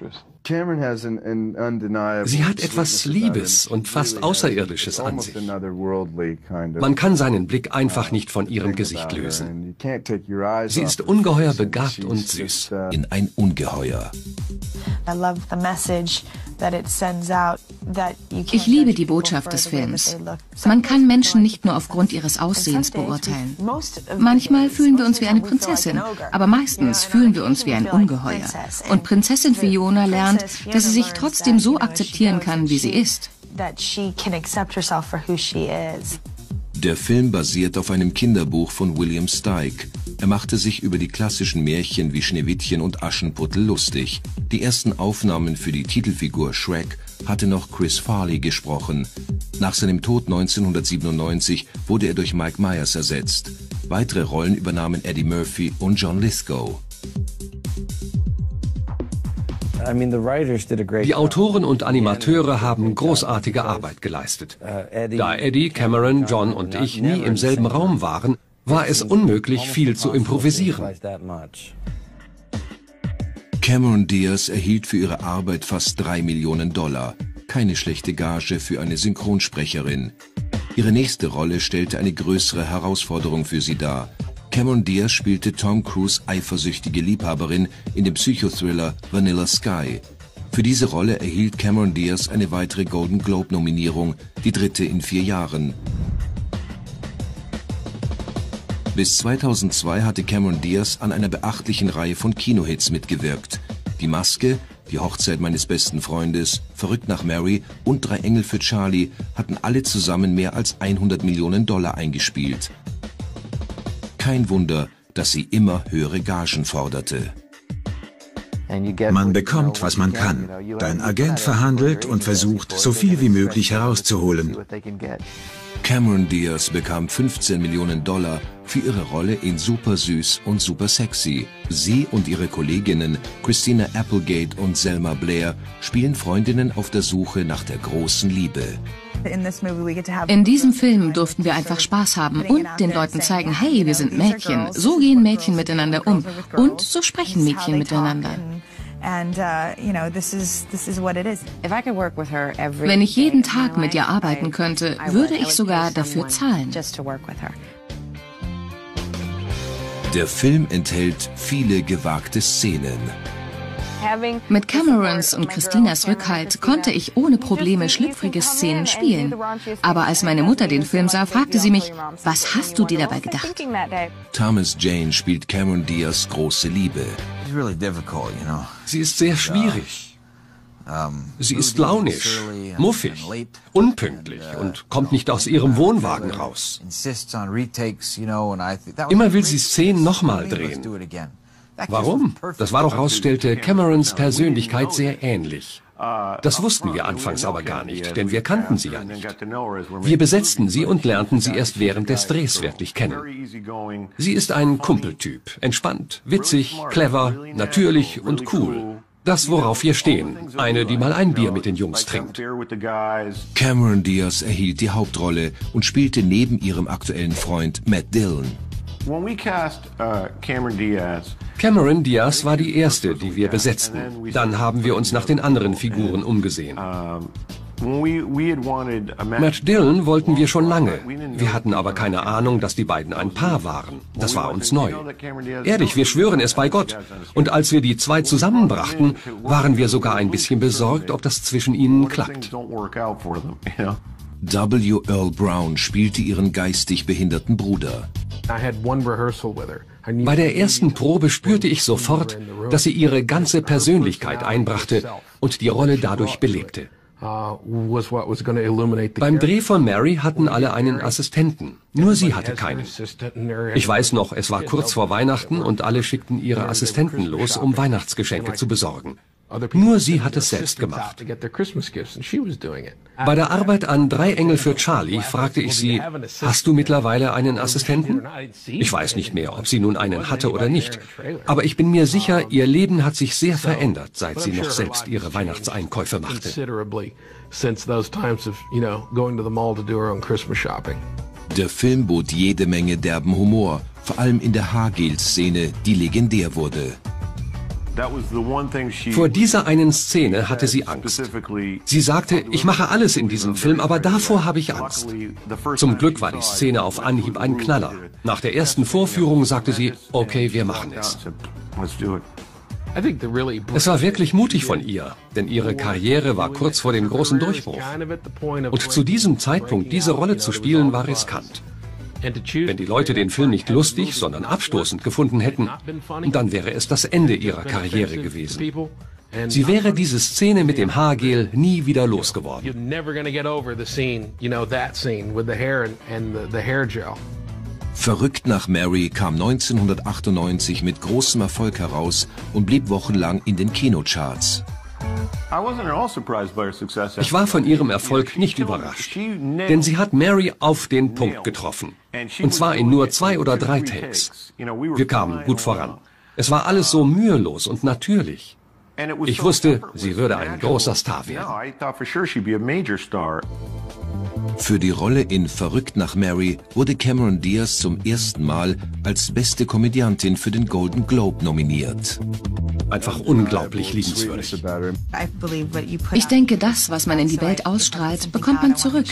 Sie hat etwas Liebes und fast Außerirdisches an sich. Man kann seinen Blick einfach nicht von ihrem Gesicht lösen. Sie ist ungeheuer begabt und süß. In ein Ungeheuer. Ich liebe die Botschaft des Films. Man kann Menschen nicht nur aufgrund ihres Aussehens beurteilen. Manchmal fühlen wir uns wie eine Prinzessin, aber meistens fühlen wir uns wie ein Ungeheuer. Und Prinzessin Fiona lernt, dass sie sich trotzdem so akzeptieren kann, wie sie ist. Der Film basiert auf einem Kinderbuch von William Steig. Er machte sich über die klassischen Märchen wie Schneewittchen und Aschenputtel lustig. Die ersten Aufnahmen für die Titelfigur Shrek hatte noch Chris Farley gesprochen. Nach seinem Tod neunzehnhundertsiebenundneunzig wurde er durch Mike Myers ersetzt. Weitere Rollen übernahmen Eddie Murphy und John Lithgow. Die Autoren und Animateure haben großartige Arbeit geleistet. Da Eddie, Cameron, John und ich nie im selben Raum waren, war es unmöglich, viel zu improvisieren. Cameron Diaz erhielt für ihre Arbeit fast drei Millionen Dollar. Keine schlechte Gage für eine Synchronsprecherin. Ihre nächste Rolle stellte eine größere Herausforderung für sie dar. Cameron Diaz spielte Tom Cruise' eifersüchtige Liebhaberin in dem Psychothriller Vanilla Sky. Für diese Rolle erhielt Cameron Diaz eine weitere Golden Globe-Nominierung, die dritte in vier Jahren. Bis zweitausendzwei hatte Cameron Diaz an einer beachtlichen Reihe von Kinohits mitgewirkt. Die Maske, Die Hochzeit meines besten Freundes, Verrückt nach Mary und Drei Engel für Charlie hatten alle zusammen mehr als hundert Millionen Dollar eingespielt. Kein Wunder, dass sie immer höhere Gagen forderte. Man bekommt, was man kann. Dein Agent verhandelt und versucht, so viel wie möglich herauszuholen. Cameron Diaz bekam fünfzehn Millionen Dollar für ihre Rolle in Super Süß und Super Sexy. Sie und ihre Kolleginnen Christina Applegate und Selma Blair spielen Freundinnen auf der Suche nach der großen Liebe. In diesem Film durften wir einfach Spaß haben und den Leuten zeigen, hey, wir sind Mädchen, so gehen Mädchen miteinander um und so sprechen Mädchen miteinander. Wenn ich jeden Tag mit ihr arbeiten könnte, würde ich sogar dafür zahlen. Der Film enthält viele gewagte Szenen. Mit Camerons und Christinas Rückhalt konnte ich ohne Probleme schlüpfrige Szenen spielen. Aber als meine Mutter den Film sah, fragte sie mich, was hast du dir dabei gedacht? Thomas Jane spielt Cameron Diaz' große Liebe. Sie ist sehr schwierig. Sie ist launisch, muffig, unpünktlich und kommt nicht aus ihrem Wohnwagen raus. Immer will sie Szenen nochmal drehen. Warum? Das war doch herausstellte Camerons Persönlichkeit sehr ähnlich. Das wussten wir anfangs aber gar nicht, denn wir kannten sie ja nicht. Wir besetzten sie und lernten sie erst während des Drehs wirklich kennen. Sie ist ein Kumpeltyp, entspannt, witzig, clever, natürlich und cool. Das, worauf wir stehen. Eine, die mal ein Bier mit den Jungs trinkt. Cameron Diaz erhielt die Hauptrolle und spielte neben ihrem aktuellen Freund Matt Dillon. Cameron Diaz war die erste, die wir besetzten. Dann haben wir uns nach den anderen Figuren umgesehen. Matt Dillon wollten wir schon lange. Wir hatten aber keine Ahnung, dass die beiden ein Paar waren. Das war uns neu. Ehrlich, wir schwören es bei Gott. Und als wir die zwei zusammenbrachten, waren wir sogar ein bisschen besorgt, ob das zwischen ihnen klappt. W. Earl Brown spielte ihren geistig behinderten Bruder. Bei der ersten Probe spürte ich sofort, dass sie ihre ganze Persönlichkeit einbrachte und die Rolle dadurch belebte. Beim Dreh von Mary hatten alle einen Assistenten, nur sie hatte keinen. Ich weiß noch, es war kurz vor Weihnachten und alle schickten ihre Assistenten los, um Weihnachtsgeschenke zu besorgen. Nur sie hat es selbst gemacht. Bei der Arbeit an Drei Engel für Charlie fragte ich sie, hast du mittlerweile einen Assistenten? Ich weiß nicht mehr, ob sie nun einen hatte oder nicht. Aber ich bin mir sicher, ihr Leben hat sich sehr verändert, seit sie noch selbst ihre Weihnachtseinkäufe machte. Der Film bot jede Menge derben Humor, vor allem in der Haargel-Szene, die legendär wurde. Vor dieser einen Szene hatte sie Angst. Sie sagte, ich mache alles in diesem Film, aber davor habe ich Angst. Zum Glück war die Szene auf Anhieb ein Knaller. Nach der ersten Vorführung sagte sie, okay, wir machen es. Es war wirklich mutig von ihr, denn ihre Karriere war kurz vor dem großen Durchbruch. Und zu diesem Zeitpunkt diese Rolle zu spielen, war riskant. Wenn die Leute den Film nicht lustig, sondern abstoßend gefunden hätten, dann wäre es das Ende ihrer Karriere gewesen. Sie wäre diese Szene mit dem Haargel nie wieder losgeworden. Verrückt nach Mary kam neunzehnhundertachtundneunzig mit großem Erfolg heraus und blieb wochenlang in den Kinocharts. Ich war von ihrem Erfolg nicht überrascht, denn sie hat Mary auf den Punkt getroffen. Und zwar in nur zwei oder drei Takes. Wir kamen gut voran. Es war alles so mühelos und natürlich. Ich wusste, sie würde ein großer Star werden. Für die Rolle in Verrückt nach Mary wurde Cameron Diaz zum ersten Mal als beste Komödiantin für den Golden Globe nominiert. Einfach unglaublich liebenswürdig. Ich denke, das, was man in die Welt ausstrahlt, bekommt man zurück.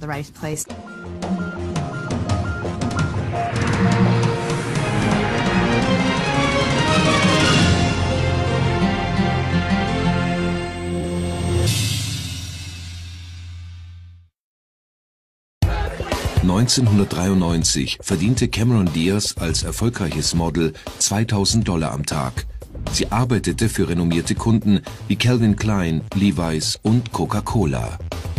neunzehnhundertdreiundneunzig verdiente Cameron Diaz als erfolgreiches Model zweitausend Dollar am Tag. Sie arbeitete für renommierte Kunden wie Calvin Klein, Levi's und Coca-Cola.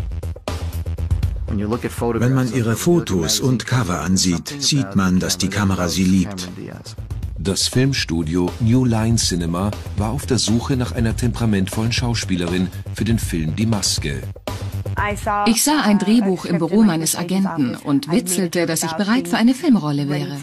Wenn man ihre Fotos und Cover ansieht, sieht man, dass die Kamera sie liebt. Das Filmstudio New Line Cinema war auf der Suche nach einer temperamentvollen Schauspielerin für den Film Die Maske. Ich sah ein Drehbuch im Büro meines Agenten und witzelte, dass ich bereit für eine Filmrolle wäre.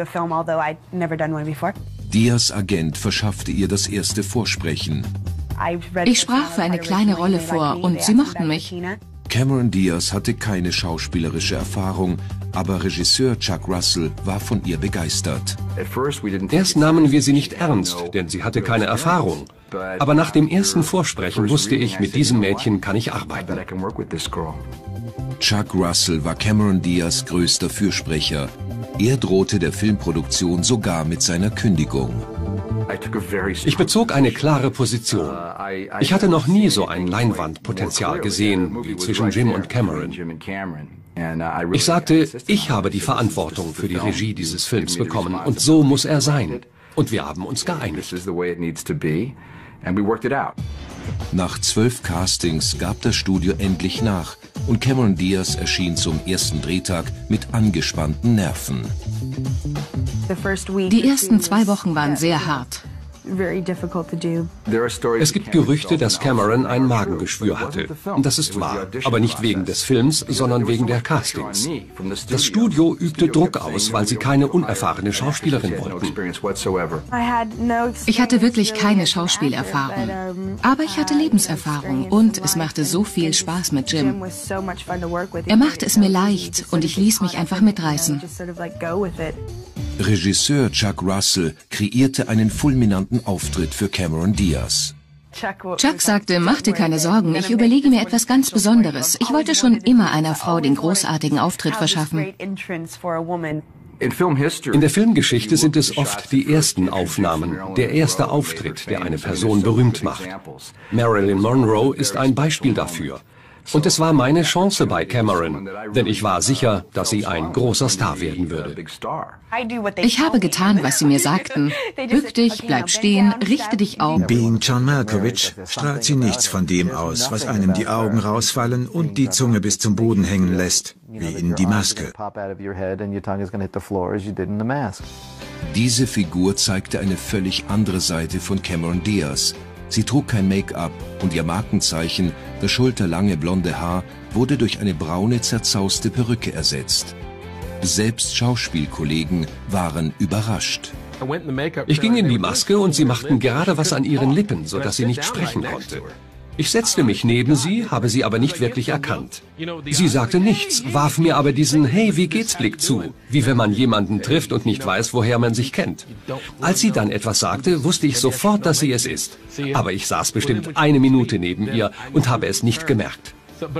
Diaz' Agent verschaffte ihr das erste Vorsprechen. Ich sprach für eine kleine Rolle vor und sie mochten mich. Cameron Diaz hatte keine schauspielerische Erfahrung, aber Regisseur Chuck Russell war von ihr begeistert. Erst nahmen wir sie nicht ernst, denn sie hatte keine Erfahrung. Aber nach dem ersten Vorsprechen wusste ich, mit diesem Mädchen kann ich arbeiten. Chuck Russell war Cameron Diaz' größter Fürsprecher. Er drohte der Filmproduktion sogar mit seiner Kündigung. Ich bezog eine klare Position. Ich hatte noch nie so ein Leinwandpotenzial gesehen wie zwischen Jim und Cameron. Ich sagte, ich habe die Verantwortung für die Regie dieses Films bekommen und so muss er sein. Und wir haben uns geeinigt. Nach zwölf Castings gab das Studio endlich nach und Cameron Diaz erschien zum ersten Drehtag mit angespannten Nerven. Die ersten zwei Wochen waren sehr hart. Es gibt Gerüchte, dass Cameron ein Magengeschwür hatte. Das ist wahr, aber nicht wegen des Films, sondern wegen der Castings. Das Studio übte Druck aus, weil sie keine unerfahrene Schauspielerin wollten. Ich hatte wirklich keine Schauspielerfahrung, aber ich hatte Lebenserfahrung und es machte so viel Spaß mit Jim. Er machte es mir leicht und ich ließ mich einfach mitreißen. Regisseur Chuck Russell kreierte einen fulminanten Auftritt für Cameron Diaz. Chuck sagte, mach dir keine Sorgen, ich überlege mir etwas ganz Besonderes. Ich wollte schon immer einer Frau den großartigen Auftritt verschaffen. In der Filmgeschichte sind es oft die ersten Aufnahmen, der erste Auftritt, der eine Person berühmt macht. Marilyn Monroe ist ein Beispiel dafür. Und es war meine Chance bei Cameron, denn ich war sicher, dass sie ein großer Star werden würde. Ich habe getan, was sie mir sagten. Bück dich, bleib stehen, richte dich auf. Being John Malkovich strahlt sie nichts von dem aus, was einem die Augen rausfallen und die Zunge bis zum Boden hängen lässt, wie in Die Maske. Diese Figur zeigte eine völlig andere Seite von Cameron Diaz. Sie trug kein Make-up und ihr Markenzeichen, das schulterlange blonde Haar, wurde durch eine braune, zerzauste Perücke ersetzt. Selbst Schauspielkollegen waren überrascht. Ich ging in die Maske und sie machten gerade was an ihren Lippen, sodass sie nicht sprechen konnte. Ich setzte mich neben sie, habe sie aber nicht wirklich erkannt. Sie sagte nichts, warf mir aber diesen Hey, wie geht's Blick zu, wie wenn man jemanden trifft und nicht weiß, woher man sich kennt. Als sie dann etwas sagte, wusste ich sofort, dass sie es ist. Aber ich saß bestimmt eine Minute neben ihr und habe es nicht gemerkt.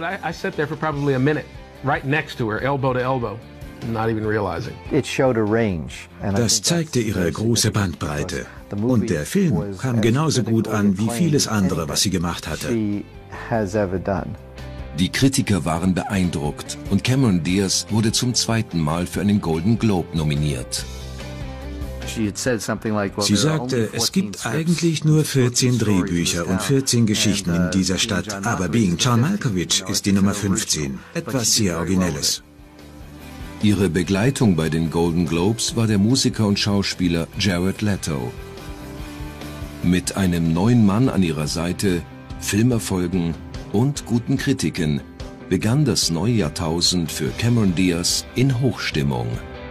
Das zeigte ihre große Bandbreite. Und der Film kam genauso gut an wie vieles andere, was sie gemacht hatte. Die Kritiker waren beeindruckt und Cameron Diaz wurde zum zweiten Mal für einen Golden Globe nominiert. Sie sagte, es gibt eigentlich nur vierzehn Drehbücher und vierzehn Geschichten in dieser Stadt, aber Being John Malkovich ist die Nummer fünfzehn. Etwas sehr Originelles. Ihre Begleitung bei den Golden Globes war der Musiker und Schauspieler Jared Leto. Mit einem neuen Mann an ihrer Seite, Filmerfolgen und guten Kritiken begann das neue Jahrtausend für Cameron Diaz in Hochstimmung.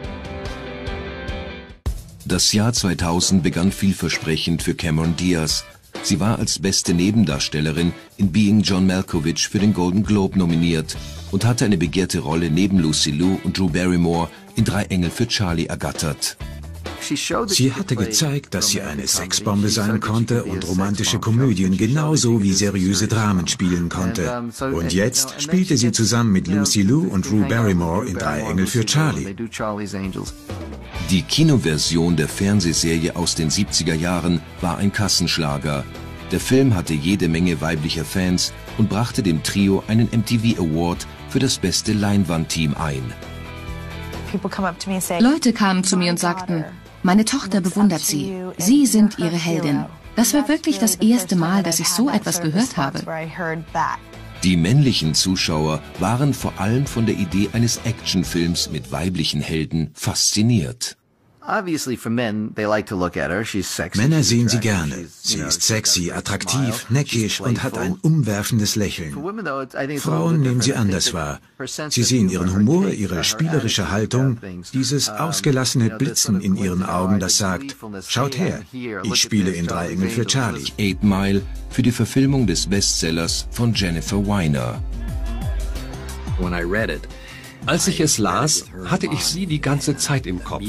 Das Jahr zweitausend begann vielversprechend für Cameron Diaz. Sie war als beste Nebendarstellerin in Being John Malkovich für den Golden Globe nominiert und hatte eine begehrte Rolle neben Lucy Liu und Drew Barrymore in Drei Engel für Charlie ergattert. Sie hatte gezeigt, dass sie eine Sexbombe sein konnte und romantische Komödien genauso wie seriöse Dramen spielen konnte. Und jetzt spielte sie zusammen mit Lucy Liu und Drew Barrymore in Drei Engel für Charlie. Die Kinoversion der Fernsehserie aus den siebziger Jahren war ein Kassenschlager. Der Film hatte jede Menge weiblicher Fans und brachte dem Trio einen M T V Award für das beste Leinwandteam ein. Leute kamen zu mir und sagten, meine Tochter bewundert Sie. Sie sind ihre Heldin. Das war wirklich das erste Mal, dass ich so etwas gehört habe. Die männlichen Zuschauer waren vor allem von der Idee eines Actionfilms mit weiblichen Helden fasziniert. Männer sehen sie gerne. Sie ist sexy, attraktiv, neckisch und hat ein umwerfendes Lächeln. Frauen nehmen sie anders wahr. Sie sehen ihren Humor, ihre spielerische Haltung, dieses ausgelassene Blitzen in ihren Augen, das sagt, schaut her, ich spiele in Drei Engel für Charlie. Eight Mile für die Verfilmung des Bestsellers von Jennifer Weiner. Als ich es las, hatte ich sie die ganze Zeit im Kopf.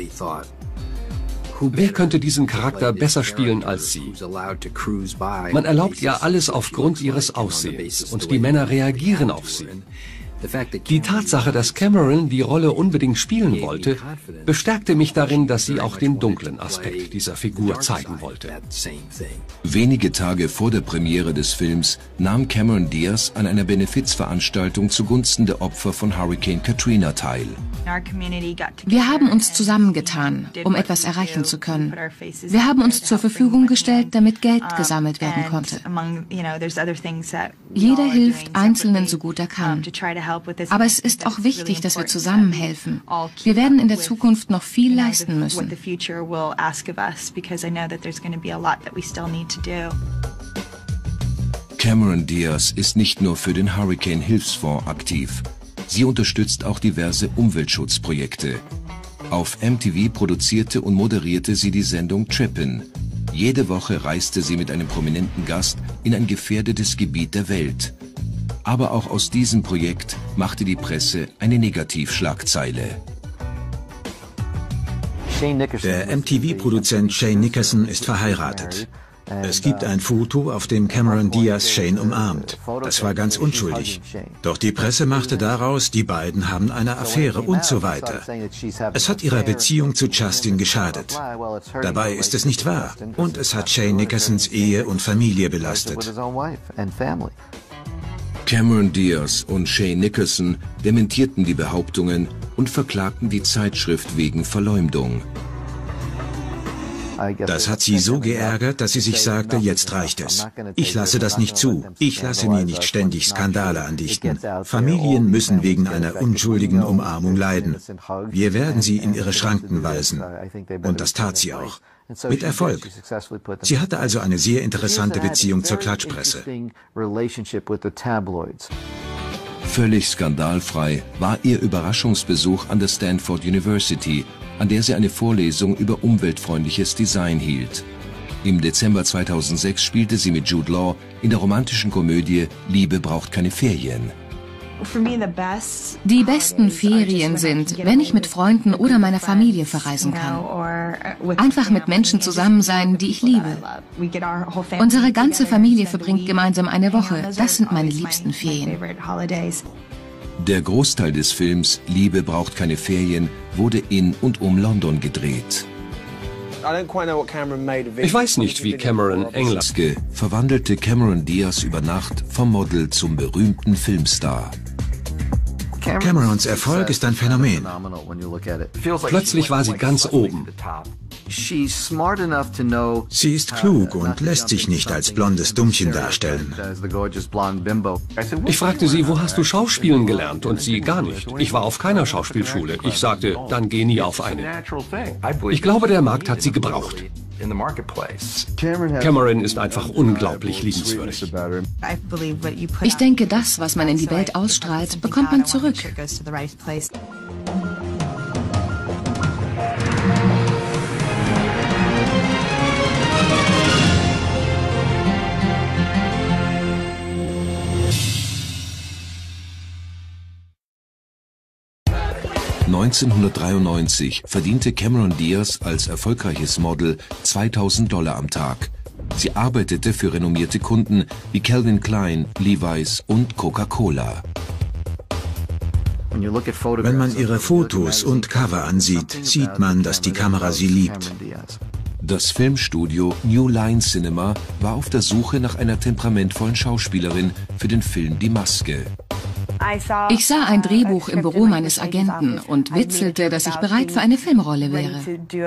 Wer könnte diesen Charakter besser spielen als sie? Man erlaubt ihr alles aufgrund ihres Aussehens und die Männer reagieren auf sie. Die Tatsache, dass Cameron die Rolle unbedingt spielen wollte, bestärkte mich darin, dass sie auch den dunklen Aspekt dieser Figur zeigen wollte. Wenige Tage vor der Premiere des Films nahm Cameron Diaz an einer Benefizveranstaltung zugunsten der Opfer von Hurricane Katrina teil. Wir haben uns zusammengetan, um etwas erreichen zu können. Wir haben uns zur Verfügung gestellt, damit Geld gesammelt werden konnte. Jeder hilft Einzelnen so gut er kann. Aber es ist auch wichtig, dass wir zusammenhelfen. Wir werden in der Zukunft noch viel leisten müssen. Cameron Diaz ist nicht nur für den Hurricane-Hilfsfonds aktiv. Sie unterstützt auch diverse Umweltschutzprojekte. Auf M T V produzierte und moderierte sie die Sendung Trippin'. Jede Woche reiste sie mit einem prominenten Gast in ein gefährdetes Gebiet der Welt. Aber auch aus diesem Projekt machte die Presse eine Negativschlagzeile. Der M T V-Produzent Shane Nickerson ist verheiratet. Es gibt ein Foto, auf dem Cameron Diaz Shane umarmt. Das war ganz unschuldig. Doch die Presse machte daraus, die beiden haben eine Affäre und so weiter. Es hat ihrer Beziehung zu Justin geschadet. Dabei ist es nicht wahr. Und es hat Shane Nickersons Ehe und Familie belastet. Cameron Diaz und Shane Nickerson dementierten die Behauptungen und verklagten die Zeitschrift wegen Verleumdung. Das hat sie so geärgert, dass sie sich sagte, jetzt reicht es. Ich lasse das nicht zu. Ich lasse mir nicht ständig Skandale andichten. Familien müssen wegen einer unschuldigen Umarmung leiden. Wir werden sie in ihre Schranken weisen. Und das tat sie auch. Mit Erfolg. Sie hatte also eine sehr interessante Beziehung zur Klatschpresse. Völlig skandalfrei war ihr Überraschungsbesuch an der Stanford University, an der sie eine Vorlesung über umweltfreundliches Design hielt. Im Dezember zweitausendsechs spielte sie mit Jude Law in der romantischen Komödie Liebe braucht keine Ferien. Die besten Ferien sind, wenn ich mit Freunden oder meiner Familie verreisen kann. Einfach mit Menschen zusammen sein, die ich liebe. Unsere ganze Familie verbringt gemeinsam eine Woche. Das sind meine liebsten Ferien. Der Großteil des Films Liebe braucht keine Ferien wurde in und um London gedreht. Ich weiß nicht, wie Cameron England verwandelte Cameron Diaz über Nacht vom Model zum berühmten Filmstar. Camerons Erfolg ist ein Phänomen. Plötzlich war sie ganz oben. Sie ist klug und lässt sich nicht als blondes Dummchen darstellen. Ich fragte sie, wo hast du Schauspielen gelernt? Und sie, gar nicht. Ich war auf keiner Schauspielschule. Ich sagte, dann geh nie auf eine. Ich glaube, der Markt hat sie gebraucht. Cameron ist einfach unglaublich liebenswürdig. Ich denke, das, was man in die Welt ausstrahlt, bekommt man zurück. neunzehnhundertdreiundneunzig verdiente Cameron Diaz als erfolgreiches Model zweitausend Dollar am Tag. Sie arbeitete für renommierte Kunden wie Calvin Klein, Levi's und Coca-Cola. Wenn man ihre Fotos und Cover ansieht, sieht man, dass die Kamera sie liebt. Das Filmstudio New Line Cinema war auf der Suche nach einer temperamentvollen Schauspielerin für den Film Die Maske. Ich sah ein Drehbuch im Büro meines Agenten und witzelte, dass ich bereit für eine Filmrolle wäre.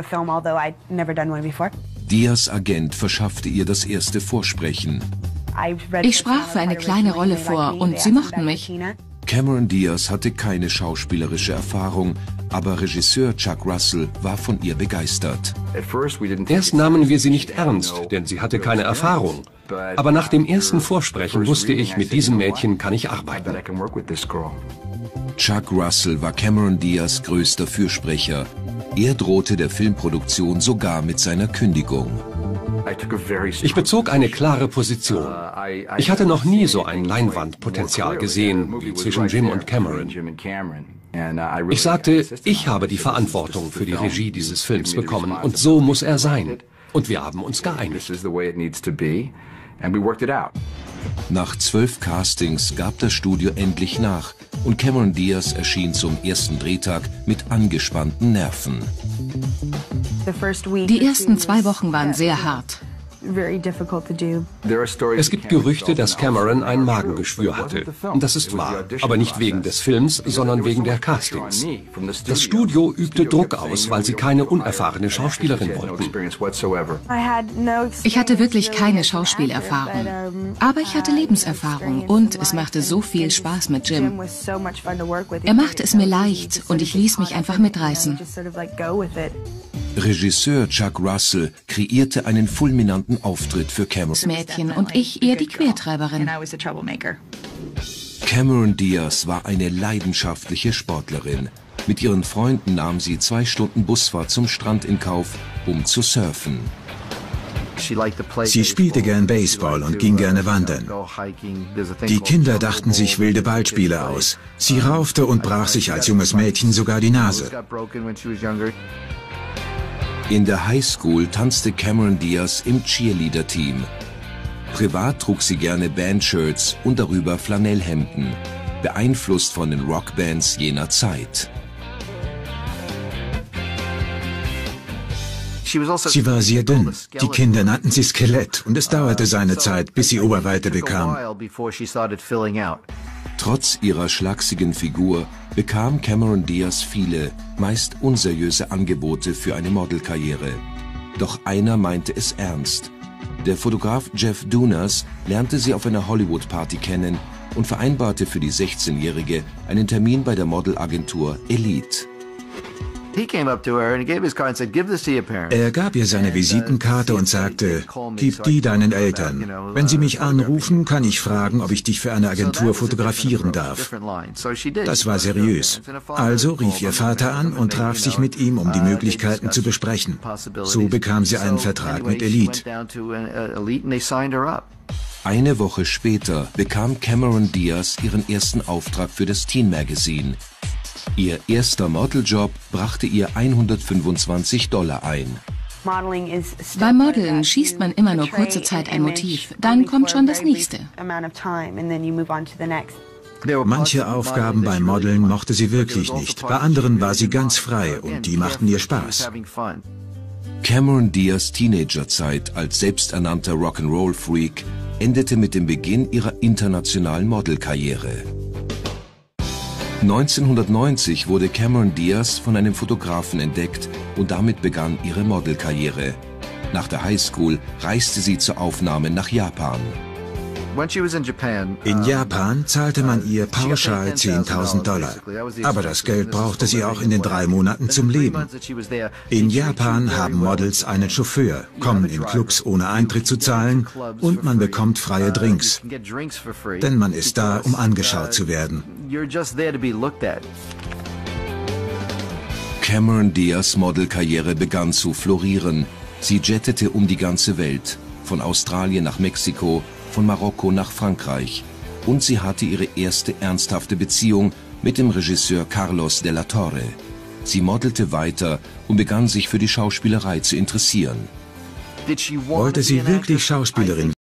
Diaz' Agent verschaffte ihr das erste Vorsprechen. Ich sprach für eine kleine Rolle vor und sie mochten mich. Cameron Diaz hatte keine schauspielerische Erfahrung, aber Regisseur Chuck Russell war von ihr begeistert. Erst nahmen wir sie nicht ernst, denn sie hatte keine Erfahrung. Aber nach dem ersten Vorsprechen wusste ich, mit diesem Mädchen kann ich arbeiten. Chuck Russell war Cameron Diaz' größter Fürsprecher. Er drohte der Filmproduktion sogar mit seiner Kündigung. Ich bezog eine klare Position. Ich hatte noch nie so ein Leinwandpotenzial gesehen wie zwischen Jim und Cameron. Ich sagte, ich habe die Verantwortung für die Regie dieses Films bekommen und so muss er sein. Und wir haben uns geeinigt. Nach zwölf Castings gab das Studio endlich nach und Cameron Diaz erschien zum ersten Drehtag mit angespannten Nerven. Die ersten zwei Wochen waren sehr hart. Es gibt Gerüchte, dass Cameron ein Magengeschwür hatte. Das ist wahr, aber nicht wegen des Films, sondern wegen der Castings. Das Studio übte Druck aus, weil sie keine unerfahrene Schauspielerin wollten. Ich hatte wirklich keine Schauspielerfahrung, aber ich hatte Lebenserfahrung und es machte so viel Spaß mit Jim. Er machte es mir leicht und ich ließ mich einfach mitreißen. Regisseur Chuck Russell kreierte einen fulminanten Auftritt für Cameron. Das Mädchen und ich eher die Quertreiberin. Cameron Diaz war eine leidenschaftliche Sportlerin. Mit ihren Freunden nahm sie zwei Stunden Busfahrt zum Strand in Kauf, um zu surfen. Sie spielte gern Baseball und ging gerne wandern. Die Kinder dachten sich wilde Ballspiele aus. Sie raufte und brach sich als junges Mädchen sogar die Nase. In der Highschool tanzte Cameron Diaz im Cheerleader-Team. Privat trug sie gerne Bandshirts und darüber Flanellhemden, beeinflusst von den Rockbands jener Zeit. Sie war sehr dünn. Die Kinder nannten sie Skelett und es dauerte seine Zeit, bis sie Oberweite bekam. Trotz ihrer schlachsigen Figur bekam Cameron Diaz viele, meist unseriöse Angebote für eine Modelkarriere. Doch einer meinte es ernst. Der Fotograf Jeff Dunas lernte sie auf einer Hollywood-Party kennen und vereinbarte für die sechzehnjährige einen Termin bei der Modelagentur Elite. Er gab ihr seine Visitenkarte und sagte, gib die deinen Eltern. Wenn sie mich anrufen, kann ich fragen, ob ich dich für eine Agentur fotografieren darf. Das war seriös. Also rief ihr Vater an und traf sich mit ihm, um die Möglichkeiten zu besprechen. So bekam sie einen Vertrag mit Elite. Eine Woche später bekam Cameron Diaz ihren ersten Auftrag für das Teen Magazine. Ihr erster Modeljob brachte ihr hundertfünfundzwanzig Dollar ein. Beim Modeln schießt man immer nur kurze Zeit ein Motiv, dann kommt schon das nächste. Manche Aufgaben beim Modeln mochte sie wirklich nicht, bei anderen war sie ganz frei und die machten ihr Spaß. Cameron Diaz' Teenagerzeit als selbsternannter Rock'n'Roll-Freak endete mit dem Beginn ihrer internationalen Modelkarriere. neunzehnhundertneunzig wurde Cameron Diaz von einem Fotografen entdeckt und damit begann ihre Modelkarriere. Nach der Highschool reiste sie zur Aufnahme nach Japan. In Japan zahlte man ihr pauschal zehntausend Dollar. Aber das Geld brauchte sie auch in den drei Monaten zum Leben. In Japan haben Models einen Chauffeur, kommen in Clubs ohne Eintritt zu zahlen und man bekommt freie Drinks. Denn man ist da, um angeschaut zu werden. Cameron Diaz' Modelkarriere begann zu florieren. Sie jettete um die ganze Welt, von Australien nach Mexiko, von Marokko nach Frankreich. Und sie hatte ihre erste ernsthafte Beziehung mit dem Regisseur Carlos de la Torre. Sie modelte weiter und begann sich für die Schauspielerei zu interessieren. Wollte sie wirklich Schauspielerin